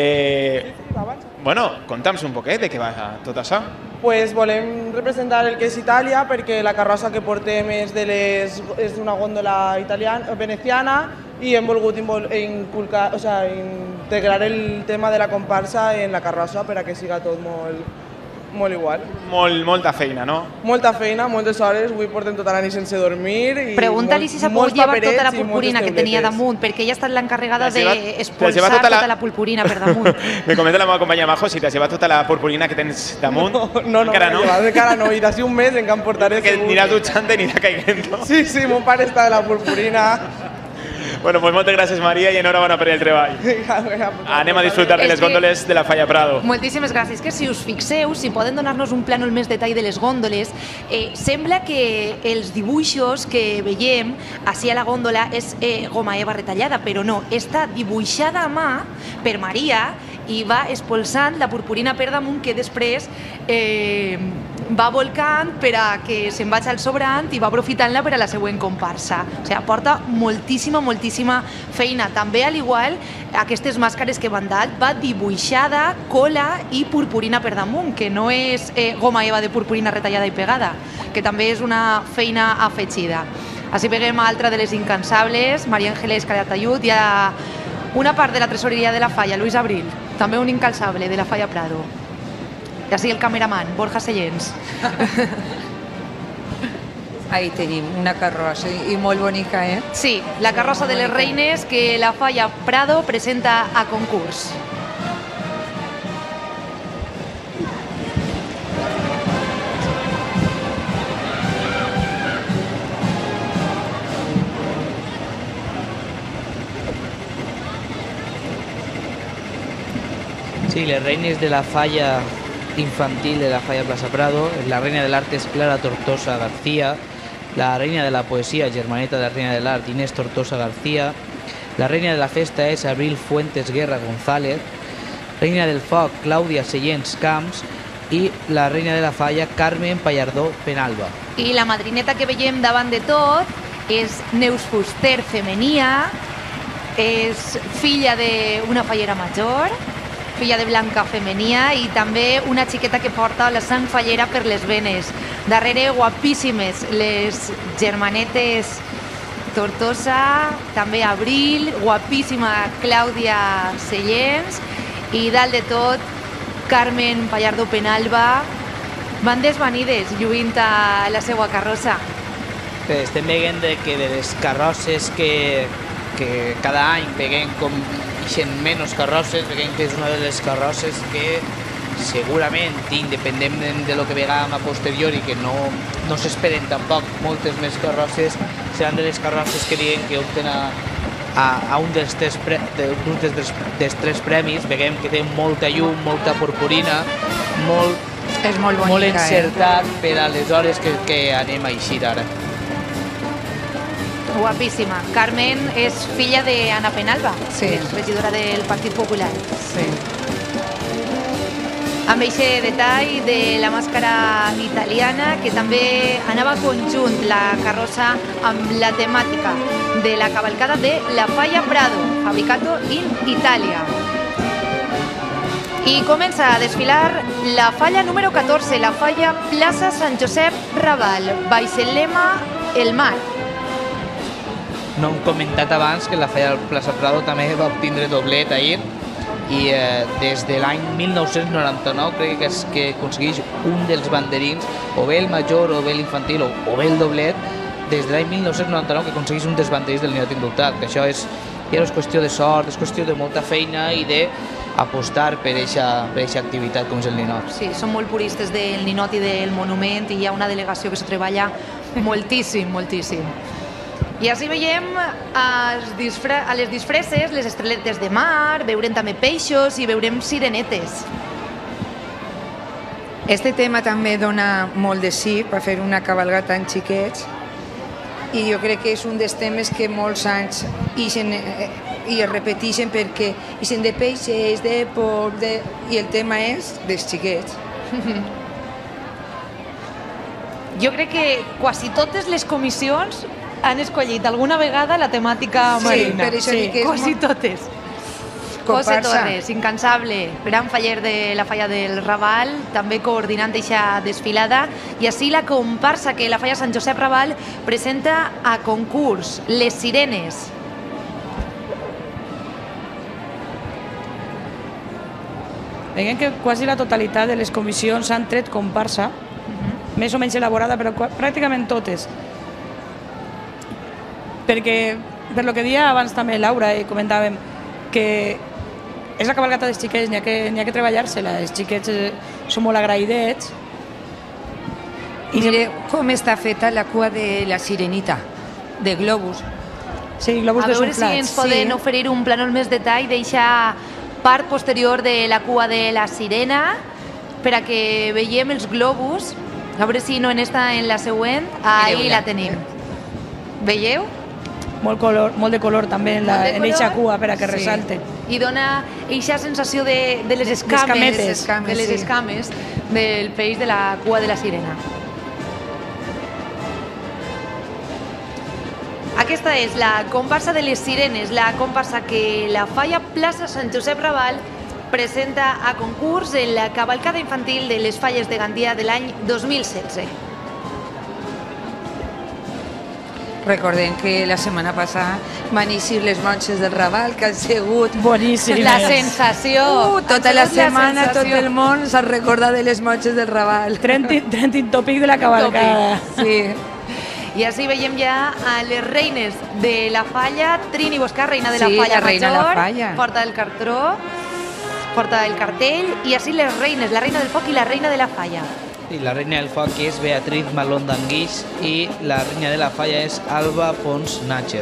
Eh, bueno, conta'ns un poquet de què va tot això.
Pues volem representar el que és Itàlia perquè la carrossa que portem és de les és d'una gòndola italiana, veneciana i hem volgut inculcar, o sea, integrar el tema de la comparsa en la carrossa per a que siga tot molt, molt igual.
Molt, molta feina, no?
Molta feina, moltes hores, avui portem tota la nit sense dormir.
Pregunta-li si s'ha pogut llevar tota la purpurina que tenia damunt, perquè ella ha estat l'encarregada d'expulsar tota la purpurina per damunt.
Me comenta la meva companya Majo si t'has llevat tota la purpurina que tens damunt.
No, no, no,
encara no.
Encara no, i d'ací un mes en què em portaré
que
segur.
Aniràs dutxant i anirà caient, no?
Sí, sí, mon pare està de la purpurina.
Bueno, pues moltes gràcies, Maria, i enhorabona per el treball. Anem a disfrutar de les gòndoles de la Falla Prado.
Moltíssimes gràcies. Que si us fixeu, si poden donar-nos un plànol més detall de les gòndoles, eh, sembla que els dibuixos que veiem així a la gòndola és eh, goma eva retallada, però no, està dibuixada a mà per Maria i va expulsant la purpurina per damunt que després eh, va volcant per a que se'n vagi al sobrant i va aprofitant-la per a la següent comparsa. O sigui, porta moltíssima, moltíssima feina. També, al igual, aquestes màscares que van dalt va dibuixada, cola i purpurina per damunt, que no és eh, goma eva de purpurina retallada i pegada, que també és una feina afegida. Així veiem altra de les incansables, Maria Ángeles Calatayud, i a una part de la tresoreria de la Falla, Luis Abril, també un incansable de la Falla Prado. I així el cameraman, Borja Sellens.
Ahí tenim una carrossa i molt bonica, eh?
Sí, la carrossa de les reines que la Falla Prado presenta a concurs.
Sí, les reines de la Falla infantil de la Falla Plaza Prado, la reina del arte es Clara Tortosa García, la reina de la poesía, germaneta de la reina del arte, Inés Tortosa García, la reina de la festa es Abril Fuentes Guerra González, reina del foc, Clàudia Sellens Camps, i la reina de la Falla, Carmen Pallardó Penalba.
I la madrineta que veiem davant de tot és Neus Fuster Femenia, és filla d'una fallera major, filla de Blanca Femenia, i també una xiqueta que porta la sang fallera per les venes. Darrere, guapíssimes, les germanetes Tortosa, també Abril, guapíssima Clàudia Sellens, i dalt de tot, Carmen Pallardó Penalba, van desvanides lluint a la seva carrossa.
Estem veient que de les carrosses que, que cada any veiem com ixen menys carrosses, veiem que és una de les carrosses que segurament, independentment de lo que vegam a posteriori, que no, no s'esperen tampoc moltes més carrosses, seran de les carrosses que diguem que opten a, a, a un dels tres, pre, de, dels, dels tres premis. Veiem que té molta llum, molta purpurina, molt,
és molt bonica,
molt encertat
eh?
per a les hores que, que anem a eixir ara.
Guapíssima. Carmen és filla d'Anna Penalba,
sí,
regidora del Partit Popular.
Sí.
Amb aquest detall de la màscara italiana, que també anava conjunt la carrossa amb la temàtica de la cavalcada de la Falla Prado, fabricato in Italia. I comença a desfilar la falla número catorze, la Falla Plaça Sant Josep Raval, baix el lema El Mar.
No hem comentat abans que la Falla Plaza Prado també va obtindre doblet ahir, i eh, des de l'any mil nou-cents noranta-nou crec que és que aconsegueix un dels banderins, o bé el major o bé l'infantil o, o bé el doblet, des de l'any mil nou-cents noranta-nou que aconsegueix un dels banderins del ninot indultat, que això és, ja no és qüestió de sort, és qüestió de molta feina i d'apostar per aquesta activitat com és el ninot.
Sí, som molt puristes del ninot i del monument, i hi ha una delegació que s'ho treballa moltíssim, moltíssim. I així veiem a les disfresses les estreletes de mar, veurem també peixos i veurem sirenetes.
Este tema també dona molt de sí per fer una cabalgata en xiquets i jo crec que és un dels temes que molts anys ixen, eh, i es repeteixen perquè ixen de peixes, de porc, de... i el tema és dels xiquets.
Jo crec que quasi totes les comissions han escollit alguna vegada la temàtica marina.
Sí, per això dic que és
quasi
molt...
totes. José Torres, incansable, gran faller de la Falla del Raval, també coordinant aquesta desfilada, i així la comparsa que la Falla Sant Josep Raval presenta a concurs, Les Sirenes.
Veiem que quasi la totalitat de les comissions han tret comparsa, més o menys elaborada, però pràcticament totes. Perquè, per lo que dia abans també Laura, i comentàvem, que és la cabalgata dels xiquets, n'hi ha que, n'hi ha que treballar-se-la, els xiquets eh, són molt agraïdets.
I mireu com està feta la cua de la sirenita, de globus.
Sí, globus
a veure
desunflats.
si ens poden
sí.
oferir un plànol més detall d'eixa part posterior de la cua de la sirena per a que veiem els globus. A veure si no en esta, en la següent. Ahí la tenim. Veieu?
Molt, color, molt de color també en, la,
Molt de
en
color.
eixa cua per a que
Sí.
resalte.
I dona eixa sensació de, de les escames,
D'escametes.
escames, de les
sí.
escames del peix de la cua de la sirena. Aquesta és la comparsa de les sirenes, la comparsa que la Falla Plaça Sant Josep Raval presenta a concurs en la cavalcada infantil de les Falles de Gandia de l'any dos mil setze.
Recordem que la setmana passada van eixir les monges del Raval, que han sigut
boníssimes.
La sensació.
Uh, tota la
Ha sigut la
setmana tot
sensació.
el món s'ha recordat de les monges del Raval.
Trending, trending topic de la cavalcada.
Sí.
I així veiem ja a les reines de la Falla, Trini Boscar, reina de la
Sí,
Falla
la reina de
Major,
la Falla.
porta el cartró, porta el cartell, i així les reines, la reina del foc i la reina de la Falla.
I la reina del foc és Beatriz Malón d'Anguix i la reina de la falla és Alba Pons Nácher.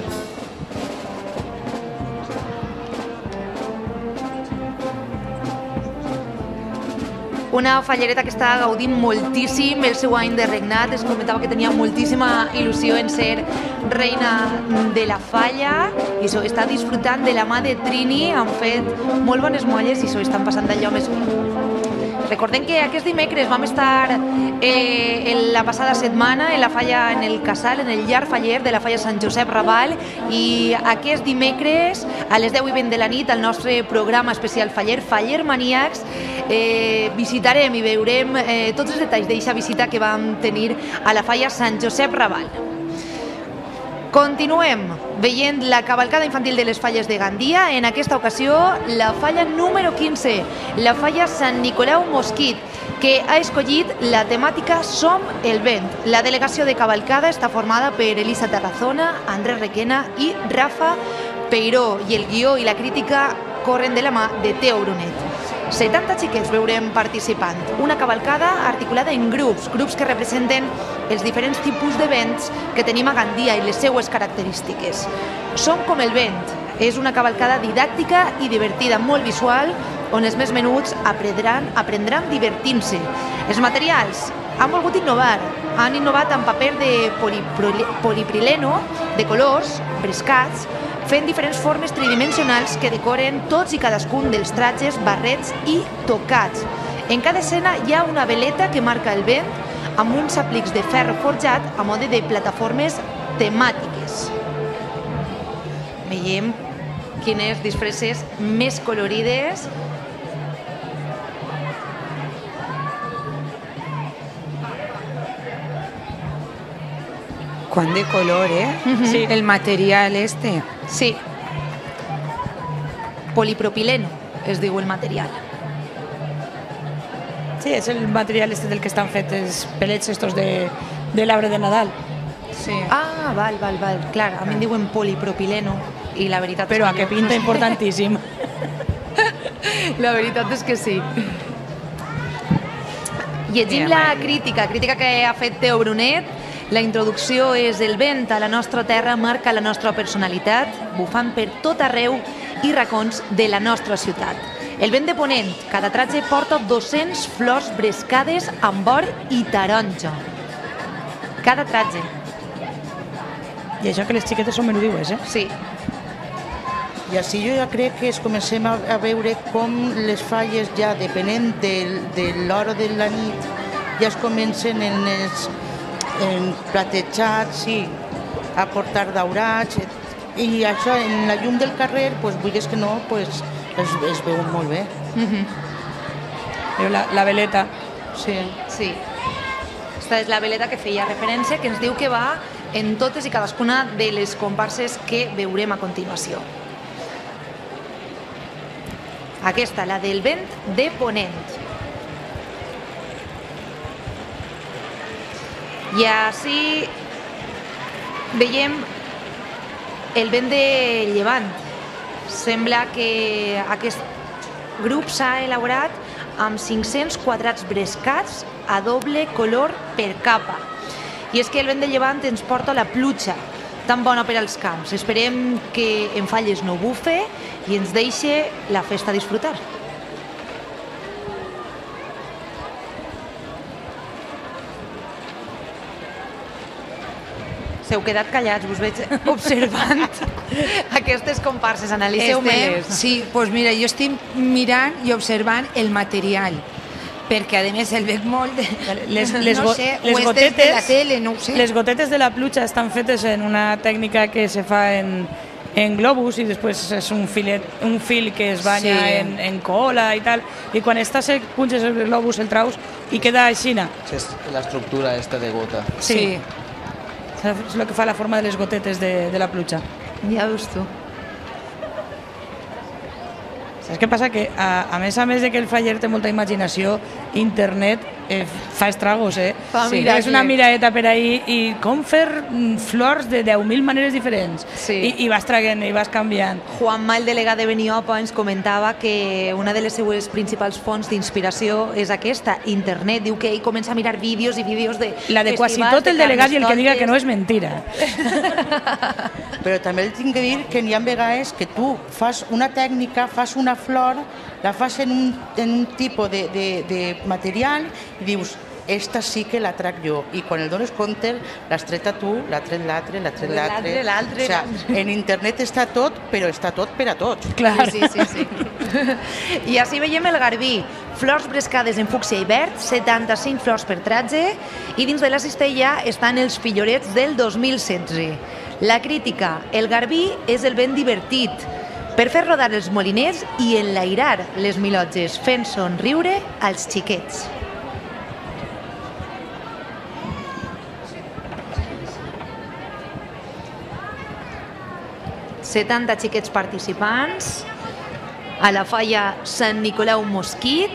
Una fallereta que està gaudint moltíssim el seu any de regnat. Es comentava que tenia moltíssima il·lusió en ser reina de la Falla i s'ho està disfrutant de la mà de Trini. Han fet molt bones molles i s'ho estan passant d'allò més bé. Recordem que aquest dimecres vam estar eh, en la passada setmana en la Falla, en el casal, en el llar faller de la Falla Sant Josep Raval, i aquest dimecres a les deu i vint de la nit al nostre programa especial Faller, Faller Maníacs, eh, visitarem i veurem eh, tots els detalls d'aquesta visita que vam tenir a la Falla Sant Josep Raval. Continuem veient la cavalcada infantil de les Falles de Gandia. En aquesta ocasió, la falla número quinze, la Falla Sant Nicolau Mosquit, que ha escollit la temàtica Som el vent. La delegació de cavalcada està formada per Elisa Terrazona, Andrés Requena i Rafa Peiró, i el guió i la crítica corren de la mà de Teo Brunet. setanta xiquets veurem participant. Una cavalcada articulada en grups, grups que representen els diferents tipus de vents que tenim a Gandia i les seues característiques. Som com el vent. És una cavalcada didàctica i divertida, molt visual, on els més menuts aprendran, aprendran divertint-se. Els materials han volgut innovar. Han innovat amb paper de poliprileno, de colors, brescats, fent diferents formes tridimensionals que decoren tots i cadascun dels tratges, barrets i tocats. En cada escena hi ha una veleta que marca el vent amb uns aplics de ferro forjat a mode de plataformes temàtiques. Veiem quines disfresses més colorides.
Quant de color, eh?
Mhm.
Sí. El material este.
Sí. Polipropileno es diu el material.
Sí, és el material este del que estan fets els pelets estos de, de l'arbre de Nadal.
Sí.
Ah, val, val, val. Clar, a mi em diuen polipropileno i la veritat
Però
és
a
que
que
jo
pinta
no sé.
importantíssim.
La veritat és que sí. Llegim
Mira,
la
Maria.
crítica, crítica que ha fet Teo Brunet,
La introducció és el vent a la nostra terra marca la nostra personalitat, bufant per tot arreu i racons de la nostra ciutat. El vent de ponent, cada tratge porta dos-centes flors brescades amb or i taronja. Cada tratge.
I això que les xiquetes són menudiues, eh?
Sí.
I així jo ja crec que es comencem a veure com les falles ja, depenent de l'hora de la nit, ja es comencen en els platejats, sí, a portar daurats, i això en la llum del carrer, vulguis que no, es veu molt bé.
La veleta.
Sí. Sí. Aquesta és la veleta que feia referència, que ens diu que va en totes i cadascuna de les comparses que veurem a continuació. Aquesta, la del vent de ponent. I així veiem el vent de llevant. Sembla que aquest grup s'ha elaborat amb cinc-cents quadrats brescats a doble color per capa. I és que el vent de llevant ens porta la pluja, tan bona per als camps. Esperem que en falles no bufe i ens deixi la festa a disfrutar. S'heu quedat callats, us veig observant aquestes comparses. Analiceu-me-les.
Sí, doncs mira, jo estic mirant i observant el material, perquè a més el veig molt de...
Les, les,
no sé,
les
o és
gotetes,
de la tele, no ho sé.
Les gotetes de la pluja estan fetes en una tècnica que se fa en, en globus i després és un, filet, un fil que es banya sí. en, en cola i tal, i quan està sec punxes el globus, el traus i queda aixina.
És l'estructura esta de gota.
Sí. sí. És el que fa la forma de les gotetes de, de la pluja.
Ja veus tu.
Saps què passa? Que a, a més a més de que el faller té molta imaginació, internet eh, fa estragos, eh?
Fa
sí, és una miraeta per ahí i com fer flors de deu mil maneres diferents.
Sí.
I, I vas traguent i vas canviant.
Juanma, el delegat de Beniopa, ens comentava que una de les seues principals fonts d'inspiració és aquesta, internet. Diu que ell comença a mirar vídeos i vídeos de
la de quasi tot el delegat i el que diga que no és mentira.
Però també el tinc que dir que n'hi ha vegades que tu fas una tècnica, fas una flor, la fas en un, en un tipus de, de, de material i dius, esta sí que la trac jo. I quan el dones compte, l'has tret a tu, l'ha tret l'altre, l'ha tret l'altre.
L'altre,
o sigui, en internet està tot, però està tot per a tots.
Clar. Sí, sí, sí. I així veiem el garbí. Flors brescades en fúcsia i verd, setanta-cinc flors per tratge, i dins de la cistella estan els fillorets del dos mil setze. La crítica, el garbí és el ben divertit, per fer rodar els moliners i enlairar les milotges, fent somriure als xiquets. setanta xiquets participants a la falla Sant Nicolau Mosquit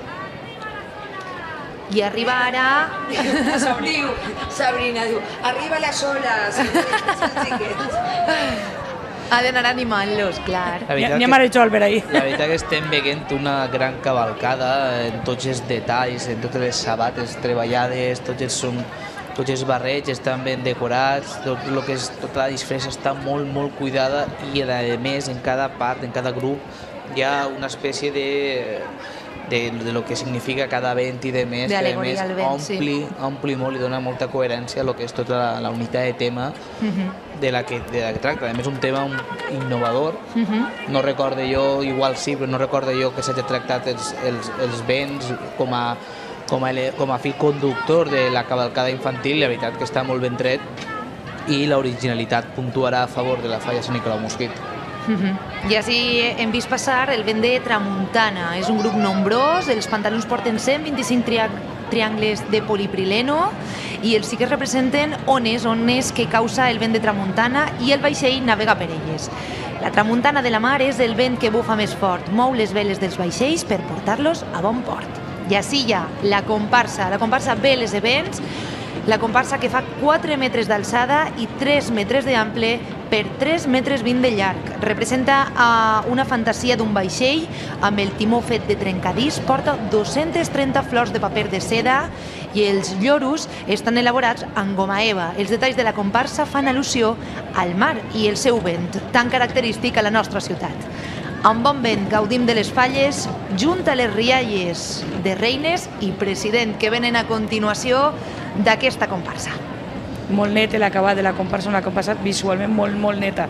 i arriba ara...
Diu, Sabrina, diu, arriba les oles, els xiquets.
Ha d'anar animant-los, clar.
N'hi ha Marijol per ahí.
La veritat que estem veient una gran cavalcada en tots els detalls, en totes les sabates treballades, tots els, són, tots els barrets estan ben decorats, tot el que és tota la disfressa està molt, molt cuidada i a més en cada part, en cada grup hi ha una espècie de... de, de lo que significa cada vent i de més, que a més ompli, ompli molt i dona molta coherència a lo que és tota la, la unitat de tema uh-huh. de, la que, de la que tracta. A més, un tema un, innovador. Uh-huh. No recorde jo, igual sí, però no recorde jo que s'hagi tractat els, els, els vents com a, com, a, com a fil conductor de la cavalcada infantil. La veritat que està molt ben tret i l'originalitat puntuarà a favor de la falla Sant Nicolau Mosquit.
Uh-huh. I així hem vist passar el vent de tramuntana. És un grup nombrós, els pantalons porten cent vint-i-cinc tri triangles de poliprileno i els xiquets representen ones, ones que causa el vent de tramuntana i el vaixell navega per elles. La tramuntana de la mar és el vent que bufa més fort, mou les veles dels vaixells per portar-los a bon port. I així hi ha la comparsa, la comparsa Veles de Vents, la comparsa que fa quatre metres d'alçada i tres metres d'ample per tres metres vint de llarg. Representa uh, una fantasia d'un vaixell amb el timó fet de trencadís, porta dues-centes trenta flors de paper de seda i els lloros estan elaborats amb goma eva. Els detalls de la comparsa fan al·lusió al mar i el seu vent, tan característic a la nostra ciutat. Amb bon vent gaudim de les falles, junt a les rialles de Reines i President, que venen a continuació d'aquesta comparsa.
Molt net l'acabat de la comparsa, una comparsa visualment molt, molt neta.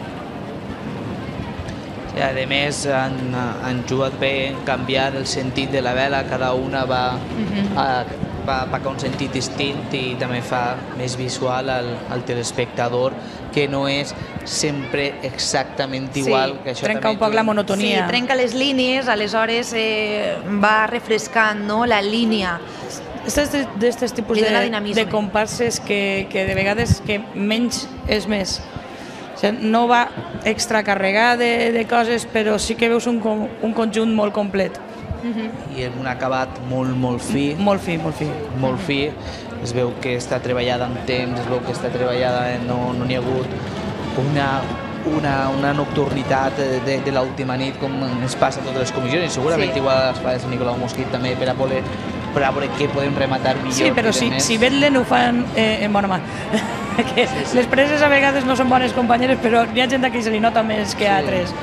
I a més han, han jugat bé en canviar el sentit de la vela, cada una va, uh-huh. a, va, va cap un sentit distint i també fa més visual al, al telespectador, que no és sempre exactament igual.
Sí, que trenca un poc la monotonia.
Sí, trenca les línies, aleshores eh, va refrescant, no?, la línia.
D'aquests tipus de, de comparses que, que de vegades que menys és més. O sigui, no va extracarregar de, de coses, però sí que veus un, un conjunt molt complet.
Uh-huh. I un acabat molt, molt fi.
Molt fi, molt fi.
Molt fi. Es veu que està treballada en temps, es veu que està treballada, no n'hi ha hagut una, una, una nocturnitat de, de l'última nit, com ens passa a totes les comissions, i segurament sí. Igual a les falles de Nicolau Mosquit també, per a poder, per a veure què podem rematar millor.
Sí, però si, si vetlen ho fan eh, en bona mà. Que sí, sí. Les preses a vegades no són bones companyeres, però hi ha gent aquí que se li nota més que sí. Altres.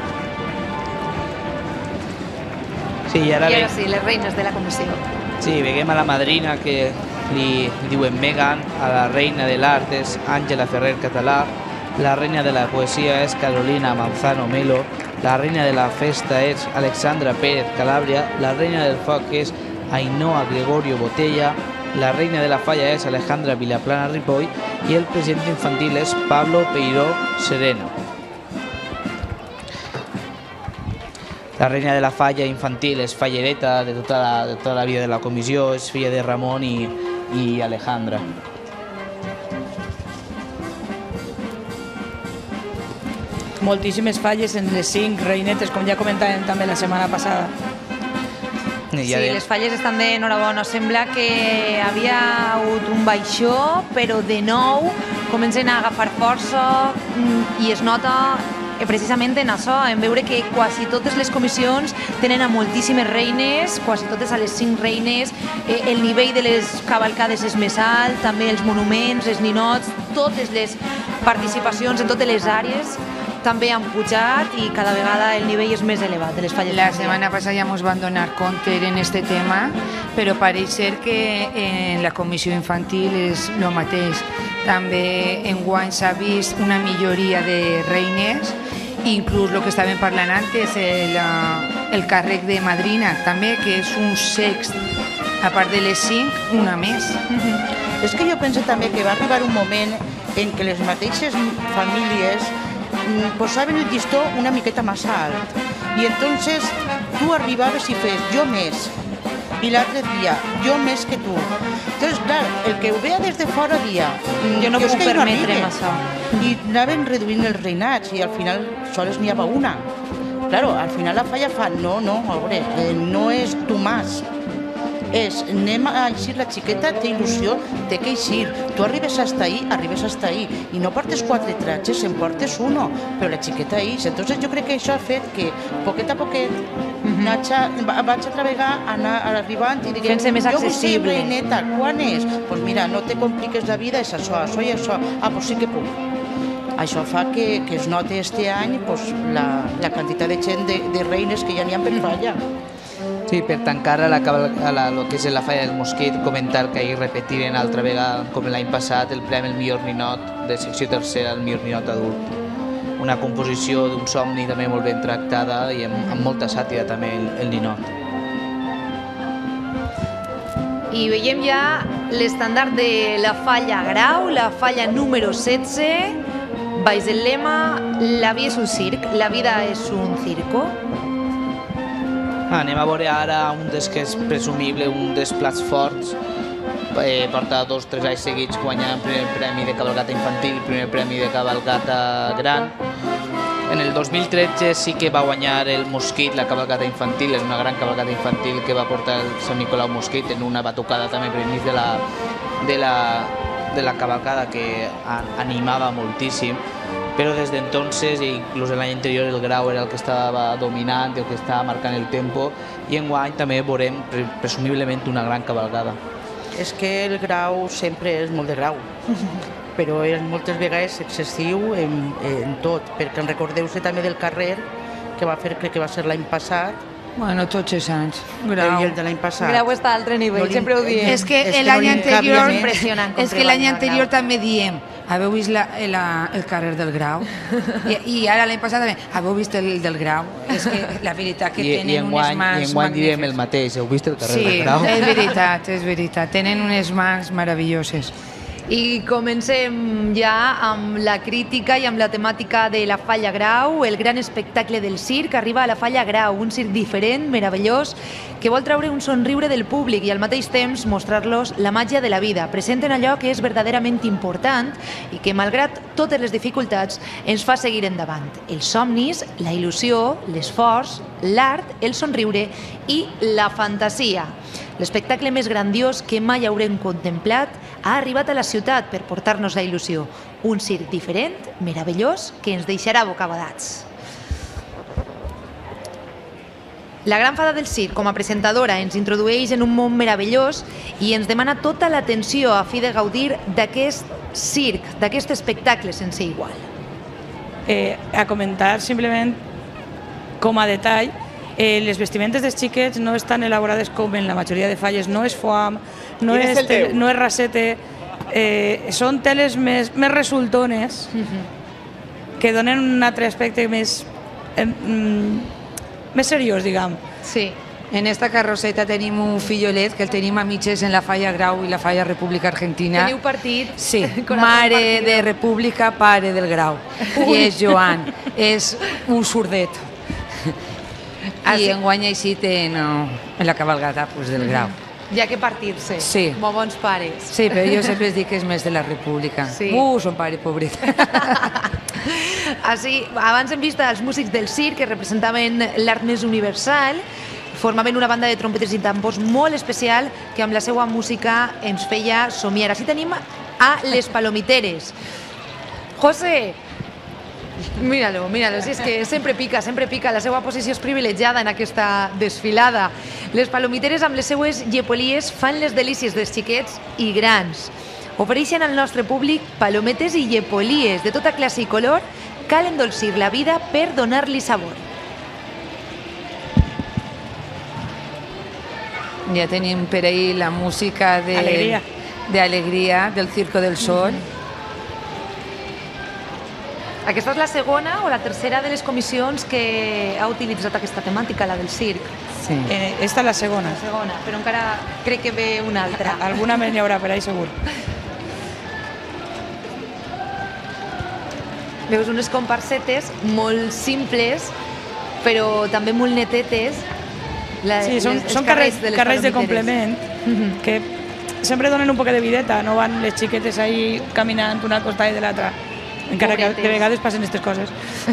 Sí, i ara,
I ara ve... sí, les reines de la comissió.
Sí, veiem a la madrina que li diuen Megan, a la reina de l'art és Àngela Ferrer Català, la reina de la poesia és Carolina Manzano Melo, la reina de la festa és Alexandra Pérez Calabria, la reina del foc és Ainhoa Gregorio Botella, la reina de la falla és Alejandra Vilaplana Ripoll i el president infantil és Pablo Peiró Sereno. La reina de la falla infantil és fallereta de tota la, de tota la vida de la comissió, és filla de Ramon i, i Alejandra.
Moltíssimes falles en les cinc reinetes, com ja comentàvem també la setmana passada.
Sí, les falles estan d'enhorabona. Sembla que havia hagut un baixó, però de nou comencen a agafar força i es nota precisament en això, en veure que quasi totes les comissions tenen a moltíssimes reines, quasi totes a les cinc reines, eh, el nivell de les cavalcades és més alt, també els monuments, els ninots, totes les participacions en totes les àrees també han pujat i cada vegada el nivell és més elevat de les falles.
La setmana passada ja ens van donar compte en este tema, però pareix ser que en la comissió infantil és el mateix. També enguany s'ha vist una milloria de reines, inclús el que estàvem parlant antes, el, el càrrec de madrina, també, que és un sext, a part de les cinc, una més.
Mm-hmm. És que jo penso també que va arribar un moment en què les mateixes famílies posaven el llistó una miqueta massa alt. I entonces tu arribaves i fes jo més. I l'altre dia, jo més que tu. Entonces, clar, el que ho veia des de fora dia...
Jo no puc permetre això.
I anaven reduint els reinats i al final sols n'hi havia una. Claro, al final la falla fa, no, no, a veure, eh, no és tu más. És, anem a eixir, la xiqueta té il·lusió, té que eixir. Tu arribes hasta ahí, arribes hasta ahí. I no portes quatre tratges, en portes uno, però la xiqueta eix. Entonces jo crec que això ha fet que, poquet a poquet, mm-hmm. vaig a treballar, anar arribant i diguem,
fent-se més accessible.
Jo vull ser reineta, quan és? Doncs pues mira, no te compliques la vida, és això, això i això. Ah, doncs sí que puc. Això fa que, que es noti este any pues, la, la quantitat de gent de, de reines que ja n'hi ha per falla.
Sí, per tancar a la, a la, lo que és la falla del Mosquit, comentar que ahir repetiren altra vegada, com l'any passat, el premi El millor ninot de secció tercera, el millor ninot adult. Una composició d'un somni també molt ben tractada i amb, amb molta sàtira també el, el ninot.
I veiem ja l'estandard de la falla Grau, la falla número setze, baix el lema La vida és un circ, la vida és un circo.
Anem a veure ara un dels que és presumible, un dels plats forts. Eh, porta dos o tres anys seguits guanyant el primer premi de cabalgata infantil, el primer premi de cabalgata gran. En el dos mil tretze sí que va guanyar el Mosquit, la cabalgata infantil, és una gran cabalgata infantil que va portar el Sant Nicolau Mosquit en una batucada també per mig de la, de la, de la cavalcada que animava moltíssim, però des d'entonces, inclús l'any anterior el Grau era el que estava dominant, el que estava marcant el tempo, i enguany també veurem presumiblement una gran cavalcada.
És que el Grau sempre és molt de Grau, però és moltes vegades excessiu en, en tot, perquè en recordeu-se també del carrer que va fer, crec que va ser l'any passat.
Bueno, tots els anys.
Grau. I el de l'any passat.
Grau està a altre nivell, no sempre ho diem.
És que
és
l'any
no
anterior,
és
que l'any anterior també diem, haveu vist la, la, el carrer del Grau? I, i ara l'any passat també, haveu vist el del Grau? És que la veritat que
I,
tenen
i enguany,
unes mans
i enguany direm
magnífiques.
el mateix, heu vist el carrer
Sí,
del Grau?
és veritat, és veritat. Tenen unes mans meravelloses.
I comencem ja amb la crítica i amb la temàtica de la Falla Grau, el gran espectacle del circ arriba a la Falla Grau, un circ diferent, meravellós, que vol treure un somriure del públic i al mateix temps mostrar-los la màgia de la vida. Presenten allò que és verdaderament important i que, malgrat totes les dificultats, ens fa seguir endavant. Els somnis, la il·lusió, l'esforç, l'art, el somriure i la fantasia. L'espectacle més grandiós que mai haurem contemplat ha arribat a la ciutat per portar-nos la il·lusió. Un circ diferent, meravellós, que ens deixarà bocabadats. La gran fada del circ, com a presentadora, ens introdueix en un món meravellós i ens demana tota l'atenció a fi de gaudir d'aquest circ, d'aquest espectacle sense igual.
Eh, a comentar simplement com a detall, eh, les vestimentes dels xiquets no estan elaborades com en la majoria de falles, no és foam, no
Quin és
és,
el teu?
tel- no és rasete, eh, són teles més, més resultones que donen un altre aspecte més, eh, mm, més seriós, diguem.
Sí. En esta carroceta tenim un fillolet que el tenim a mitges en la Falla Grau i la Falla República Argentina.
Teniu partit?
Sí,
Corazón
mare
partido.
de República, pare del Grau. I és Joan, és un sordet. I enguany així en, en la cabalgata pues, del Grau.
Ja que partir-se,
Sí.
molt bons pares.
Sí, però jo sempre es dic que és més de la República.
Sí.
Uh, son pare, pobret.
Així, abans hem vist els músics del circ que representaven l'art més universal, formaven una banda de trompetes i tambors molt especial que amb la seva música ens feia somiar. Així tenim a les Palomiteres. José, míralo, míralo, si és que sempre pica, sempre pica, la seva posició és privilegiada en aquesta desfilada. Les Palomiteres amb les seues llepolies fan les delícies dels xiquets i grans. Ofereixen al nostre públic palometes i llepolies de tota classe i color, cal endolcir la vida per donar-li sabor.
Ja tenim per ahir la música de
Alegria.
de Alegria, del Circo del Sol.
Aquesta és la segona o la tercera de les comissions que ha utilitzat aquesta temàtica, la del circ.
Sí.
Eh, esta és la segona.
La segona, però encara crec que ve una altra.
Alguna més n'hi haurà per ahí, segur.
Veus unes comparsetes molt simples, però també molt netetes. La,
Sí, són,
les- els
són carrers,
de les
carrers de
Palomiteres.
complement que sempre donen un poc de videta, no van les xiquetes ahí caminant una al costat de l'altra, encara que
Pobretes.
de vegades passen aquestes coses.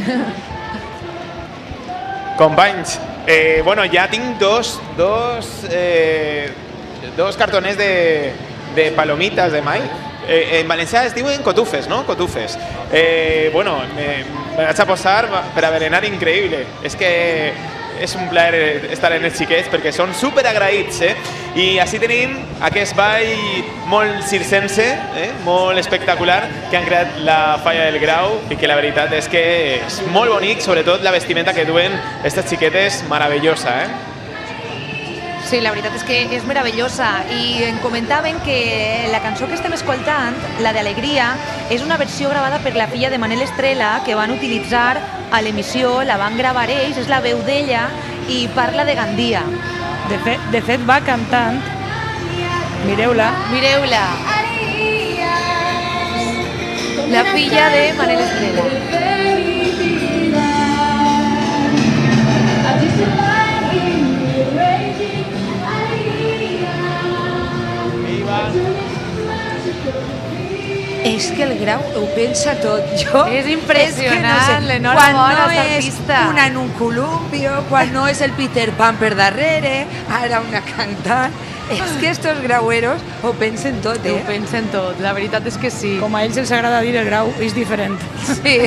Companys, eh, bueno, ja tinc dos, dos, eh, dos cartoners de, de palomitas de maíz. Eh, en valencià es diuen cotufes, no? Cotufes. Eh, bueno, me, me vaig a posar per a berenar increïble. És que és un plaer estar en els xiquets perquè són super agraïts, eh? I així tenim aquest ball molt circense, eh? Molt espectacular, que han creat la Falla del Grau i que la veritat és que és molt bonic, sobretot la vestimenta que duen aquestes xiquetes, meravellosa, eh?
Sí, la veritat és que és meravellosa i em comentaven que la cançó que estem escoltant, la d'Alegria, és una versió gravada per la filla de Manel Estrela que van utilitzar a l'emissió, la van gravar ells, és la veu d'ella i parla de Gandia.
De fet, de fet va cantant, mireu-la,
Mireu-la. La filla de Manel Estrela.
És que el Grau ho pensa tot. Jo,
és impressionant,
és que no sé,
l'enhorabona,
quan no és
artista.
una en un columpio, quan no és el Peter Pan per darrere, ara una cantant. És que estos graueros ho pensen tot, eh?
Ho pensen tot, la veritat és que sí.
Com a ells els agrada dir, el Grau és diferent.
Sí.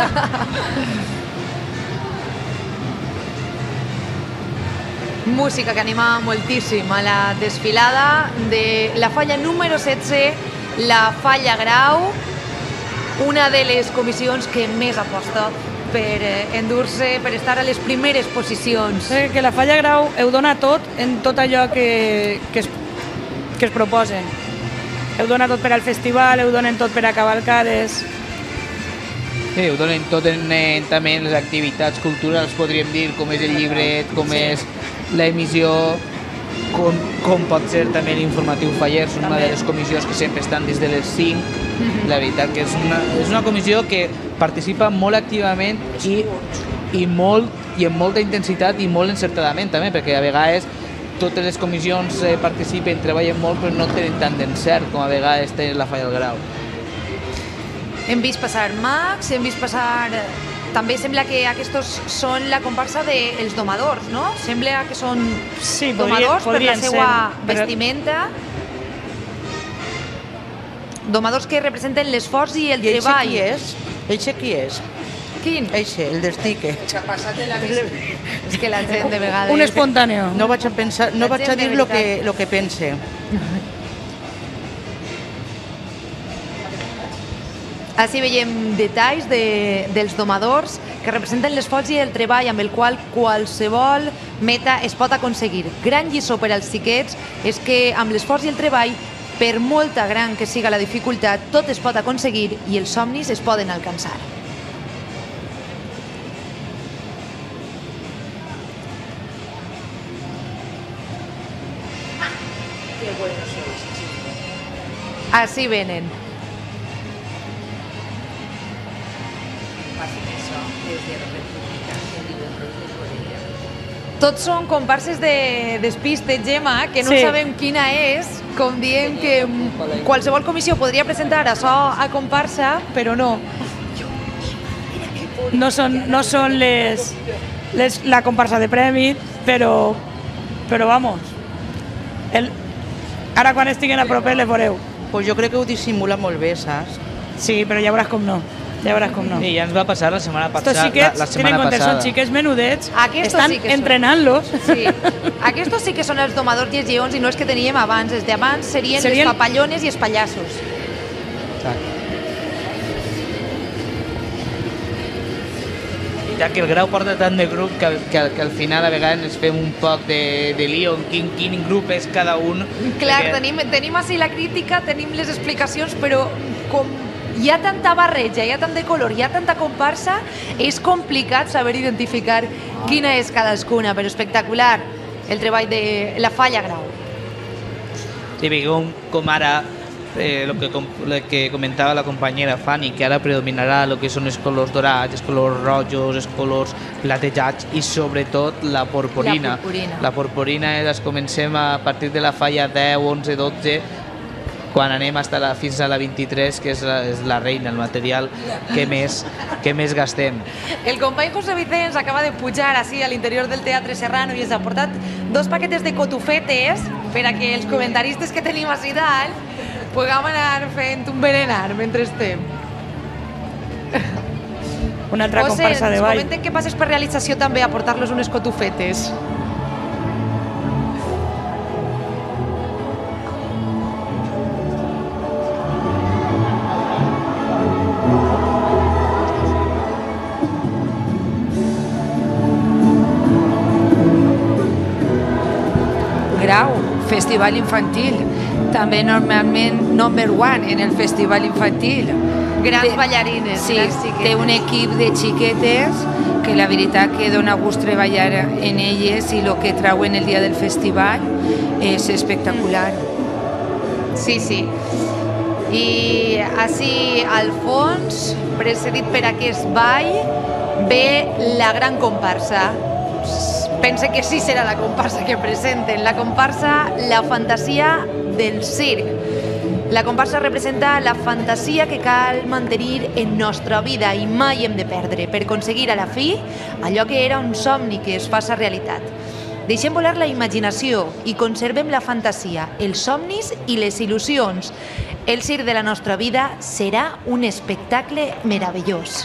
Música que anima moltíssim a la desfilada de la falla número setze, la Falla Grau, una de les comissions que més aposta per endur-se, per estar a les primeres posicions.
Eh, que la Falla Grau ho dona tot en tot allò que, que, es, que es proposen. Ho dona tot per al festival, ho donen tot per a cavalcades.
Sí, ho donen tot en, en, també en les activitats culturals, podríem dir, com és el llibret, com sí. és l'emissió, com, com pot ser també l'informatiu faller, és una de les comissions que sempre estan des de les cinc. Mm-hmm. La veritat que és una, és una comissió que participa molt activament i, i, molt, i amb molta intensitat i molt encertadament també, perquè a vegades totes les comissions eh, participen, treballen molt, però no tenen tant d'encert com a vegades té la Falla del Grau.
Hem vist passar Max, hem vist passar... També sembla que aquests són la comparsa dels domadors, no? Sembla que són
sí,
domadors
podria,
per la seva
ser,
vestimenta. Domadors que representen l'esforç i el
I
treball.
I eixe qui és? Eixe qui és?
Quin?
Eixe, el del tiquet.
S'ha passat de la
És que la gent de vegades...
Un espontáneo.
No vaig a, pensar, no vaig a dir el que, lo que pense.
Així veiem detalls de, dels domadors que representen l'esforç i el treball amb el qual qualsevol meta es pot aconseguir. Gran lliçó per als xiquets és que amb l'esforç i el treball, per molta gran que siga la dificultat, tot es pot aconseguir i els somnis es poden alcançar.
Que buenos sois.
Així venen. Tots són comparses de despiste, Gemma, que no
sí.
sabem quina és, com diem que qualsevol comissió podria presentar això a comparsa, però no.
No són, no són les, les, la comparsa de premi, però, però vamos, el, ara quan estiguen a propet les veureu.
Pues jo crec que ho dissimula molt bé, saps?
Sí, però ja veuràs com no. Ja veuràs com no.
I ja ens va passar la setmana passada.
Xiquets,
la, la setmana
compte,
passada.
Són xiquets menudets,
Aquestos
estan
sí que
entrenant-los.
Sí. Aquests sí que són els domadors i els lleons i no els que teníem abans. Els d'abans serien,
Serien-
les papallones i els pallassos.
Exacte. Ja que el Grau porta tant de grup que, que, que al final a vegades ens fem un poc de, de lío en quin, quin grup és cada un.
Clar,
perquè...
tenim, tenim així la crítica, tenim les explicacions, però com hi ha tanta barreja, hi ha tant de color, hi ha tanta comparsa, és complicat saber identificar quina és cadascuna, però espectacular el treball de la Falla Grau.
Sí, com, com ara eh, lo, que, lo que comentava la companyera Fanny, que ara predominarà el que són els colors dorats, els colors rojos, els colors platejats i sobretot la porporina.
La purpurina.
La porporina eh, les comencem a partir de la falla deu, onze, dotze, quan anem hasta la, fins a la vint-i-tres, que és la, és la reina, el material que més, que més gastem.
El company José Vicens acaba de pujar així a l'interior del Teatre Serrano i ens ha portat dos paquetes de cotufetes per a que els comentaristes que tenim així dalt puguem anar fent un berenar mentre estem.
Una altra
José,
comparsa de
ens
ball.
comenten que passes per realització també a portar-los unes cotufetes.
Grau, festival infantil, també normalment number one en el festival infantil.
Grans ballarines,
sí,
grans xiquetes.
Té un equip de xiquetes que la veritat que dona gust treballar en elles i el que trauen el dia del festival és espectacular.
Sí, sí. I així al fons, precedit per aquest ball, ve la gran comparsa. Pense que sí serà la comparsa que presenten, la comparsa La Fantasia del Circ. La comparsa representa la fantasia que cal mantenir en nostra vida i mai hem de perdre per aconseguir a la fi allò que era un somni que es faça realitat. Deixem volar la imaginació i conservem la fantasia, els somnis i les il·lusions. El circ de la nostra vida serà un espectacle meravellós.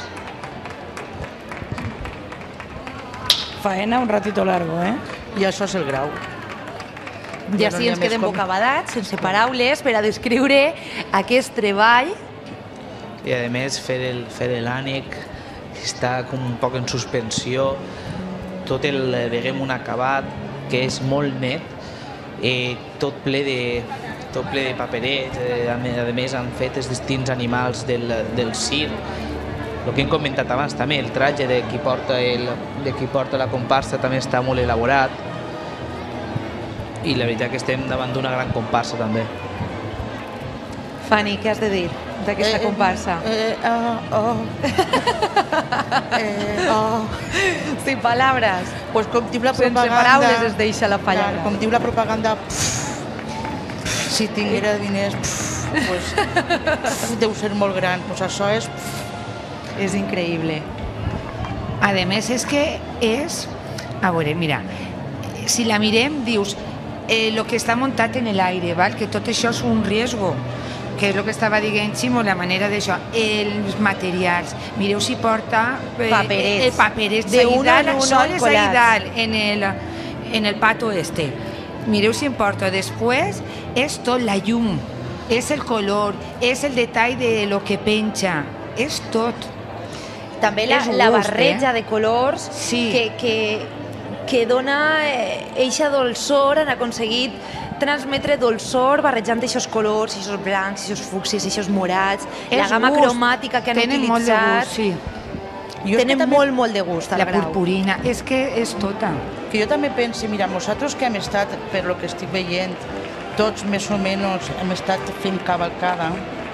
Faena un ratito largo, eh?
I això és el grau.
I així ens quedem bocabadats, sense paraules, per a descriure aquest treball.
I a més fer l'ànec està com un poc en suspensió, tot el, diguem, un acabat que és molt net, eh, tot ple de tot ple de paperets, eh, a més han fet els distints animals del, del circ. El que hem comentat abans també, el traje de qui porta, el, de qui porta la comparsa també està molt elaborat i la veritat que estem davant d'una gran comparsa també.
Fanny, què has de dir d'aquesta
Eh,
comparsa?
Eh, oh, oh. eh, oh.
Sin palabras.
Pues com diu la
Sense
propaganda...
paraules es deixa la falla.
Clar, com diu la propaganda, pff, si tinguera diners, pff, pues, pff, deu ser molt gran. Pues això és... Pff.
És increïble.
A més, és que és... A veure, mira, si la mirem, dius, eh, lo que està muntat en l'aire, val? Que tot això és un riesgo, que és el que estava dient Ximo, la manera d'això, els materials. Mireu si porta... Eh,
Paperets.
Eh, paperets.
De uno
Aidal,
en uno
soles
colats.
Aidal, en el, en el pato este. Mireu si em porta. Després és tot la llum, és el color, és el detall de lo que penja, és tot.
També la,
És
la
gust,
barreja
eh?
de colors
Sí.
que, que, que dona eixa dolçor, han aconseguit transmetre dolçor barrejant aquests colors, aquests blancs, aquests fucsis, aquests morats,
És
la gamma
gust.
cromàtica que han
Tenen molt de
utilitzat.
gust, sí.
Jo és que
Tenen
també-
molt, molt de gust al
La
grau.
purpurina, és que és tota.
Que jo també penso, mira, nosaltres que hem estat, per lo que estic veient, tots més o menys hem estat fent cavalcada,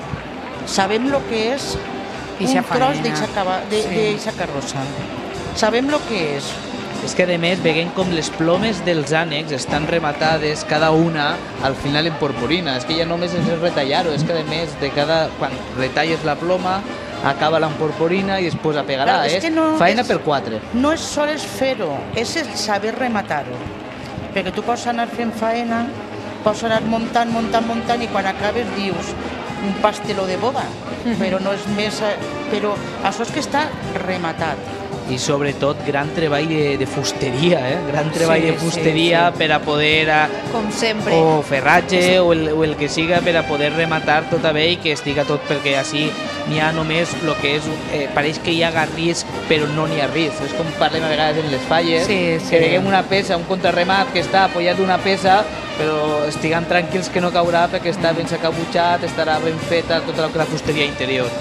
sabem lo que és
Eixa
un tros
faena.
d'eixa cava- de-
Sí.
d'eixa carrossa. Sabem lo que és.
És que a més veiem com les plomes dels ànecs estan rematades cada una al final en purpurina. És que ja només és retallar-ho, és que a més de cada, quan retalles la ploma acaba-la en purpurina i després a pegarà.
Clar, és
és
que no
faena
és-
per quatre.
No és sols fer-ho, és el saber rematar-ho. Perquè tu pots anar fent faena, pots anar muntant, muntant, muntant i quan acabes dius un pasteló de boda, però no és més... eh, Però això és que està rematat.
I sobretot gran treball de, de fusteria, eh? gran treball
Sí,
de fusteria
sí, sí.
per a poder... A,
Com sempre.
o ferratge o el, o el que siga per a poder rematar tot bé i que estiga tot, perquè així n'hi ha només el que és, eh, pareix que hi ha risc però no n'hi ha risc, és com parlem a vegades en les falles,
Sí, sí.
que veiem una peça, un contrarremat que està apoyat d'una peça però estiguem tranquils que no caurà perquè està ben s'acabutxat, estarà ben feta tota la fusteria interior.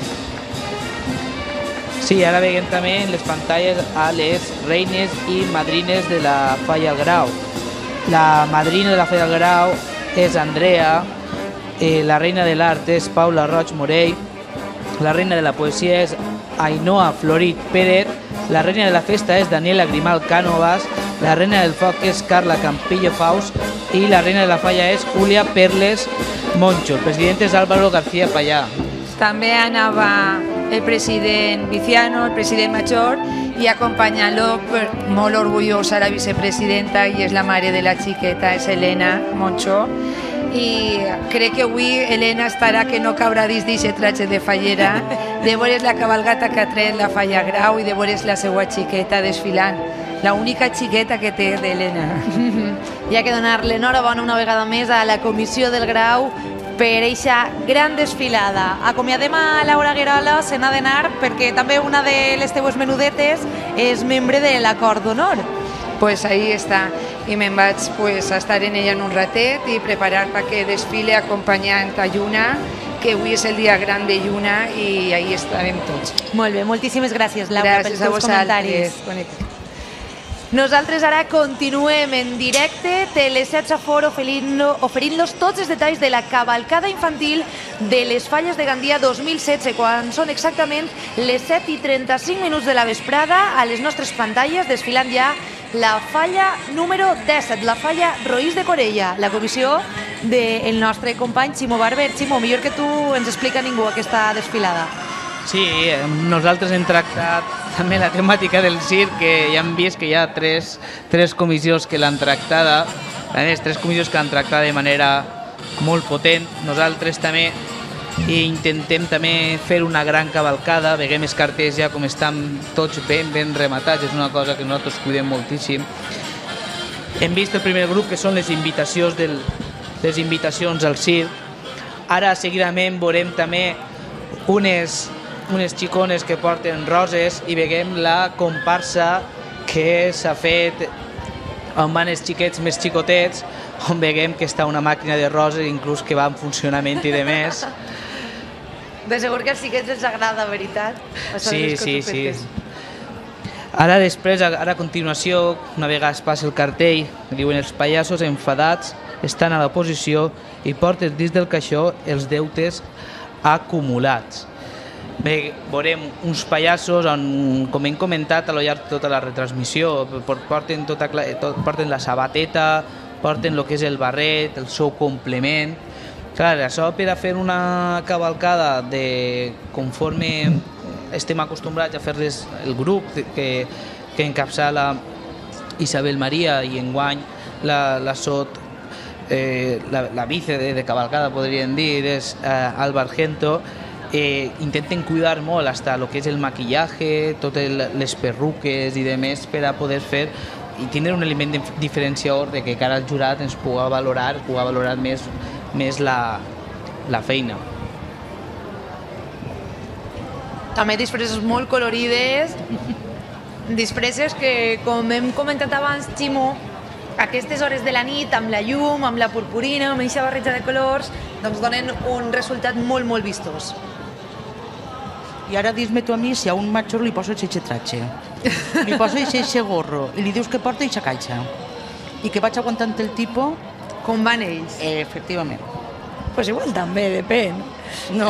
Sí, ara veiem també en les pantalles a les reines i madrines de la Falla al Grau. La madrina de la Falla al Grau és Andrea, eh, la reina de l'art és Paula Roig Morell, la reina de la poesia és Ainhoa Florit Pérez, la reina de la festa és Daniela Grimal Cánovas, la reina del foc és Carla Campillo Faust i la reina de la falla és Julia Perles Moncho. El president és Álvaro García Payá.
També anava el president Viciano, el president Major, i acompanyant-lo, molt orgullosa, la vicepresidenta, i és la mare de la xiqueta, és Helena Moncho. I crec que avui Helena estarà que no caurà dins d'aquest traje de fallera, de veure's la cabalgata que ha tret la Falla Grau i de veure's la seva xiqueta desfilant. La única xiqueta que té d'Helena.
Hi ha que donar l'enhorabona una vegada més a la comissió del Grau per eixa gran desfilada. Acomiadem a Laura Guerola, se n'ha d'anar perquè també una de les teues menudetes és membre de l'acord d'honor.
Pues ahí està, i me'n vaig pues, a estar en ella en un ratet i preparar perquè desfile acompanyant a Lluna, que avui és el dia gran de Lluna i ahí estarem tots.
Molt bé, moltíssimes gràcies, Laura,
Gràcies
pels
a
teus comentaris.
vosaltres.
Nosaltres ara continuem en directe, Teleset Safor oferint-los tots els detalls de la cavalcada infantil de les Falles de Gandia dos mil setze, quan són exactament les set i trenta-cinc minuts de la vesprada, a les nostres pantalles desfilant ja la falla número disset, la falla Roís de Corella. La comissió del nostre company Ximo Barber. Ximo, millor que tu ens explica ningú aquesta desfilada.
Sí, nosaltres hem tractat també la temàtica del circ, que ja hem vist que hi ha tres, tres comissions que l'han tractada, a més, tres comissions que l'han tractada de manera molt potent. Nosaltres també intentem també fer una gran cavalcada, veiem els cartells ja com estan tots ben ben rematats, és una cosa que nosaltres cuidem moltíssim. Hem vist el primer grup, que són les invitacions, del, les invitacions al circ. Ara seguidament veurem també unes, unes xicones que porten roses i veiem la comparsa que s'ha fet on van els xiquets més xicotets, on veiem que està una màquina de roses, inclús que va en funcionament i de més.
De segur que als xiquets els agrada, veritat?
Sí, sí, sí. Ara després, ara a continuació, una vegada es passa el cartell, diuen els pallassos enfadats estan a l'oposició i porten dins del caixó els deutes acumulats. Bé, veurem uns pallassos on, com hem comentat a lo llarg de tota la retransmissió, porten, tota, tot, porten la sabateta, porten el que és el barret, el seu complement. Clar, això per a fer una cavalcada de conforme estem acostumbrats a fer-les el grup que, que encapçala Isabel Maria i enguany la, la sot, eh, la, la vice de, de cavalcada, podríem dir, és eh, Alba Argento. Eh, intenten cuidar molt hasta el que és el maquillaje, totes les perruques i demés per a poder fer i tindre un element diferenciador de que cara al jurat ens pugui valorar, pugui valorar més, més la, la feina.
També disfresses molt colorides, disfresses que, com hem comentat abans, Ximo, aquestes hores de la nit, amb la llum, amb la purpurina, amb aquesta barreja de colors, doncs donen un resultat molt, molt vistós.
I ara dis-me tu a mi si a un major li poses eixe tratge, li poses eixe gorro i li dius que porta eixa caixa i que vaig aguantant el tipo
com van ells.
Eh, efectivament.
Pues igual també, depèn.
No.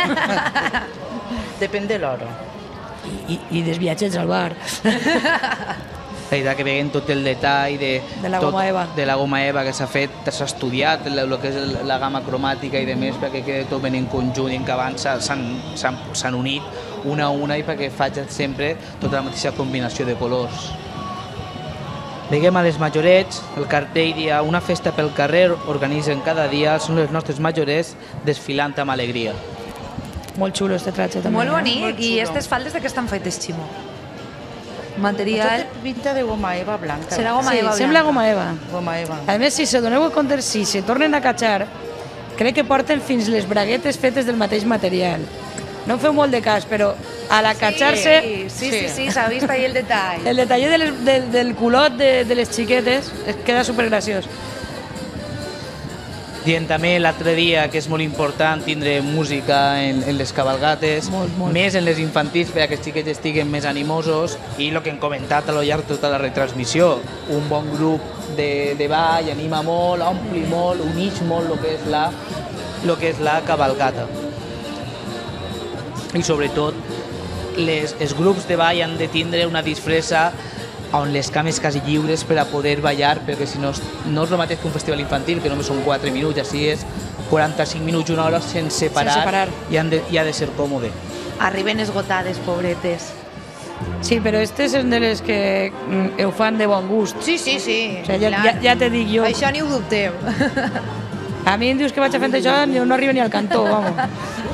Depèn de l'hora.
I, I dels viatges al bar.
La veritat que veiem tot el detall de,
de la
tot,
goma eva.
De la goma eva que s'ha fet, s'ha estudiat el que és la gamma cromàtica i de més perquè quedi tot ben en conjunt i en que abans s'han unit una a una i perquè faig sempre tota la mateixa combinació de colors. Veiem a les majorets, el cartell dia una festa pel carrer, organitzen cada dia, són les nostres majorets desfilant amb alegria.
Molt xulo este tratge també.
Molt bonic, i aquestes faldes de què estan fetes, Ximo? Material...
Això té pinta de goma eva blanca.
Serà goma
sí,
eva blanca.
Sembla goma eva.
Goma eva.
A més, si se doneu compte, si se tornen a catxar, crec que porten fins les braguetes fetes del mateix material. No feu molt de cas, però a la catxar-se...
Sí, sí, sí, s'ha vist ahí el detall.
El detall de les, de, del culot de, de les xiquetes queda supergraciós.
Dient també l'altre dia que és molt important tindre música en, en les cabalgates,
molt, molt.
més en les infantils per a que els xiquets estiguen més animosos i el que hem comentat a lo llarg de tota la retransmissió, un bon grup de, de ball, anima molt, ompli molt, unix molt el que és la, lo que és la cabalgata. I sobretot les, els grups de ball han de tindre una disfressa on les cames quasi lliures per a poder ballar, perquè si no, no és el mateix que un festival infantil, que només són quatre minuts, així és quaranta-cinc minuts, una hora sense parar,
sense parar.
I, han de, i ha de ser còmode.
Arriben esgotades, pobretes.
Sí, però aquestes són de les que mm, ho fan de bon gust.
Sí, sí, sí.
O sigui, ja, ja, ja te dic jo.
Això ni ho dubteu.
A mi em dius que vaig a fer això, no arriba ni al cantó, vamos.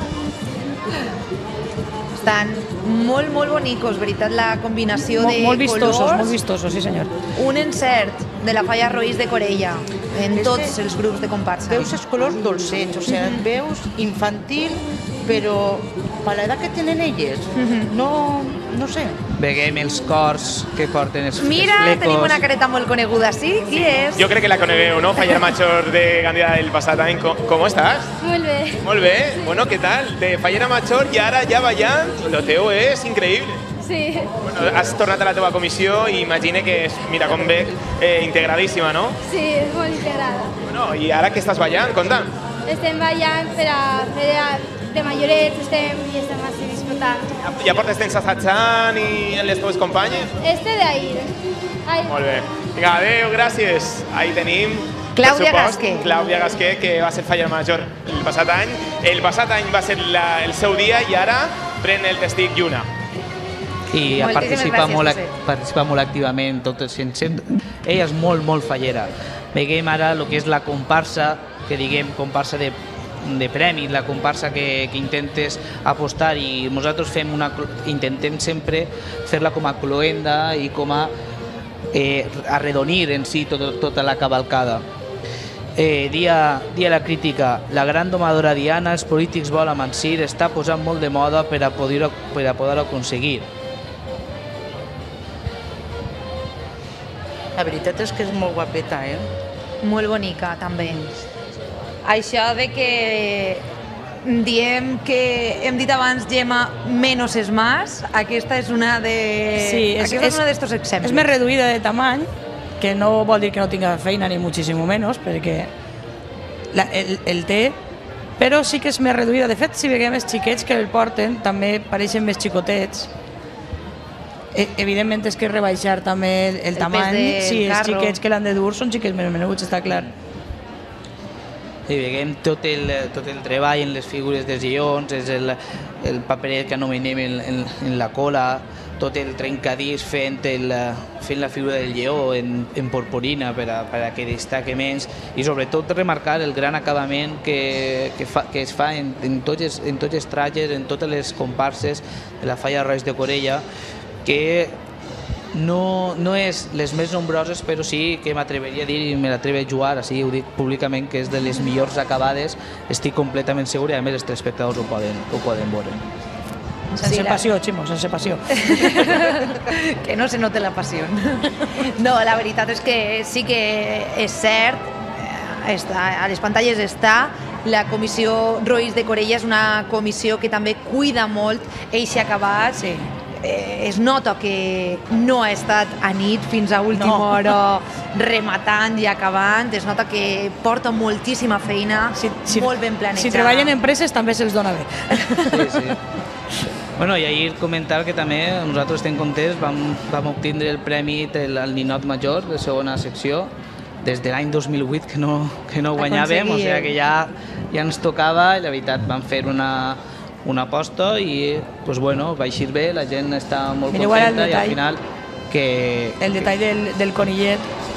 Estan molt, molt bonicos, veritat, la combinació
Mol,
de
molt vistosos,
colors.
molt vistosos, sí senyor.
Un encert de la Falla Roís de Corella en
És
tots
que
els grups de comparsa.
Veus els colors dolcets, o sigui, veus infantil, però per l'edat que tenen elles, no, no sé.
Veiem els cors que porten els,
Mira,
els flecos.
tenim una careta molt coneguda, ¿sí? Qui és?
Jo crec que la conegueu, ¿no? Fallera Major de Gandia del passat any. Com, com estàs?
Molt bé.
Molt bé. Bueno, què tal? De Fallera Major i ara ja ballant. Lo teu és increïble.
Sí.
Bueno, has tornat a la teva comissió i imagine que és, mira com ve, eh, integradíssima, no?
Sí, és molt integrada.
Bueno, i ara què estàs ballant? Conta'm.
Estem ballant per a fer de majorets, estem i estem així disfrutant.
Ja portes temps assajant i amb les teves companyes?
Este de ahí. Ahí.
Molt bé. Vinga, adéu, gràcies. Ahí tenim
Clàudia Gasqué.
Clàudia Gasqué, que va ser falla major el passat any. El passat any va ser la, el seu dia i ara pren el testig Lluna.
I
Moltíssimes
participa
gràcies,
molt,
José.
participa molt activament. Tot, ella és molt, molt fallera. Veiem ara el que és la comparsa, que diguem comparsa de de premi, la comparsa que, que intentes apostar, i nosaltres fem una, intentem sempre fer-la com a cloenda i com a eh, arredonir en si tot, tota la cavalcada. Eh, dia, dia la crítica, la gran domadora Diana, els polítics volen amansir, està posant molt de moda per a poder-ho per a poder aconseguir.
La veritat és que és molt guapeta, eh?
Molt bonica, també. Això de que diem que hem dit abans, Gemma, menos es más, aquesta és una de...
Sí, és,
aquesta és,
és
una d'estos exemples.
És més reduïda de tamany, que no vol dir que no tinga feina ni moltíssim menys, perquè la, el, el té, però sí que és més reduïda. De fet, si veiem els xiquets que el porten, també pareixen més xicotets. E, evidentment és que rebaixar també el, el, el tamany, sí, els xiquets que l'han de dur són xiquets més menuts, està clar.
I veiem tot el, tot el treball en les figures dels lleons, és el, el paperet que anomenem en, en, en la cola, tot el trencadís fent, el, fent la figura del lleó en, en purpurina per a, per a que destaque més, i sobretot remarcar el gran acabament que, que, fa, que es fa en, en, tots els, en tots els trajes, en totes les comparses de la Falla Roig de Corella, que no, no és les més nombroses, però sí que m'atreveria a dir, i me l'atrevo a jugar, així ho dic públicament, que és de les millors acabades, estic completament segur, i a més els telespectadors ho poden, ho poden veure.
Sense sí, passió, Ximo, sense passió.
Que no se note la passió. No, la veritat és que sí que és cert, està, a les pantalles està, la comissió Roig de Corella és una comissió que també cuida molt eixe acabat.
Sí.
Eh, es nota que no ha estat a nit fins a última no. hora rematant i acabant, es nota que porta moltíssima feina,
si, si,
molt ben planejada.
Si treballen en empreses també se'ls dona bé.
Sí, sí. Bueno, i ahir comentar que també nosaltres estem contents, vam, vam obtindre el premi al Ninot Major de segona secció, des de l'any dos mil vuit que no, que no guanyàvem, o sigui que ja, ja ens tocava, i la veritat vam fer una una aposta i pues bueno, va eixir bé, la gent està molt
Mira,
contenta i al final que...
El detall del, del conillet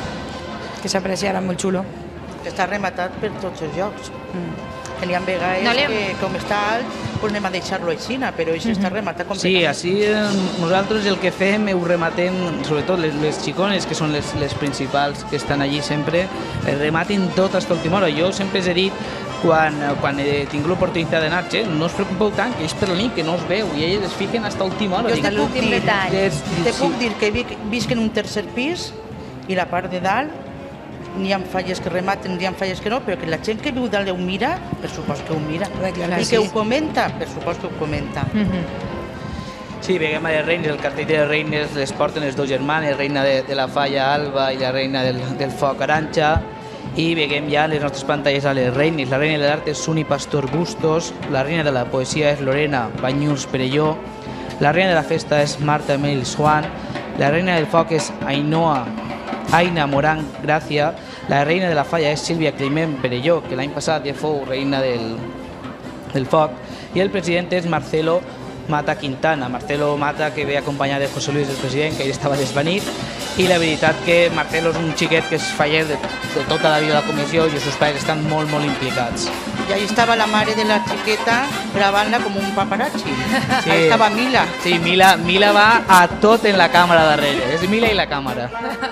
que s'aprecia ara molt xulo.
Està rematat per tots els llocs. Mm. Que n'hi ha vegades
no li...
que com està alt pues anem a deixar-lo així, però això mm -hmm. està rematat completament.
Sí, així eh, nosaltres el que fem, ho rematem, sobretot les, les xicones, que són les, les principals que estan allí sempre, les rematen tot fins a l'última hora. Jo sempre he dit, quan, quan he tingut l'oportunitat d'anar, eh, no us preocupeu tant, que és per la nit, que no us veu, i elles es fiquen fins a l'última hora.
Jo te puc dir, te
sí.
puc dir que visc en un tercer pis i la part de dalt n'hi ha falles que rematen, n'hi ha falles que no, però que la gent que viu dalt ho mira, per supost que ho mira.
Clar,
I
sí.
que ho comenta, per supost que ho comenta.
Mm -hmm.
Sí, veiem a les reines, el cartell de les reines les porten les dues germanes, reina de, de la Falla Alba i la reina del, del Foc Aranxa, i veiem ja les nostres pantalles a les reines. La reina de l'art és Suni Pastor Bustos, la reina de la poesia és Lorena Banyuls Perelló, la reina de la festa és Marta Mel Swan, la reina del foc és Ainhoa Aina Morán Gràcia, la reina de la falla és Sílvia Climent Perelló, que l'any passat ja fou reina del, del foc, i el president és Marcelo Mata Quintana. Marcelo Mata, que ve acompanyat de José Luis, el president, que ell estava desvanit, i la veritat que Marcelo és un xiquet que és faller de, de tota la vida de la comissió, i els seus pares estan molt, molt implicats.
I allà estava la mare de la xiqueta gravant-la com un paparazzi. Sí. Allà estava Mila.
Sí, Mila, Mila va a tot en la càmera darrere, és Mila i la càmera.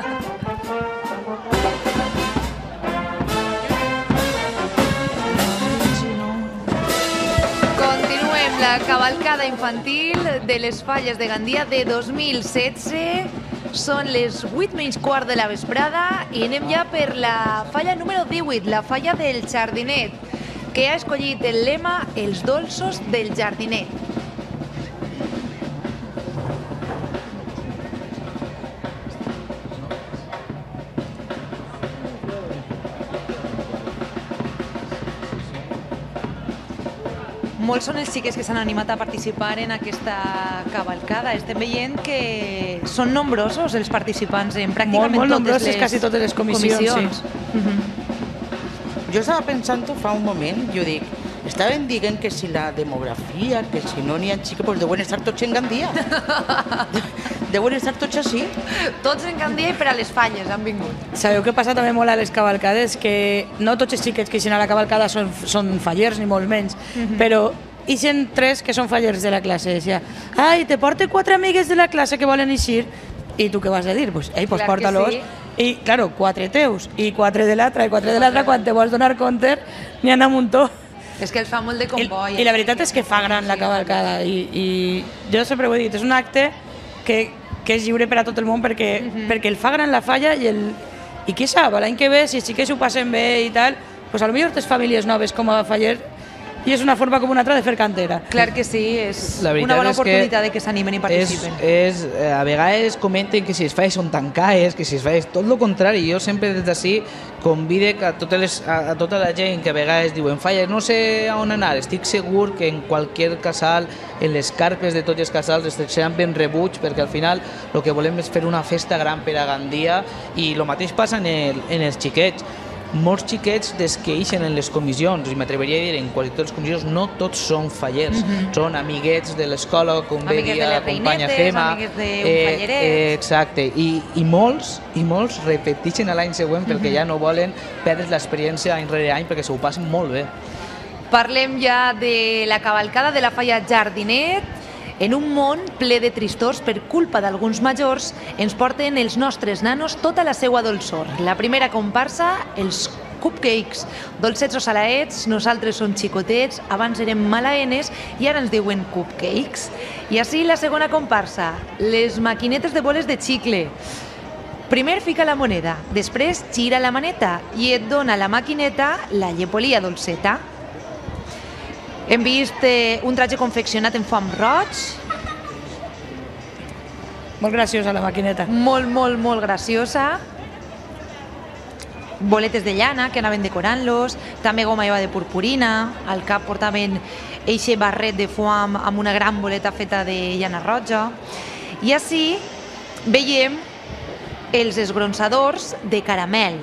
La cavalcada infantil de les Falles de Gandia de dos mil setze. Són les vuit menys quart de la vesprada i anem ja per la falla número divuit, la falla del Jardinet, que ha escollit el lema Els dolços del Jardinet. Molts són els xiquets que s'han animat a participar en aquesta cavalcada. Estem veient que són nombrosos els participants en pràcticament
molt, molt
totes, les
quasi totes les comissions. comissions.
Sí. Uh-huh.
jo estava pensant-ho fa un moment, jo dic, estaven dient que si la demografia, que si no n'hi ha xiques, doncs deuen estar tots en Gandia. Deuen estar tots així.
Tots en Gandia i per a les falles han vingut.
Sabeu què passa també molt a les cavalcades? Que no tots els xiquets que ixen a la cavalcada són, són fallers, ni molt menys,
Mhm.
però ixen tres que són fallers de la classe. Decía, ai, te porte quatre amigues de la classe que volen eixir. I tu què vas a dir? Pues, ei, pues
Clar que
porta-los.
sí.
I, claro, quatre teus, i quatre de l'altra, i quatre de l'altra, quan te vols donar compte, n'hi ha un muntó.
És que el fa molt de comboi.
I, I la veritat és que fa gran la cavalcada, i, i jo sempre ho he dit, és un acte que, que és lliure per a tot el món, perquè,
Mhm.
perquè el fa gran la falla, i, el, i qui sap, l'any que ve, si sí que s'ho passen bé i tal, pues a lo millor tens famílies noves com a faller, i és una forma com una altra de fer cantera.
Clar que sí, és
La
una
veritat
bona
és que
oportunitat de que s'animen i participen.
És, és, eh, a vegades comenten que si es falles són tancades, que si es falles tot el contrari. Jo sempre des d'ací convide a, totes les, a, a tota la gent que a vegades diuen falles, no sé a on anar, estic segur que en qualsevol casal, en les carpes de tots els casals es seran ben rebuts, perquè al final el que volem és fer una festa gran per a Gandia, i el mateix passa en, el, en els xiquets. Molts xiquets des que ixen en les comissions, i m'atreveria a dir en quasi totes les comissions, no tots són fallers,
Mhm.
són amiguets de l'escola, com bé
Amigues
dia
de
la
les
companya
reinetes,
Gemma.
amigues d'un falleret.
eh, exacte, I, i molts i molts repeteixen a l'any següent perquè
Mhm.
ja no volen perdre l'experiència any rere any, perquè s'ho passen molt bé.
Parlem ja de la cavalcada de la falla Jardinet. En un món ple de tristors per culpa d'alguns majors, ens porten els nostres nanos tota la seua dolçor. La primera comparsa, els cupcakes, dolcets o salaets, nosaltres som xicotets, abans érem malaenes i ara ens diuen cupcakes. I així la segona comparsa, les maquinetes de boles de xicle. Primer fica la moneda, després gira la maneta i et dona la maquineta la llepolia dolceta. Hem vist eh, un traje confeccionat en foam roig.
Molt graciosa la maquineta.
Molt, molt, molt graciosa. Boletes de llana que anaven decorant-los, també goma eva de purpurina, al cap portaven eixe barret de foam amb una gran boleta feta de llana roja. I així veiem els esgronsadors de caramel.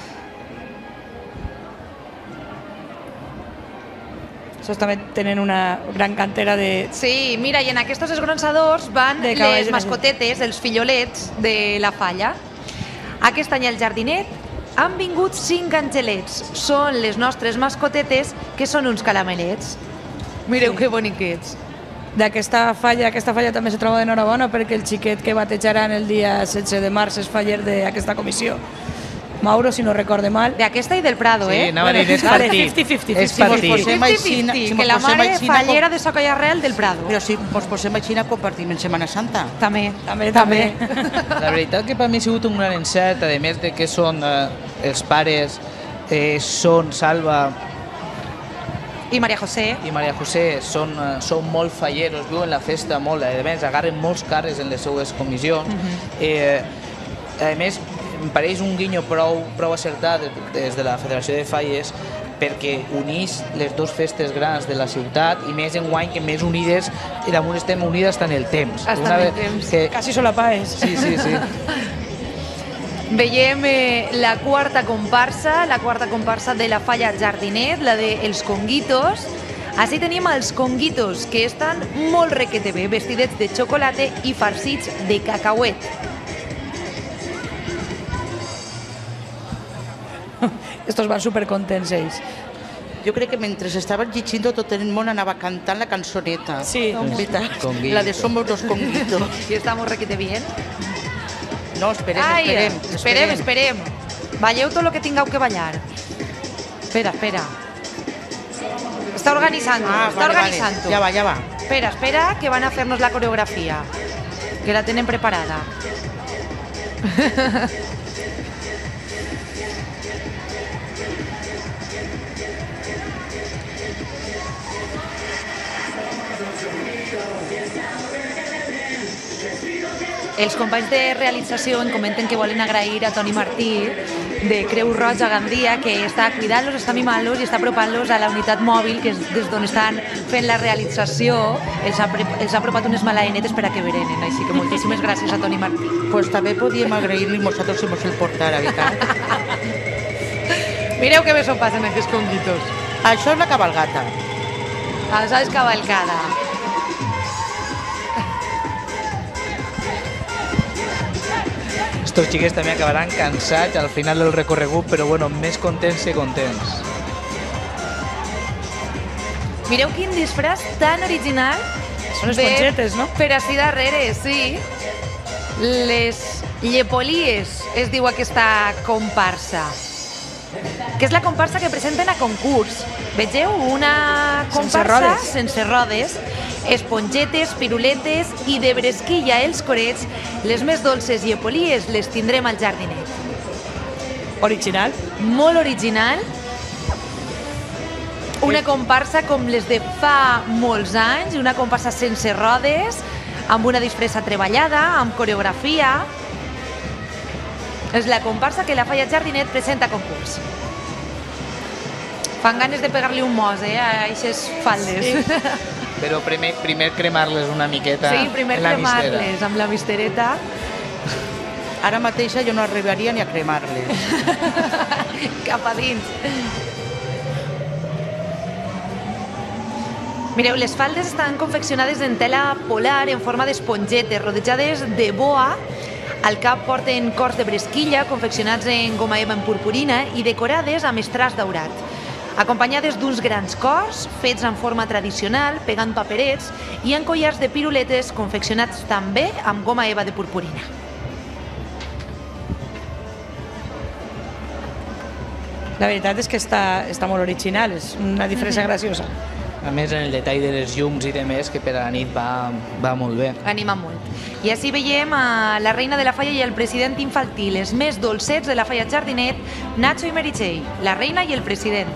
Aquests també tenen una gran cantera de...
Sí, mira, i en aquests esgronsadors van
De cavalls
les
de la-
mascotetes, els fillolets de la falla. Aquest any al jardinet han vingut cinc angelets. Són les nostres mascotetes, que són uns caramelets. Mireu
Sí.
que boniquets.
D'aquesta falla, aquesta falla també se troba d'enhorabona perquè el xiquet que batejaran el dia setze de març és faller d'aquesta comissió. Mauro, si no recorde mal.
D'aquesta i del Prado,
Sí,
eh?
anava a dir, és
Vale,
partit.
cinquanta
És
cinquanta.
partit.
Posem així,
cinquanta
si
cinquanta,
mos
que la
posem
mare
així,
fallera de Soca i Arrel del Prado.
Però si ens posem així, compartim en Setmana Santa.
També,
També, també.
La veritat que per mi ha sigut un gran encert, a més de que són eh, els pares, eh, són Salva
I Maria José.
i Maria José, són, eh, són molt falleros, viuen la festa molt, a més agarren molts carres en les seues comissions. eh, a més, em pareix un guinyo prou, prou acertat des de la Federació de Falles, perquè unís les dues festes grans de la ciutat, i més en guany que més unides, i damunt estem unides hasta en el temps.
Hasta
Una
en el
ve-
temps.
Que...
Quasi solapaes.
Sí, sí, sí.
Veiem eh, la quarta comparsa, la quarta comparsa de la falla Jardinet, la de Els Conguitos. Així tenim els conguitos, que estan molt requete bé, vestidets de xocolata i farcits de cacauet.
Estos van supercontents ells.
Jo crec que mentre estaven llegint tot el món anava cantant la cançoneta.
Sí.
Veritat?
Conguito.
La de Somos los Conguitos.
I estamos requete bien.
No, esperem,
Ai,
esperem.
esperem, esperem. Balleu tot el que tingueu que ballar. Espera, espera. Està organitzant-ho,
Ah,
està
vale, vale.
organitzant-ho.
Ja va, ja va.
Espera, espera, que van a fer-nos la coreografia, que la tenen preparada. Els companys de realització em comenten que volen agrair a Toni Martí de Creu Roja Gandia, que està cuidant-los, està mimant-los i està apropant-los a la unitat mòbil, que és des d'on estan fent la realització. Els ha, pre- els ha apropat unes malaenetes per a que berenen, així que moltíssimes gràcies a Toni Martí.
Pues també podíem agrair-li nosaltres si mos el portara, veritat?
Mireu que bé s'ho passen aquests conguitos.
Això és la cabalgata.
Això és cavalcada.
Estos xiquets també acabaran cansats al final del recorregut, però bueno, més contents que contents.
Mireu quin disfraç tan original.
Són espongetes, no?
Per així darrere, sí. Les llepolies es diu aquesta comparsa. Que és la comparsa que presenten a concurs. Vegeu? Una comparsa
Sense rodes.
sense rodes, espongetes, piruletes i de bresquilla els corets. Les més dolces llepolies les tindrem al jardinet.
Original.
Molt original. Una comparsa com les de fa molts anys, una comparsa sense rodes, amb una disfressa treballada, amb coreografia. És la comparsa que la Falla Jardinet presenta a concurs. Fan ganes de pegar-li un mos, eh, a aquestes faldes. Sí,
Però primer, primer cremar-les una miqueta
sí primer
en la mistera.
cremar-les amb la mistereta.
Ara mateixa jo no arribaria ni a cremar-les.
Cap a dins. Mireu, les faldes estan confeccionades en tela polar en forma d'espongetes, rodejades de boa. Al cap porten cors de bresquilla, confeccionats en goma eva en purpurina i decorades amb estràs daurat, acompanyades d'uns grans cors fets en forma tradicional, pegant paperets, i en collars de piruletes confeccionats també amb goma eva de purpurina.
La veritat és que està, està molt original, és una disfressa graciosa.
A més, en el detall de les llums i de més, que per a la nit va, va molt bé.
Anima molt. I així veiem a la reina de la Falla i el president infantil, els més dolcets de la Falla Jardinet, Nacho i Meritxell, la reina i el president.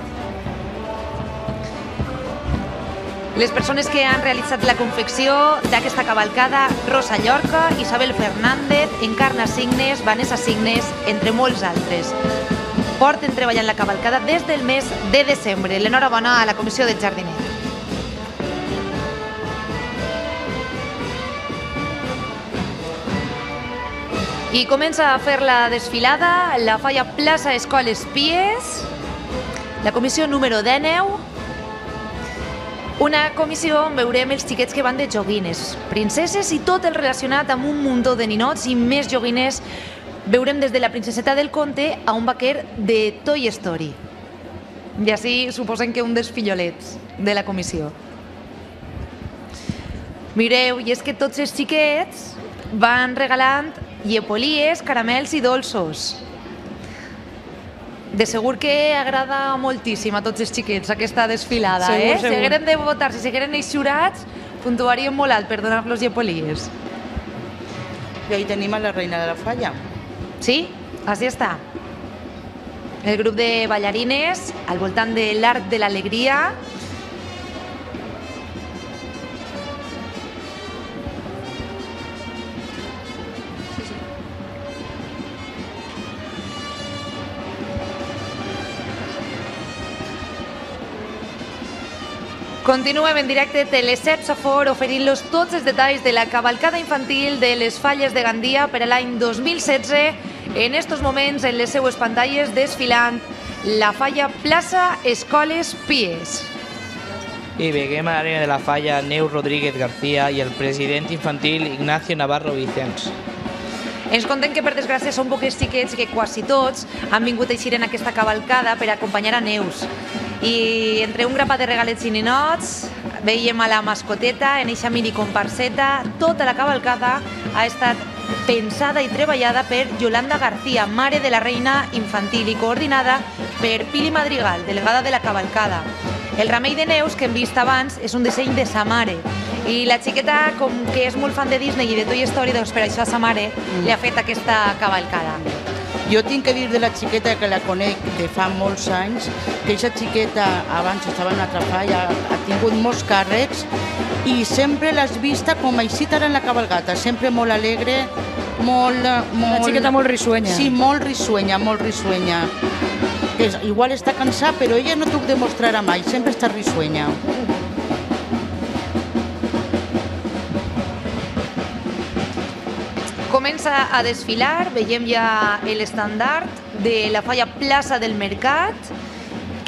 Les persones que han realitzat la confecció d'aquesta cavalcada: Rosa Llorca, Isabel Fernández, Encarna Signes, Vanessa Signes, entre molts altres. Porten treballant la cavalcada des del mes de desembre. L'enhorabona a la comissió del Jardinet. I comença a fer la desfilada la Falla Plaça Escoles Pies, la comissió número dinou, una comissió on veurem els xiquets que van de joguines, princeses i tot el relacionat amb un muntó de ninots i més joguines. Veurem des de la princeseta del conte a un vaquer de Toy Story. I així suposem que un dels fillolets de la comissió. Mireu, i és que tots els xiquets van regalant llepolies, caramels i dolços. De segur que agrada moltíssim a tots els xiquets aquesta desfilada,
Segur,
eh?
segur.
Si hagueren de votar, si hagueren ells jurats, puntuarien molt alt per donar-los llepolies.
I ahí tenim a la reina de la Falla.
Sí, així està. El grup de ballarines al voltant de l'Arc de l'Alegria. Continuem en directe Teleset Safor oferint-los tots els detalls de la cavalcada infantil de les Falles de Gandia per a l'any dos mil setze. En estos moments, en les seues pantalles, desfilant la Falla Plaça Escoles Pies.
I veiem a la reina de la Falla, Neus Rodríguez García, i el president infantil, Ignacio Navarro Vicens.
Ens conten que, per desgràcia, són pocs xiquets que quasi tots han vingut a eixir en aquesta cavalcada per acompanyar a Neus. I entre un grapat de regalets i ninots veiem a la mascoteta en eixa mini comparseta. Tota la cavalcada ha estat pensada i treballada per Yolanda García, mare de la reina infantil, i coordinada per Pili Madrigal, delegada de la cavalcada. El ramell de neus que hem vist abans és un disseny de sa mare, i la xiqueta, com que és molt fan de Disney i de Toy Story, doncs per això a sa mare li ha fet aquesta cavalcada.
Jo tinc que dir de la xiqueta, que la conec de fa molts anys, que aquesta xiqueta abans estava en una altra falla, ha tingut molts càrrecs i sempre l'has vista com així ara en la cavalgata, sempre molt alegre, molt... molt...
Una xiqueta molt risuenya.
Sí, molt risuenya, molt risuenya. Que és, igual està cansada, però ella no t'ho demostrarà mai, sempre està risuenya.
Comença a desfilar, veiem ja l'estandard de la Falla Plaça del Mercat,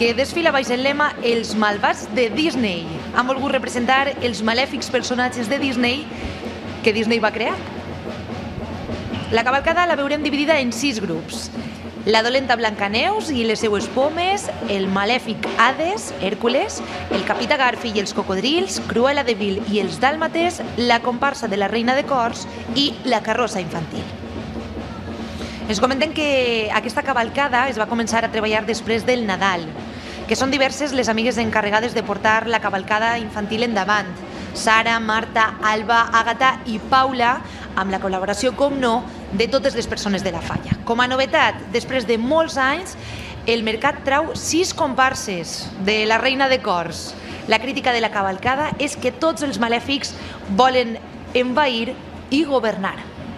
que desfila baix el lema Els malvats de Disney. Han volgut representar els malèfics personatges de Disney que Disney va crear. La cavalcada la veurem dividida en sis grups. La dolenta Blancaneus i les seues pomes, el malèfic Hades, Hèrcules, el capità Garfi i els cocodrils, Cruella de Vil i els dàlmates, la comparsa de la reina de cors i la carrossa infantil. Ens comenten que aquesta cavalcada es va començar a treballar després del Nadal, que són diverses les amigues encarregades de portar la cavalcada infantil endavant. Sara, Marta, Alba, Àgata i Paula, amb la col·laboració, com no, de totes les persones de la falla. Com a novetat, després de molts anys, el mercat trau sis comparses de la reina de cors. La crítica de la cavalcada és que tots els malèfics volen envair i governar.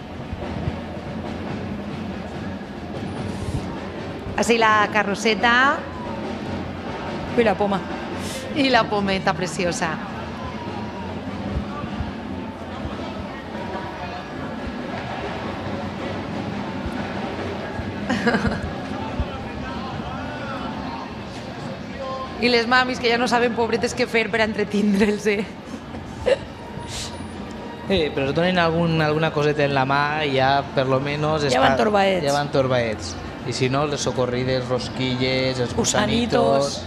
Així la carrosseta...
I la poma.
I la pometa preciosa. I les mamis que ja no saben, pobretes, què fer per entretindre'ls, eh?
Eh, però donen algun, alguna coseta en la mà i ja, per lo menos...
Ja van torbaets.
Ja van torbaets. I si no, les socorrides, rosquilles, els gusanitos...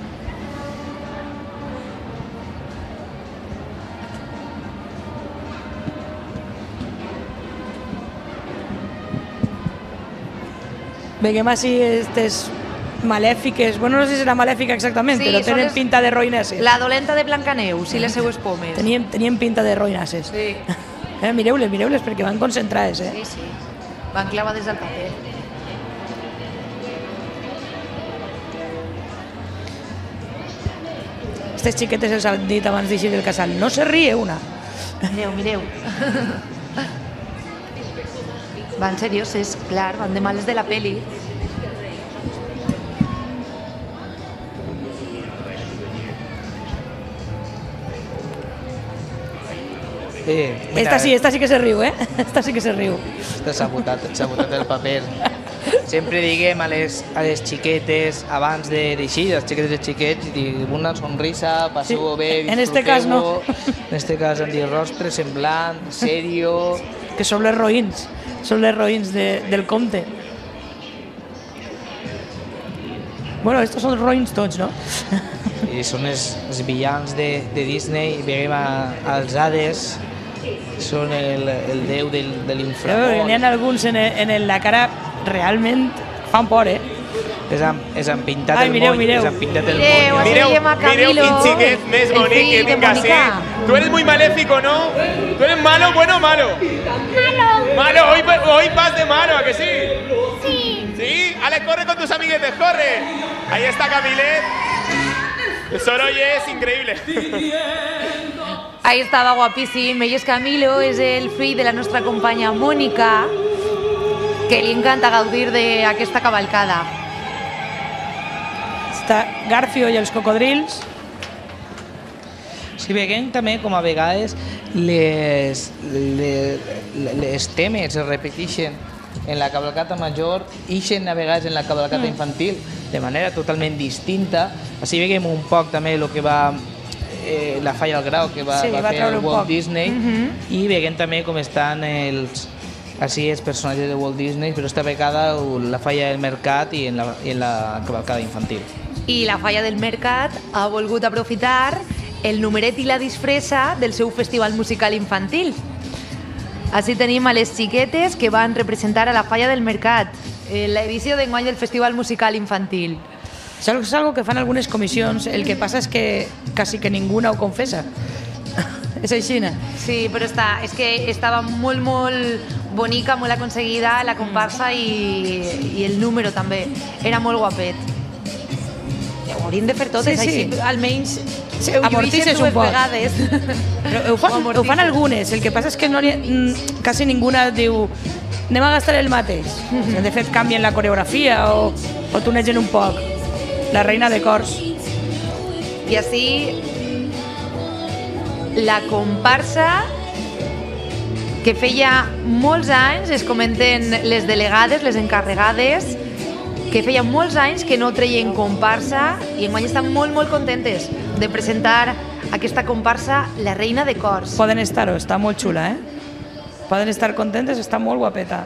Veiem així aquestes malèfiques, bueno, no sé si serà malèfica exactament,
Sí,
però
són
tenen
les-
pinta de roïneses.
La dolenta de Blancaneus i les seues pomes.
Tenien, tenien pinta de roïneses.
Sí.
Eh, mireu-les, mireu-les, perquè van concentrades, eh?
Sí, sí. Van clavades al paper.
Aquestes xiquetes els han dit abans d'eixir del casal. No se ríe una.
Mireu, mireu. Van serioses, clar, van de males de la peli.
Eh, mira,
Esta sí, esta sí que se riu, eh? Esta sí que se riu.
Esta s'ha botat, s'ha botat el paper. Sempre diguem a les, a les xiquetes, abans de d'eixir, les xiquetes i xiquets, diguem una sonrisa, passeu-ho
Sí,
bé,
en este cas no.
En este cas han dit rostre semblant, serio...
Que són les roïns, són les roïns de, del conte. Bueno, estos són roïns tots, no?
I són els, els villans de, de Disney, veiem a, als Hades, són el, el déu del, de l'inframón.
N'hi ha alguns en, en la cara realment fan por, eh?
Es han, es han pintat
Ai,
el
mireu,
moll,
mireu.
es han pintat el
Mireu,
moll.
així
Mireu,
veiem a
mireu
Camilo,
quin xiquet més
el
bonic que
fill de
tinc así.
Mónica.
Tú eres muy maléfico, ¿no? ¿Tú eres malo, bueno o malo?
Malo.
Malo, hoy, hoy vas de malo, ¿a que sí?
Sí.
¿Sí? Ale, corre con tus amiguetes, corre. Ahí está Camilet. El Sorolle es increíble.
Ahí estava guapíssim. Ell és Camilo, és el fill de la nostra companya Mònica, que li encanta gaudir d'aquesta cavalcada.
Està Garfio i els cocodrils.
Si veiem també com a vegades les, les, les temes es repeteixen en la cavalcata major, ixen a vegades en la cavalcata
Mm.
infantil de manera totalment distinta. Així veiem un poc també el que va eh, la falla al grau que va,
Sí,
va
va
fer
treure
el
un
Walt
poc.
Disney
Mhm.
i veiem també com estan els així els personatges de Walt Disney, però esta vegada la falla del mercat i en la, i en la cavalcada infantil.
I la Falla del Mercat ha volgut aprofitar el numeret i la disfressa del seu festival musical infantil. Així tenim a les xiquetes que van representar a la Falla del Mercat, en l'edició d'enguany del festival musical infantil.
És algo, és algo que fan algunes comissions, el que passa és que quasi que ninguna ho confessa. És així, no?
Sí, però està, és que estava molt, molt bonica, molt aconseguida la comparsa i, i el número també. Era molt guapet. Ho hauríem de fer totes,
Sí, sí.
així almenys
Sí,
ho
amortisses
lluïssin
un
dues
poc.
vegades.
Però ho fan, ho fan algunes, el que passa és que no, mm, quasi ninguna diu anem a gastar el mateix. De fet, canvien la coreografia o, o tunegen un poc. La reina de cors.
I així la comparsa que feia molts anys, es comenten les delegades, les encarregades, que feia molts anys que no treien comparsa i enguany estan molt, molt contentes de presentar aquesta comparsa La Reina de Cors.
Poden estar-ho, està molt xula, eh? Poden estar contentes, està molt guapeta.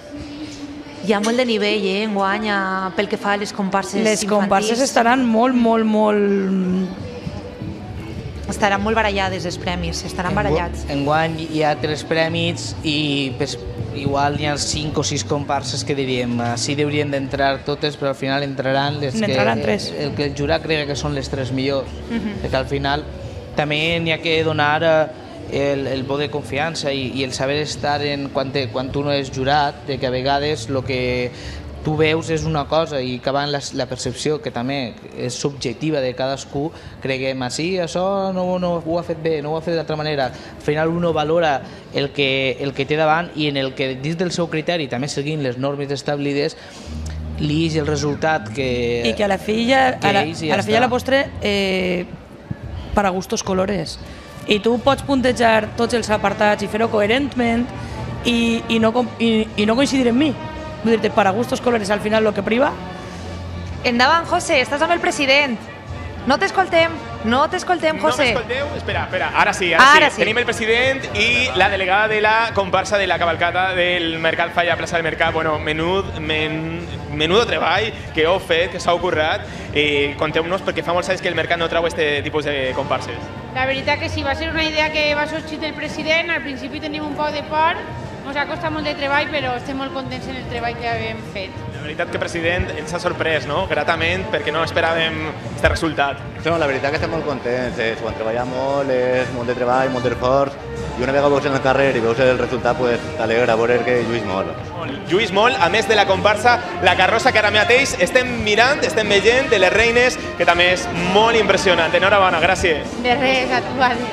Hi ha molt de nivell, eh, enguany, pel que fa a les comparses infantils.
Les comparses estaran molt, molt, molt...
Estaran molt barallades, els premis, estaran barallats.
Enguany hi ha tres premis i pues, igual hi ha cinc o sis comparses que diríem, sí deurien d'entrar totes, però al final entraran les que,
tres.
El, el que el jurat crega que són les tres millors.
Uh -huh.
Perquè al final també n'hi ha que donar el, el vot de confiança i, i el saber estar en, quan, te, quan tu no és jurat, de que a vegades el que tu veus és una cosa i que van la, la percepció, que també és subjectiva de cadascú, creguem, ah, sí, això no, no ho ha fet bé, no ho ha fet d'altra manera. Al final uno valora el que, el que té davant i en el que dins del seu criteri, també seguint les normes establides, li és el resultat que...
I que a la filla, a la, a la, filla la postre, eh, para gustos colores. I tu pots puntejar tots els apartats i fer-ho coherentment i, i, no, i, i no coincidir amb mi. Vull dir-te, para gustos colores, al final, lo que priva.
Endavant, José, estàs amb el president. No t'escoltem, no t'escoltem, José.
No m'escolteu? Espera, espera, ara sí, ara,
ara
sí.
sí.
Tenim el president i la delegada de la comparsa de la cavalcada del Mercat Falla, plaça del Mercat. Bueno, menud, men, menudo treball que heu fet, que s'ha currat. Eh, Conteu-nos, perquè fa molts anys que el Mercat no trau aquest tipus de comparses.
La veritat que sí, va ser una idea que va sorgir del president. Al principi tenim un poc de por, ens ha costat molt de treball, però estem molt contents en el treball que hem fet.
La veritat que, president, ens ha sorprès, no? Gratament, perquè no esperàvem aquest resultat.
No, la veritat que estem molt contents, eh? S'ho han treballat molt, és molt de treball, molt d'esforç, i una vegada veus en el carrer i veus el resultat, pues, t'alegra veure que lluís molt.
Lluís molt, a més de la comparsa, la carrossa que ara mateix estem mirant, estem veient, de les reines, que també és molt impressionant. Enhorabona, gràcies.
De res, a tu, vale.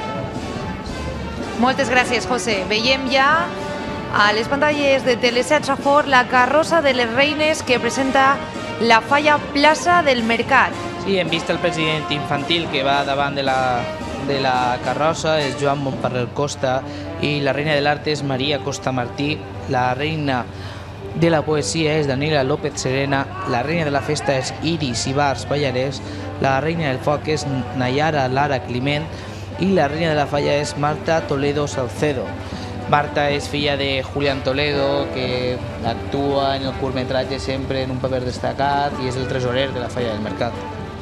Moltes gràcies, José. Veiem ja a les pantalles de Teleset Safor la carrossa de les reines que presenta la Falla Plaça del Mercat.
Sí, hem vist el president infantil que va davant de la, de la carrossa, és Joan Montparrer Costa, i la reina de l'art és Maria Costa Martí, la reina de la poesia és Daniela López Serena, la reina de la festa és Iris Ibars Pallarès, la reina del foc és Nayara Lara Climent i la reina de la falla és Marta Toledo Salcedo. Marta és filla de Julián Toledo, que actua en el curtmetratge sempre en un paper destacat i és el tresorer de la Falla del Mercat.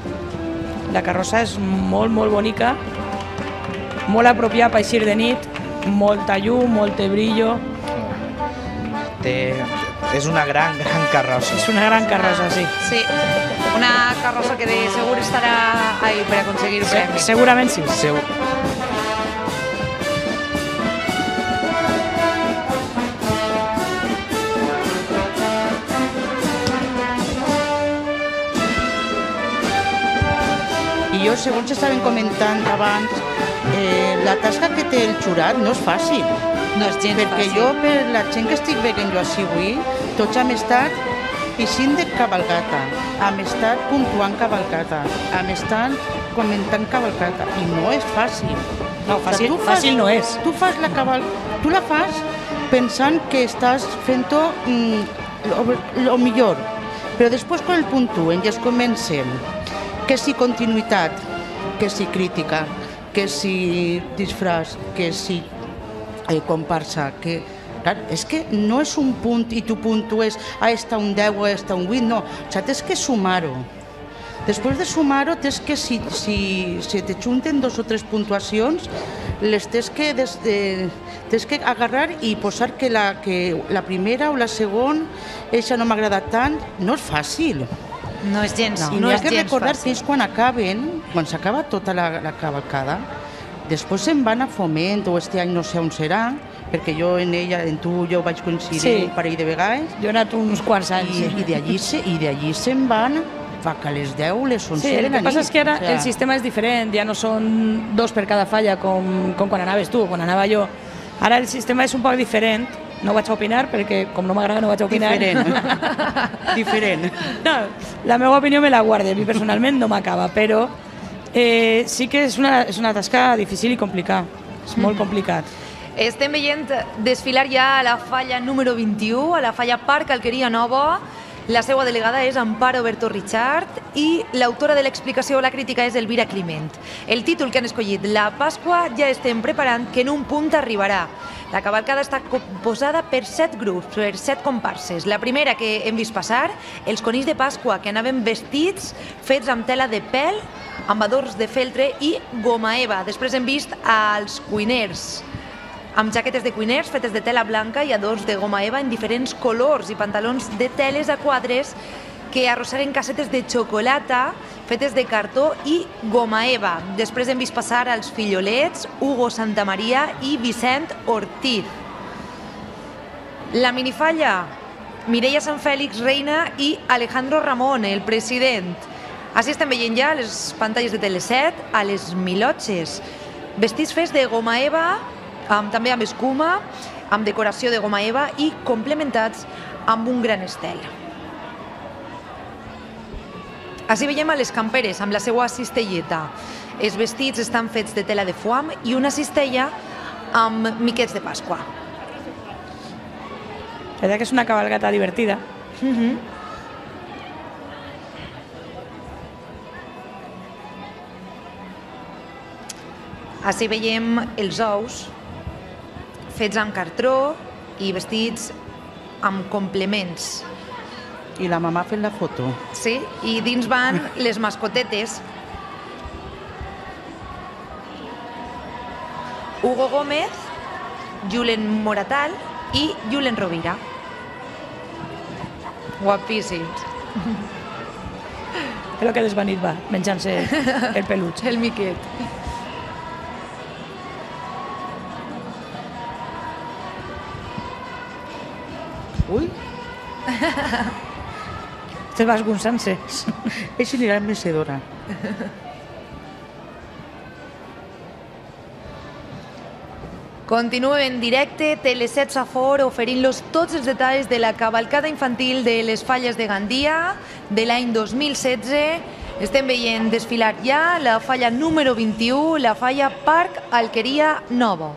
La carrossa és molt, molt bonica, molt apropiada per eixir de nit, molta llum, molt brillo.
Té, és una gran, gran carrossa.
És una gran carrossa, sí.
Sí, una carrossa que de segur estarà ahí per aconseguir el premi.
Segurament sí.
Segur.
I jo, segons estaven comentant abans, eh, la tasca que té el jurat no és fàcil.
No és gens
perquè
fàcil.
jo, per la gent que estic veient jo així avui, tots hem estat eixint de cavalcata, hem estat puntuant cavalcata, hem estat comentant cavalcata, i no és fàcil.
No, fàcil,
tu fas,
fàcil no és.
Tu, fas la caval... tu la fas pensant que estàs fent-ho mm, lo, lo millor, però després quan el puntuen i es comencen que si continuïtat, que si crítica, que si disfraç, que si eh, comparsa, que... Clar, és que no és un punt i tu puntues a esta un deu o a esta un vuit, no, o sigui, tens que sumar-ho. Després de sumar-ho, tens que, si, si, si te junten dos o tres puntuacions, les tens que, des, de, tens que agarrar i posar que la, que la primera o la segona, això no m'ha agradat tant, no és fàcil.
No és gens,
I
no
n'hi ha
és
que
gens
recordar
fàcil.
que és quan acaben, quan s'acaba tota la, la cavalcada, després se'n van a Foment, o este any no sé on serà, perquè jo en ella, en tu, jo vaig coincidir
Sí.
un parell de vegades.
Jo he anat uns quants anys.
I, i d'allí se, i d'allí se'n van fa que a les deu, les onze
Sí,
de
el
la
que passa
nit.
és que ara
O sea,
el sistema és diferent, ja no són dos per cada falla com, com quan anaves tu, quan anava jo. Ara el sistema és un poc diferent, no vaig a opinar perquè com no m'agrada no vaig a opinar.
Diferent. Diferent.
No, la meva opinió me la guardo, a mi personalment no m'acaba, però eh, sí que és una, és una tasca difícil i complicada, és molt complicat.
Estem veient desfilar ja a la falla número vint-i-u, a la falla Parc Alqueria Nova, La seva delegada és Amparo Berto Richard i l'autora de l'explicació o la crítica és Elvira Climent. El títol que han escollit, La Pasqua ja estem preparant que en un punt arribarà. La cavalcada està composada per set grups, per set comparses. La primera que hem vist passar, els conills de Pasqua, que anaven vestits fets amb tela de pèl, amb adorns de feltre i goma eva. Després hem vist els cuiners, amb jaquetes de cuiners fetes de tela blanca i adorns de goma eva en diferents colors i pantalons de teles a quadres que arrosseguen cassetes de xocolata fetes de cartó i goma eva. Després hem vist passar els fillolets, Hugo Santamaria i Vicent Ortiz. La minifalla, Mireia Sanfèlix, reina, i Alejandro Ramón, el president. Així estem veient ja les pantalles de Teleset a les Milotxes. Vestits fets de goma eva, amb, també amb escuma, amb decoració de goma eva i complementats amb un gran estel. Així veiem a les camperes amb la seva cistelleta. Els vestits estan fets de tela de foam i una cistella amb miquets de Pasqua.
La veritat que és una cabalgata divertida.
Uh-huh. Així veiem els ous fets amb cartró i vestits amb complements.
I la mamà ha fet la foto.
Sí, i dins van les mascotetes. Hugo Gómez, Julen Moratal i Julen Rovira. Guapíssims.
Però que desvanit va, menjant-se el peluig.
El miquet.
Ui!
Te vas gonçant-se.
Eixe anirà en mecedora.
Continuem en directe, Teleset Safor, oferint-los tots els detalls de la cavalcada infantil de les Falles de Gandia de l'any dos mil setze. Estem veient desfilar ja la falla número vint-i-u, la falla Parc Alqueria Nova.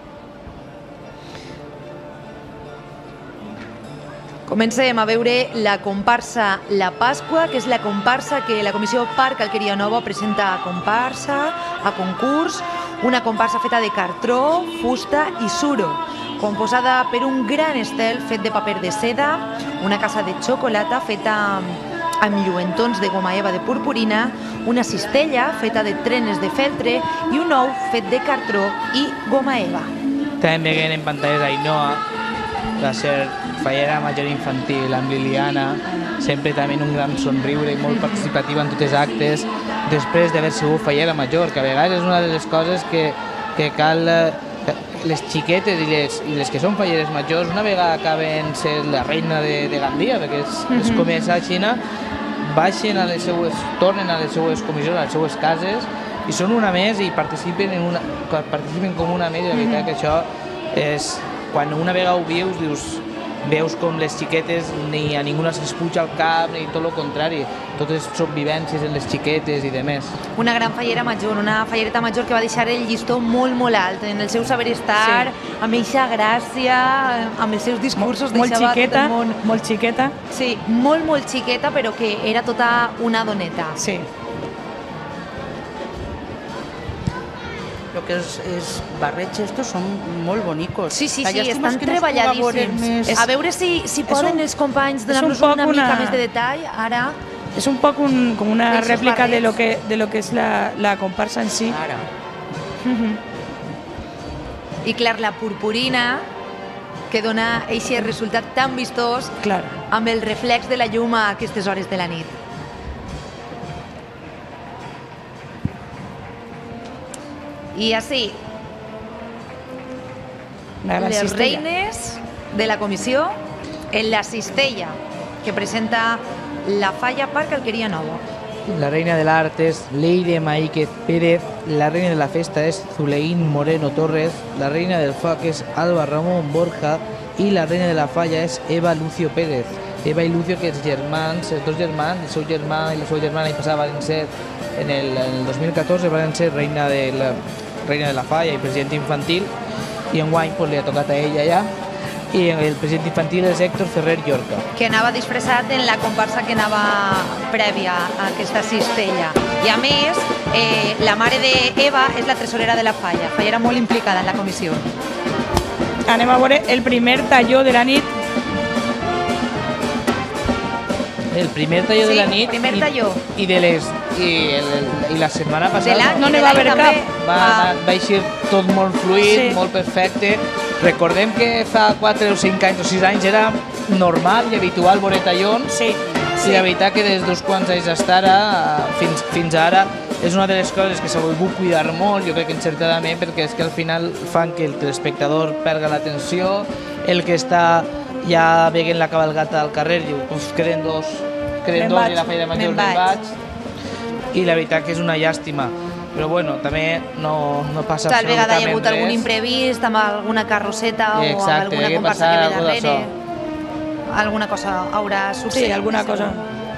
Comencem a veure la comparsa La Pasqua, que és la comparsa que la Comissió Parc Alqueria Nova presenta a comparsa, a concurs, una comparsa feta de cartró, fusta i suro, composada per un gran estel fet de paper de seda, una casa de xocolata feta amb lluentons de goma eva de purpurina, una cistella feta de trenes de feltre i un ou fet de cartró i goma eva.
També veiem en pantalles Ainhoa, va ser fallera major infantil amb Liliana, sempre també un gran somriure i molt participativa en tots els actes, després d'haver sigut fallera major, que a vegades és una de les coses que, que cal... Les xiquetes i les, i les que són falleres majors, una vegada acaben sent la reina de, de Gandia, perquè és, mm -hmm. és com és a Xina, baixen a les seues, tornen a les seues comissions, a les seues cases, i són una més i participen, en una, participen com una més, i la veritat que això és... Quan una vegada ho vius, dius, veus com les xiquetes ni a ningú se'ls puja al cap, ni tot el contrari. Totes són vivències en les xiquetes i de més.
Una gran fallera major, una fallereta major que va deixar el llistó molt, molt alt en el seu saber estar, sí. Amb eixa gràcia, amb els seus discursos.
Molt, molt xiqueta, molt xiqueta.
Sí, molt, molt xiqueta, però que era tota una doneta.
Sí.
Lo que és, és barrets estos són molt bonicos.
Sí, sí, sí, estan treballadíssims.
Més...
A veure si, si poden un, els companys donar-nos un una mica una... més de detall, ara.
És un poc un, com una rèplica de lo, que, de lo que és la, la comparsa en si.
Ara.
Uh -huh. I clar, la purpurina, que dona aquest resultat tan vistós,
clar,
amb el reflex de la llum a aquestes hores de la nit. I així, les cistella. Reines de la comissió en la cistella que presenta la falla Parc Alqueria Nova.
La reina de l'art és Leire Maíquez Pérez, la reina de la festa és Zuleín Moreno Torres, la reina del foc és Alba Ramón Borja i la reina de la falla és Eva Lucio Pérez. Eva i Lucio, que els germans, els dos germans, el seu germà i la seva germana l'any passat van ser, en el, en el dos mil catorze van ser reina de la, reina de la falla i presidenta infantil, i enguany pues, li ha tocat a ella ja. i el president infantil és Héctor Ferrer Llorca.
Que anava disfressat en la comparsa que anava prèvia a aquesta cistella. I a més, eh, la mare d'Eva és la tresorera de la falla. Fallera molt implicada en la comissió.
Anem a veure el primer talló de la nit.
El primer talló
Sí,
de la nit
primer
i-
talló.
i de les i, el, i la setmana
De
passada
l'any
No
i
n'hi
de
va
l'any
haver
també.
cap.
va,
Ah,
va, va eixir tot molt fluid,
Sí.
molt perfecte. Recordem que fa quatre o cinc anys o sis anys era normal i habitual veure tallons,
Sí.
i la veritat que des d'uns quants anys d'estar ara, fins, fins ara, és una de les coses que s'ha volgut cuidar molt, jo crec que encertadament, perquè és que al final fan que el telespectador perga l'atenció, el que està ja veient la cabalgata al carrer diu, pues queden dos, queden
Me'n
dos
vaig,
i la feina major
me'n
me'n
vaig.
vaig. I la veritat que és una llàstima. Però bueno, també no, no passa
Tal vegada hi ha hagut
absolutament
algun
res.
imprevist amb alguna carrosseta o amb
Exacte,
alguna
que
comparsa
passar
que ve
algo d'això.
darrere. Alguna cosa haurà succeït.
Sí, alguna
segur.
cosa.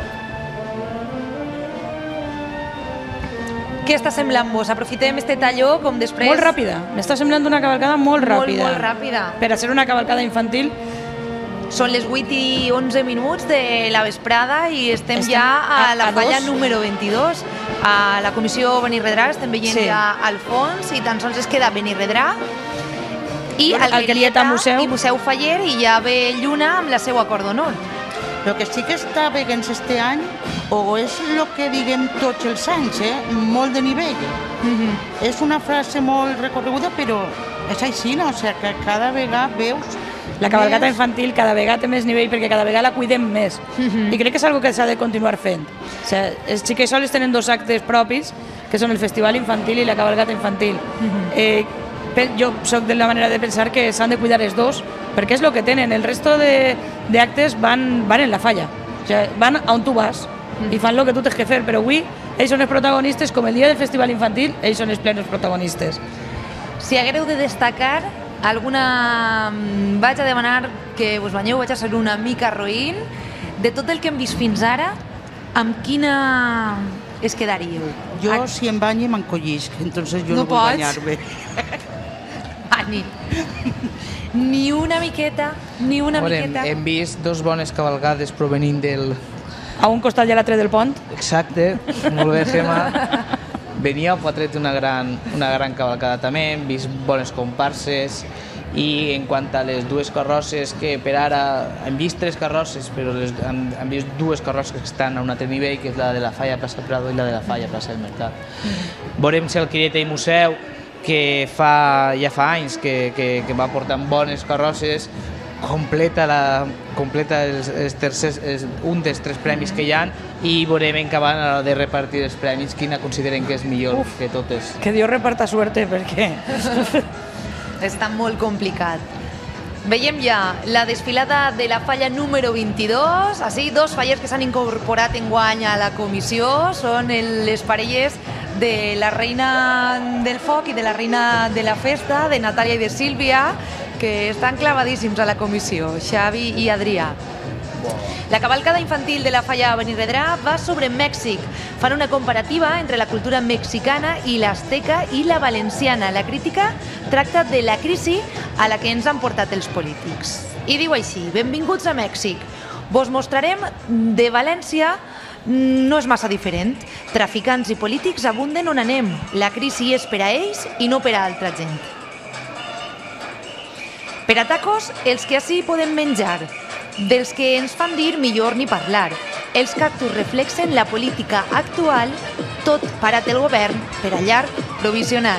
Què està semblant vos? Aprofitem este talló com després...
Molt ràpida. M'està semblant una cavalcada molt ràpida.
Molt, molt ràpida.
Per a ser una cavalcada infantil,
Són les vuit i onze minuts de la vesprada i estem,
Estem
ja a,
a-
la
a
falla
dos.
número vint-i-dos. A la comissió Benirredrà estem veient
Sí.
ja al fons i tan sols es queda Benirredrà i
Bueno,
Alquerieta
Alquerieta Museu.
i Museu Faller i ja ve Lluna amb la seva cordonol.
El que sí que està veient este any, o és el que diguem tots els anys, eh? Molt de nivell. És una frase molt recorreguda, però és així, no? O sigui, que cada vegada veus...
la cavalgata
més-
infantil cada vegada té més nivell perquè cada vegada la cuidem més. I crec que és algo que s'ha de continuar fent. O sigui, els xiquets sols tenen dos actes propis, que són el festival infantil i la cavalgata infantil. eh, pe- jo sóc de la manera de pensar que s'han de cuidar els dos, perquè és el que tenen. El resto de, de actes van, van en la falla. O sigui, van on tu vas i fan el que tu tens que fer, però avui ells són els protagonistes, com el dia del festival infantil, ells són els plenos protagonistes.
Si haguéreu de destacar alguna... Vaig a demanar que us banyeu, vaig a ser una mica roïn. De tot el que hem vist fins ara, amb quina es quedaríeu?
Jo,
Ah,
si em banyi, m'encollisc, entonces jo
No
no, vull
pots?
banyar-me.
Ani. Ni una miqueta, ni una
Veure,
miqueta.
hem vist dos bones cavalgades provenint del...
A un costat i a l'altre del pont.
Exacte, molt bé, Gemma. Venia ha tret una gran, una gran cavalcada també, hem vist bones comparses, i en quant a les dues carrosses, que per ara hem vist tres carrosses, però les, hem, hem vist dues carrosses que estan a un altre nivell, que és la de la Falla Plaça Prado i la de la Falla Plaça del Mercat. Mm. Veurem si el Alquerieta i Museu, que fa, ja fa anys que, que, que va portant bones carrosses, completa, la, completa els, els tercers, els, un dels tres premis que hi ha, i veurem en acabant a l'hora de repartir els premis quina consideren que és millor
Uf.
que totes.
Que Dios reparta suerte, perquè...
Està molt complicat. Veiem ja la desfilada de la falla número vint-i-dos, així, dos fallers que s'han incorporat en guany a la comissió, són el, les parelles de la reina del foc i de la reina de la festa, de Natàlia i de Sílvia, que estan clavadíssims a la comissió, Xavi i Adrià. La cavalcada infantil de la falla Benirredrà va sobre Mèxic. Fan una comparativa entre la cultura mexicana i l'azteca i la valenciana. La crítica tracta de la crisi a la que ens han portat els polítics. I diu així: benvinguts a Mèxic. Vos mostrarem de València no és massa diferent. Traficants i polítics abunden on anem. La crisi és per a ells i no per a altra gent. Per a tacos, els que així podem menjar. Dels que ens fan dir millor ni parlar. Els cactus reflexen la política actual, tot parat el govern per a llarg provisional.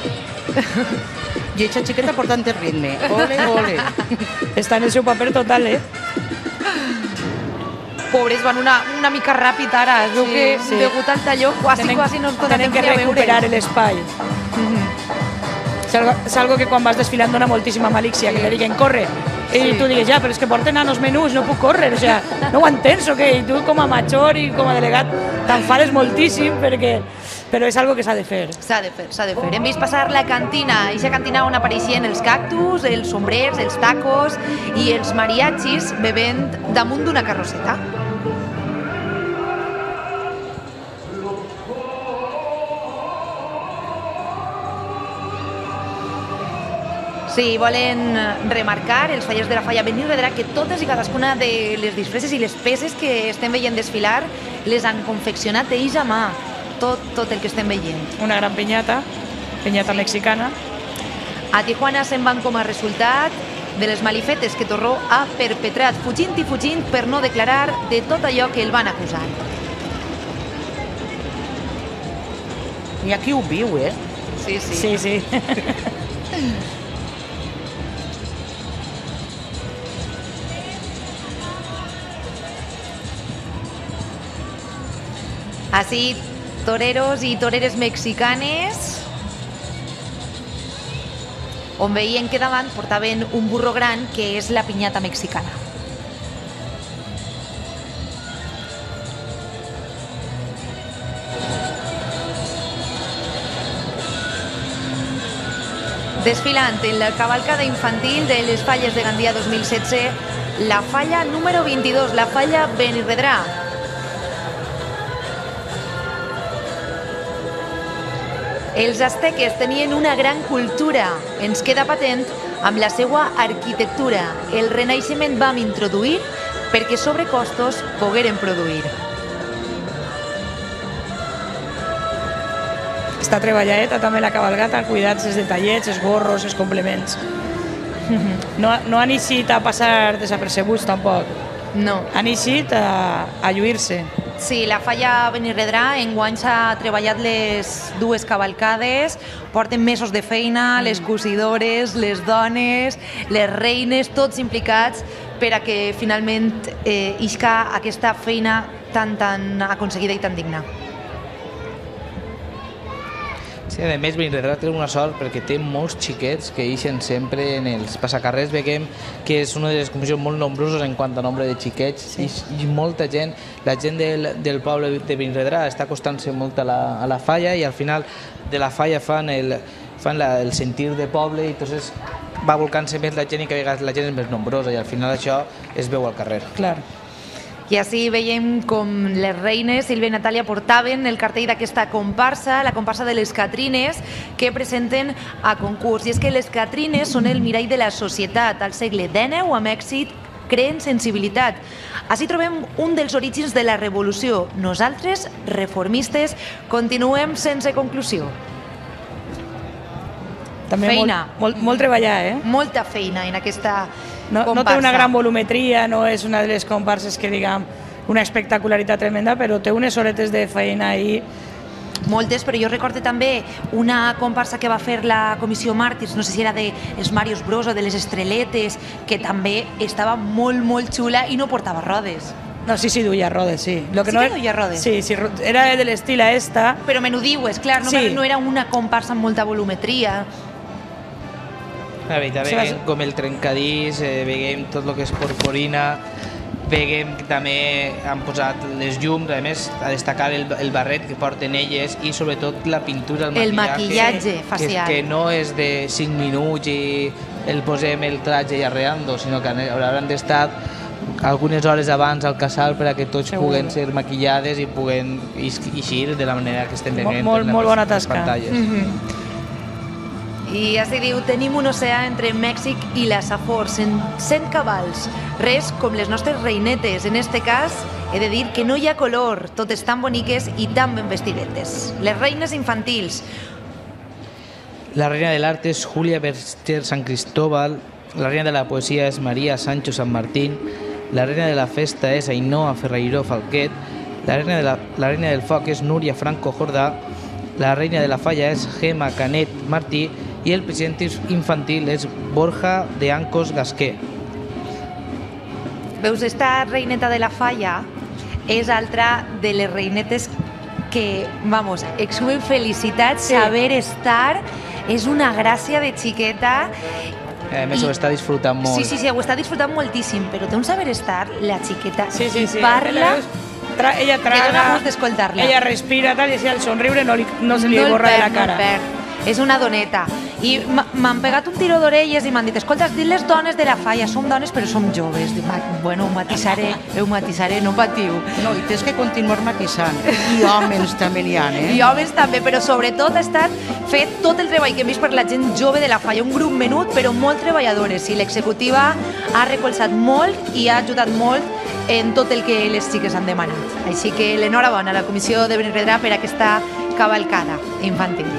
I aquesta xiqueta portant el ritme. Ole, ole.
Està en el seu paper total, eh?
Pobres, van una, una mica ràpid ara. Es veu
Sí,
que
sí.
degut al talló quasi,
Tenen-
quasi no ens dona
tenen
temps
que
ni a veure.
recuperar l'espai. És algo, és algo que quan vas desfilant dona moltíssima malícia, que te diguen corre, i
Sí.
tu digues ja, però és que porten nanos menús, no puc córrer, o sea, no ho entens o què? I tu com a major i com a delegat t'enfades moltíssim, perquè, però és algo que s'ha de fer.
S'ha de fer, s'ha de fer. Hem vist passar la cantina, aquesta cantina on apareixien els cactus, els sombrers, els tacos i els mariachis bevent damunt d'una carrosseta. Sí, volen remarcar els fallers de la falla Benirredrà que totes i cadascuna de les disfresses i les peces que estem veient desfilar les han confeccionat ells a mà, tot, tot el que estem veient.
Una gran pinyata, pinyata mexicana.
A Tijuana se'n van com a resultat de les malifetes que Torró ha perpetrat, fugint i fugint per no declarar de tot allò que el van acusar.
I aquí ho viu, eh?
Sí, sí.
Sí, sí.
Així, toreros i toreres mexicanes, on veien que davant portaven un burro gran, que és la pinyata mexicana. Desfilant en la cavalcada infantil de les falles de Gandia dos mil setze, la falla número vint-i-dos, la falla Benirredrà. Els asteques tenien una gran cultura, ens queda patent amb la seva arquitectura. El Renaixement vam introduir perquè sobre costos pogueren produir.
Està treballadeta també la cabalgata, cuidats els detallets, els gorros, els complements. No, no han eixit a passar desapercebuts tampoc.
No.
Han eixit a, a lluir-se.
Sí, la falla Benirredrà enguany s'ha treballat les dues cavalcades, porten mesos de feina, les cosidores, les dones, les reines, tots implicats per a que finalment eh, isca aquesta feina tan, tan aconseguida i tan digna.
Sí, a més, Benirredrà té una sort perquè té molts xiquets que ixen sempre en els passacarrers. Veiem que és una de les comissions molt nombroses en quant a nombre de xiquets, sí. I, i molta gent, la gent del, del poble de Benirredrà està acostant-se molt a la, a la falla i al final de la falla fan el, fan la, el sentir de poble i entonces va volcant-se més la gent i que a vegades la gent és més nombrosa i al final això es veu al carrer.
Clar.
I així veiem com les reines, Sílvia i Natàlia, portaven el cartell d'aquesta comparsa, la comparsa de les Catrines, que presenten a concurs. I és que les Catrines són el mirall de la societat. Al segle dènou, amb èxit, creen sensibilitat. Així trobem un dels orígens de la revolució. Nosaltres, reformistes, continuem sense conclusió.
També
feina.
Molt, molt, molt treballar, eh?
Molta feina en aquesta
no,
comparsa.
No té una gran volumetria, no és una de les comparses que diguem una espectacularitat tremenda, però té unes horetes de feina ahí.
Moltes, però jo recordo també una comparsa que va fer la Comissió Màrtirs, no sé si era dels Màrius Bros o de les Estreletes, que també estava molt, molt xula i no portava rodes.
No, sí, sí, duia rodes, sí. Lo que
sí
no
que
era...
duia rodes?
Sí, sí, era de l'estil a esta.
Però me n'ho dius, clar, no, sí. No era una comparsa amb molta volumetria.
La veritat, veiem com el trencadís, eh, veiem tot el que és porporina, veiem que també han posat les llums, a més a destacar el, el barret que porten elles i sobretot la pintura, el,
el maquillatge facial.
Que, que no és de cinc minuts i el posem el traje i arreando, sinó que hauran d'estar algunes hores abans al casal per a que tots Segur. puguen ser maquillades i puguen eixir de la manera que estem veient
molt,
en
molt
les,
bona tasca.
les pantalles.
Mm-hmm. I així diu, tenim un oceà entre Mèxic i la Safor, cent cabals, res com les nostres reinetes. En este cas, he de dir que no hi ha color, totes tan boniques i tan ben vestidetes. Les reines infantils.
La reina del arte és Julia Berster San Cristóbal, la reina de la poesia és María Sancho San Martín, la reina de la festa és Ainhoa Ferreiró Falquet, la reina, de la, la reina del foc és Núria Franco Jordà, la reina de la falla és Gemma Canet Martí i el president infantil és Borja de Ancos Gasqué.
Veus, esta reineta de la falla és altra de les reinetes que, vamos, exuben felicitat, sí. Saber estar, és una gràcia de xiqueta.
A més, I... ho està disfrutant molt.
Sí, sí, sí, ho està disfrutant moltíssim, però té un saber estar, la xiqueta,
sí, sí, sí.
parla...
Tra ella traga,
que dona gust d'escoltar-la.
Ella respira, tal, i si el somriure no, li, no se li no borra perd, de la cara.
No el perd, és una doneta. I m'han pegat un tiro d'orelles i m'han dit, escolta, has dit les dones de la falla, som dones però som joves. Dic, bueno, ho matisaré, ho matisaré, no patiu.
No, i tens que continuar matisant. I homes també n'hi ha, eh?
I homes també, però sobretot ha estat fet tot el treball que hem vist per la gent jove de la falla, un grup menut però molt treballadores, i l'executiva ha recolzat molt i ha ajudat molt en tot el que les xiques han demanat. Així que l'enhorabona a la Comissió de Benirredrà per aquesta cavalcada infantil.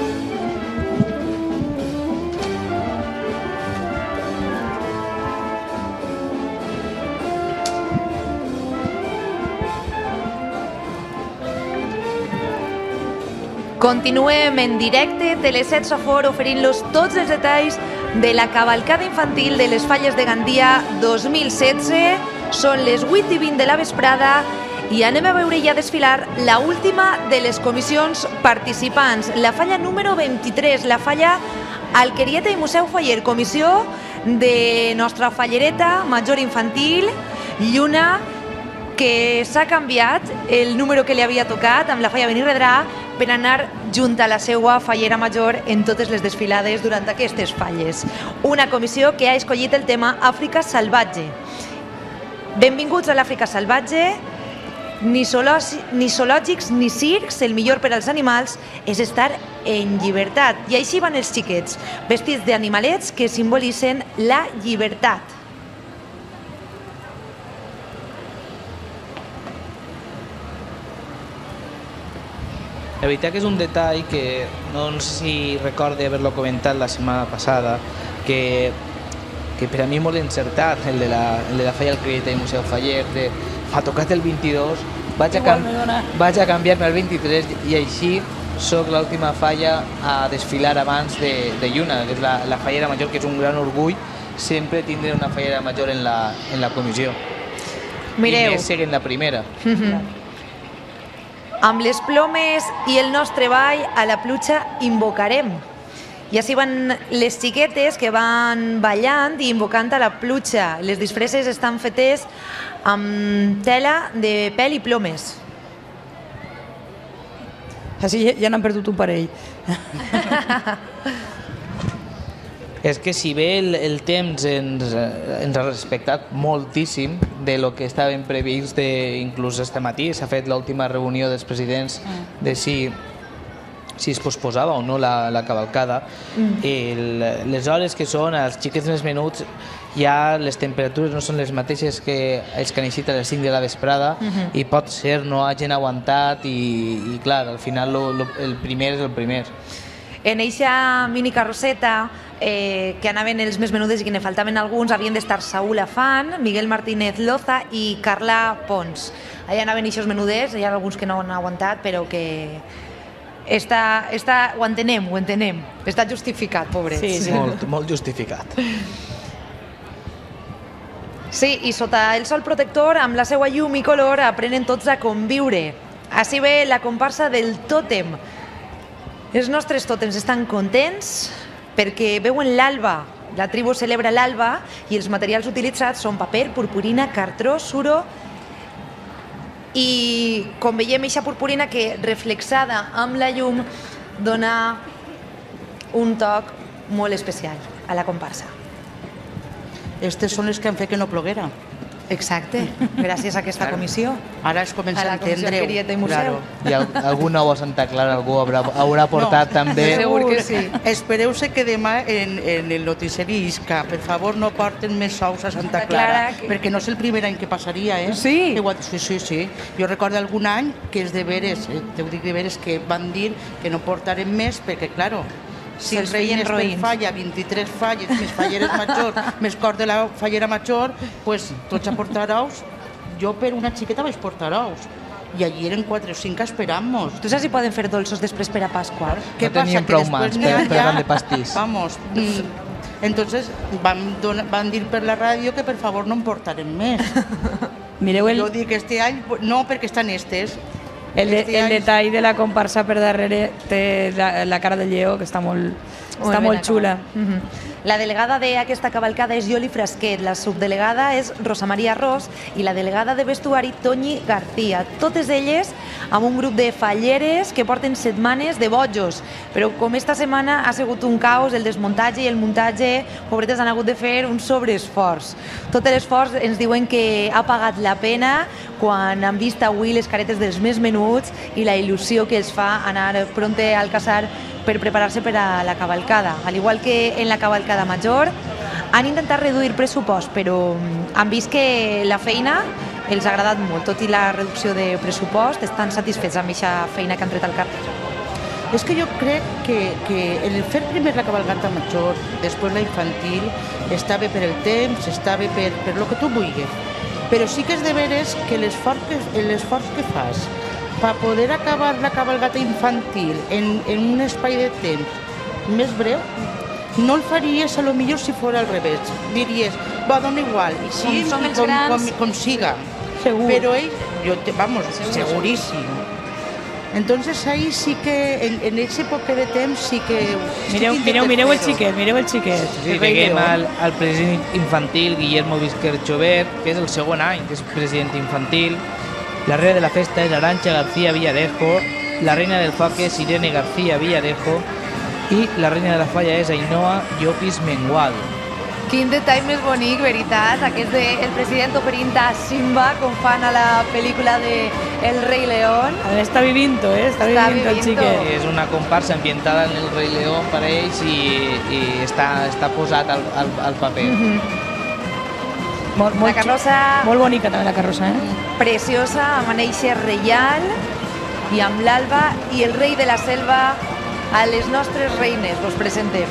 Continuem en directe, Teleset Safor oferint-los tots els detalls de la cavalcada infantil de les Falles de Gandia dos mil setze. Són les vuit i vint de la vesprada i anem a veure ja desfilar la última de les comissions participants, la falla número vint-i-tres, la falla Alquerieta i Museu Faller, comissió de nostra fallereta major infantil, Lluna, que s'ha canviat el número que li havia tocat amb la falla Benirredrà per anar junt a la seva fallera major en totes les desfilades durant aquestes falles. Una comissió que ha escollit el tema Àfrica Salvatge. Benvinguts a l'Àfrica Salvatge. Ni zoològics ni circs, el millor per als animals és estar en llibertat. I així van els xiquets, vestits d'animalets que simbolitzen la llibertat.
La veritat que és un detall que no sé si recorde haver-lo comentat la setmana passada, que, que per a mi és molt encertat, el de la, el de la falla Alquerieta i Museu Faller. M'ha tocat el vint-i-dos, vaig a, cam vaig a canviar-me al vint-i-tres i així soc l'última falla a desfilar abans de, de Lluna, que és la, la fallera major, que és un gran orgull sempre tindre una fallera major en la, en la comissió.
Mireu.
I més seguint la primera.
Amb les plomes i el nostre ball a la pluja invocarem. I així van les xiquetes que van ballant i invocant a la pluja. Les disfresses estan fetes amb tela de pèl i plomes.
Així ja n'han perdut un parell.
És que si bé el, el temps ens, ens ha respectat moltíssim de lo que estàvem previst, de, inclús este matí s'ha fet l'última reunió dels presidents de si, si es posposava o no la, la cavalcada. Mm. El, les hores que són, els xiquets més menuts, ja les temperatures no són les mateixes que els que han eixit a les cinc de la vesprada. Mm-hmm. I pot ser no hagin aguantat i, i clar, al final lo, lo, el primer és el primer.
En eixa mini carrosseta eh, que anaven els més menudes i que ne faltaven alguns, havien d'estar Saúl Afán, Miguel Martínez Loza i Carla Pons. Allà anaven eixos menuders, hi ha alguns que no han aguantat, però que està, està, ho entenem, ho entenem. Està justificat, pobrets.
Sí, sí. Molt, molt justificat.
Sí, i sota el sol protector, amb la seva llum i color, aprenen tots a conviure. Així ve la comparsa del tòtem. Els nostres tòtems estan contents perquè veuen l'alba. La tribu celebra l'alba i els materials utilitzats són paper, purpurina, cartró, suro i com veiem eixa purpurina que reflexada amb la llum dona un toc molt especial a la comparsa.
Estes són les que han fet que no ploguera.
Exacte, gràcies a aquesta comissió.
Ara es comença a entendre-ho.
Claro.
I algun nou a Santa Clara algú haurà, haurà portat no, també.
Segur que sí.
Espereu-se que demà en, en el noticiari Isca, per favor, no porten més sous a Santa Clara, Clara que... perquè no és el primer any que passaria, eh?
Sí?
Que, sí, sí, sí. Jo recordo algun any que és de veres, eh, te ho dic de veres, que van dir que no portarem més, perquè, claro, si els reines per falla, vint-i-tres falles, més falleres majors, més cor de la fallera major, pues tots a portar ous. Jo per una xiqueta vaig portar ous. I allí eren quatre o cinc esperant-nos.
Tu saps si poden fer dolços després per a Pasqua?
Què
no teníem prou mans per fer-ne pastís.
Vamos, entonces van, van dir per la ràdio que per favor no en portarem més.
Mireu el...
Jo dic que este any, no, perquè estan estes.
El, de, el detall de la comparsa per darrere té la, la cara de lleó, que està molt, Està molt xula.
La delegada d'aquesta cavalcada és Yoli Frasquet, la subdelegada és Rosa Maria Ros i la delegada de vestuari Toñi García. Totes elles amb un grup de falleres que porten setmanes de bojos, però com esta setmana ha sigut un caos, el desmuntatge i el muntatge, pobretes han hagut de fer un sobreesforç. Tot l'esforç ens diuen que ha pagat la pena quan han vist avui les caretes dels més menuts i la il·lusió que els fa anar pronte al casar per preparar-se per a la cavalcada. Al igual que en la cavalcada major, han intentat reduir pressupost, però han vist que la feina els ha agradat molt. Tot i la reducció de pressupost, estan satisfets amb aquesta feina que han tret al carrer.
És que jo crec que, que el fer primer la cavalcata major, després la infantil, està bé per el temps, està bé per, per lo que tu vulguis. Però sí que és de veres que l'esforç que, l'esforç que fas per poder acabar la cavalgata infantil en, en un espai de temps més breu, no el faries a lo millor si fos al revés. Diries, va, dona igual, i sí, com, com, com, com siga.
Segur.
Però ell, jo te, vamos, seguríssim. Entonces ahí sí que, en, en ese poc de temps sí que...
Mireu, mireu, mireu el xiquet, mireu el xiquet.
Sí, veiem al, al president infantil Guillermo Vizquer Chover, que és el segon any que és president infantil. La reina de la festa és Arantxa García Villarejo, la reina del foc és Irene García Villarejo i la reina de la falla és Ainhoa Llopis Mengual.
Quin detall més bonic, veritat, aquest del president oferint a Simba, com fan a la pel·lícula de El Rei León.
Està vivint-ho, eh? Està vivint-ho el xiquet.
És una comparsa ambientada en El Rei León per ells i, i està, està posat al, al, al paper.
Mm-hmm. Molt, molt,
la carrossa...
Molt bonica també la carrossa, eh?
Preciosa, amb aneixa reial i amb l'alba i el rei de la selva a les nostres reines. Vos presentem.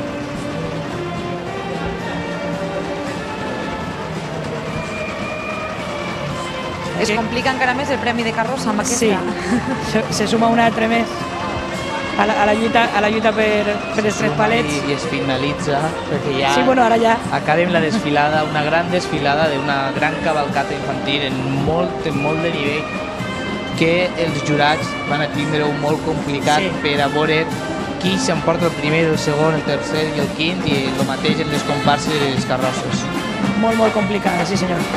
Es complica encara més el premi de carrossa amb aquesta.
Sí, se, se suma un altre més a la, a la lluita, a la lluita per, per els tres palets.
I, i es finalitza, perquè ja,
sí, bueno, ara ja
acabem la desfilada, una gran desfilada d'una gran cavalcata infantil en molt, en molt de nivell, que els jurats van a tindre-ho molt complicat sí. per a veure qui s'emporta el primer, el segon, el tercer i el quint, i el mateix en les comparses i les carrosses.
Molt, molt complicada, sí senyor.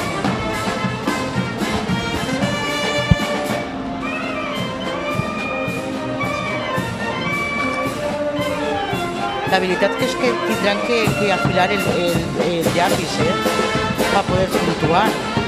La veritat que és que tindran que, que afilar el, el, el llapis, eh? Per poder puntuar.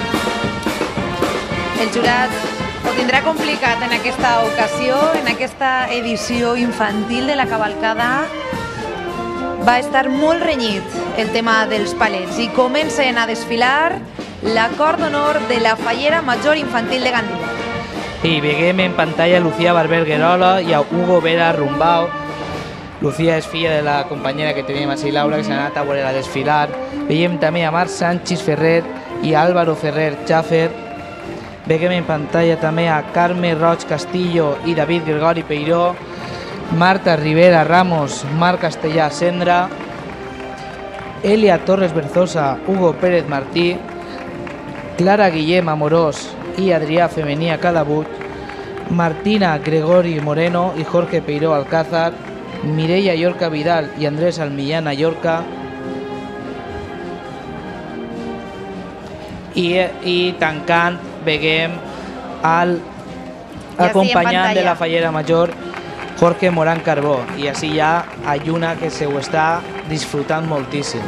El jurat ho tindrà complicat en aquesta ocasió, en aquesta edició infantil de la cavalcada. Va estar molt renyit el tema dels palets i comencen a desfilar l'acord d'honor de la fallera major infantil de Gandia.
I veiem en pantalla a Lucía Barber Guerola i a Hugo Vera Rumbao. Lucía és filla de la companyera que tenim així, Laura, que s'ha anat a veure a desfilar. Veiem també a Marc Sánchez Ferrer i Álvaro Ferrer Chaffer. Veiem en pantalla també a Carme Roig Castillo i David Gregori Peiró, Marta Rivera Ramos, Marc Castellà Sendra, Elia Torres Berzosa, Hugo Pérez Martí, Clara Guillem Amorós i Adrià Femení Cadabuig, Martina Gregori Moreno i Jorge Peiró Alcázar, Mireia Llorca Vidal i Andrés Almillana Llorca, i, i tancant veiem al acompanyant de la fallera major Jorge Morán Carbó, i així ja a Lluna que se ho està disfrutant moltíssim.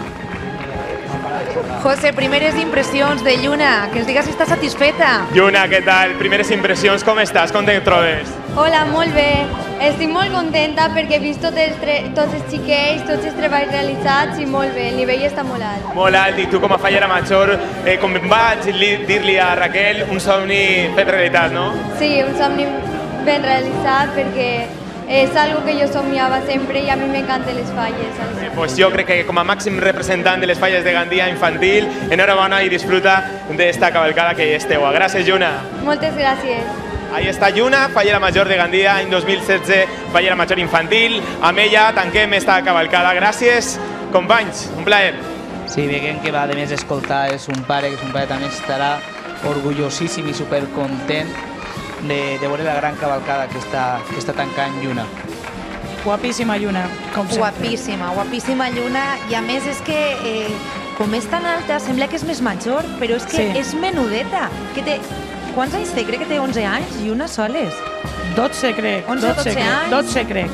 José, primeres impressions de Lluna, que ens digues si estàs satisfeta.
Lluna, què tal? Primeres impressions, com estàs? Com te trobes?
Hola, molt bé. Estic molt contenta perquè he vist tots els, tots els xiquets, tots els treballs realitzats i molt bé, el nivell està molt alt.
Molt alt, i tu com a fallera major, eh, com vaig dir-li a Raquel, un somni fet realitat, no?
Sí, un somni ben realitzat perquè és algo que jo somiava sempre i a mi m'encanten les falles.
Eh, pues jo crec que com a màxim representant de les falles de Gandia infantil, enhorabona i disfruta d'esta cavalcada que és teua. Gràcies, Lluna.
Moltes gràcies.
Ahí està Lluna, fallera major de Gandia, any dos mil setze, fallera major infantil. Amb ella tanquem esta cavalcada. Gràcies, companys, un plaer.
Sí, veiem que va de més escoltar, és un pare, que és un pare també estarà orgullosíssim i supercontent de, de veure la gran cavalcada que està, que està tancant Lluna.
Guapíssima Lluna, com sempre.
Guapíssima, guapíssima Lluna. I a més és que, eh, com és tan alta, sembla que és més major, però és que
Sí.
és menudeta. Que té... Quants anys té? Crec que té onze anys, Lluna Soles.
dotze, crec.
onze, dotze
crec.
anys.
dotze, crec.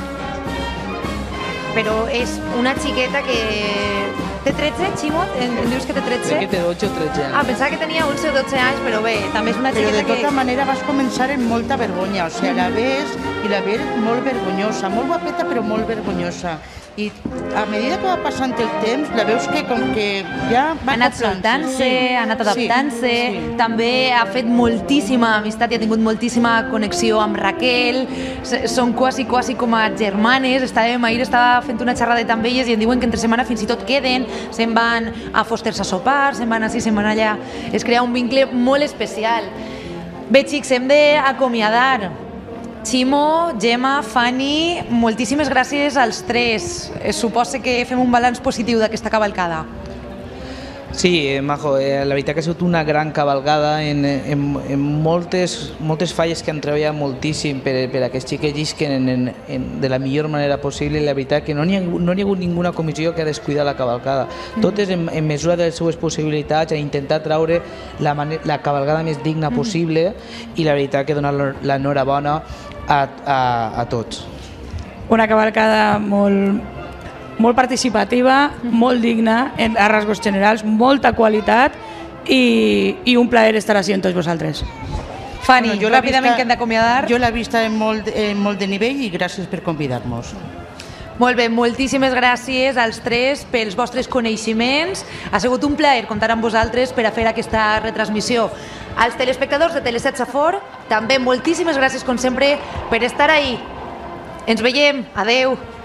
Però és una xiqueta que... Té tretze, Ximo? Em em dius que té tretze?
Crec que té dotze o tretze anys.
Ah, pensava que tenia onze o dotze anys, però bé, també és una
Però
xiqueta
de tota
que...
manera vas començar amb molta vergonya, o sigui, la ves i la ves molt vergonyosa, molt guapeta però molt vergonyosa. I a medida que va passant el temps, la veus que com que ja va
Ha anat
acoplant-se.
soltant-se,
Sí,
ha anat
sí,
adaptant-se,
sí.
també ha fet moltíssima amistat i ha tingut moltíssima connexió amb Raquel, S- són quasi, quasi com a germanes, estàvem, ahir estava fent una xerradeta amb elles i em diuen que entre setmana fins i tot queden, se'n van a Fosters a sopar, se'n van així, se'n van allà, es crea un vincle molt especial. Bé, xics, hem d'acomiadar. Ximo, Gemma, Fanny, moltíssimes gràcies als tres. Eh, Suposo que fem un balanç positiu d'aquesta cavalcada.
Sí, eh, Majo, eh, la veritat que ha sigut una gran cavalgada en, en, en moltes, moltes falles que han treballat moltíssim per, per a que els xiquets llisquen en, en, en, de la millor manera possible i la veritat que no n'hi ha, no hi ha hagut ninguna comissió que ha descuidat la cavalcada. Totes en, en mesura de les seues possibilitats a intentar traure la, mane- la cavalgada més digna possible i la veritat que donar l'enhorabona a, a, a tots.
Una cavalcada molt, molt participativa, molt digna, en, a rasgos generals, molta qualitat i, i un plaer estar així amb tots vosaltres.
Fanny,
Bueno, jo l'he
ràpidament
vista-
que hem d'acomiadar.
Jo l'he vista en molt, en molt de nivell i gràcies per convidar-nos.
Molt bé, moltíssimes gràcies als tres pels vostres coneixements. Ha sigut un plaer comptar amb vosaltres per a fer aquesta retransmissió. Als telespectadors de Teleset Safor, també moltíssimes gràcies, com sempre, per estar ahí. Ens veiem. Adeu.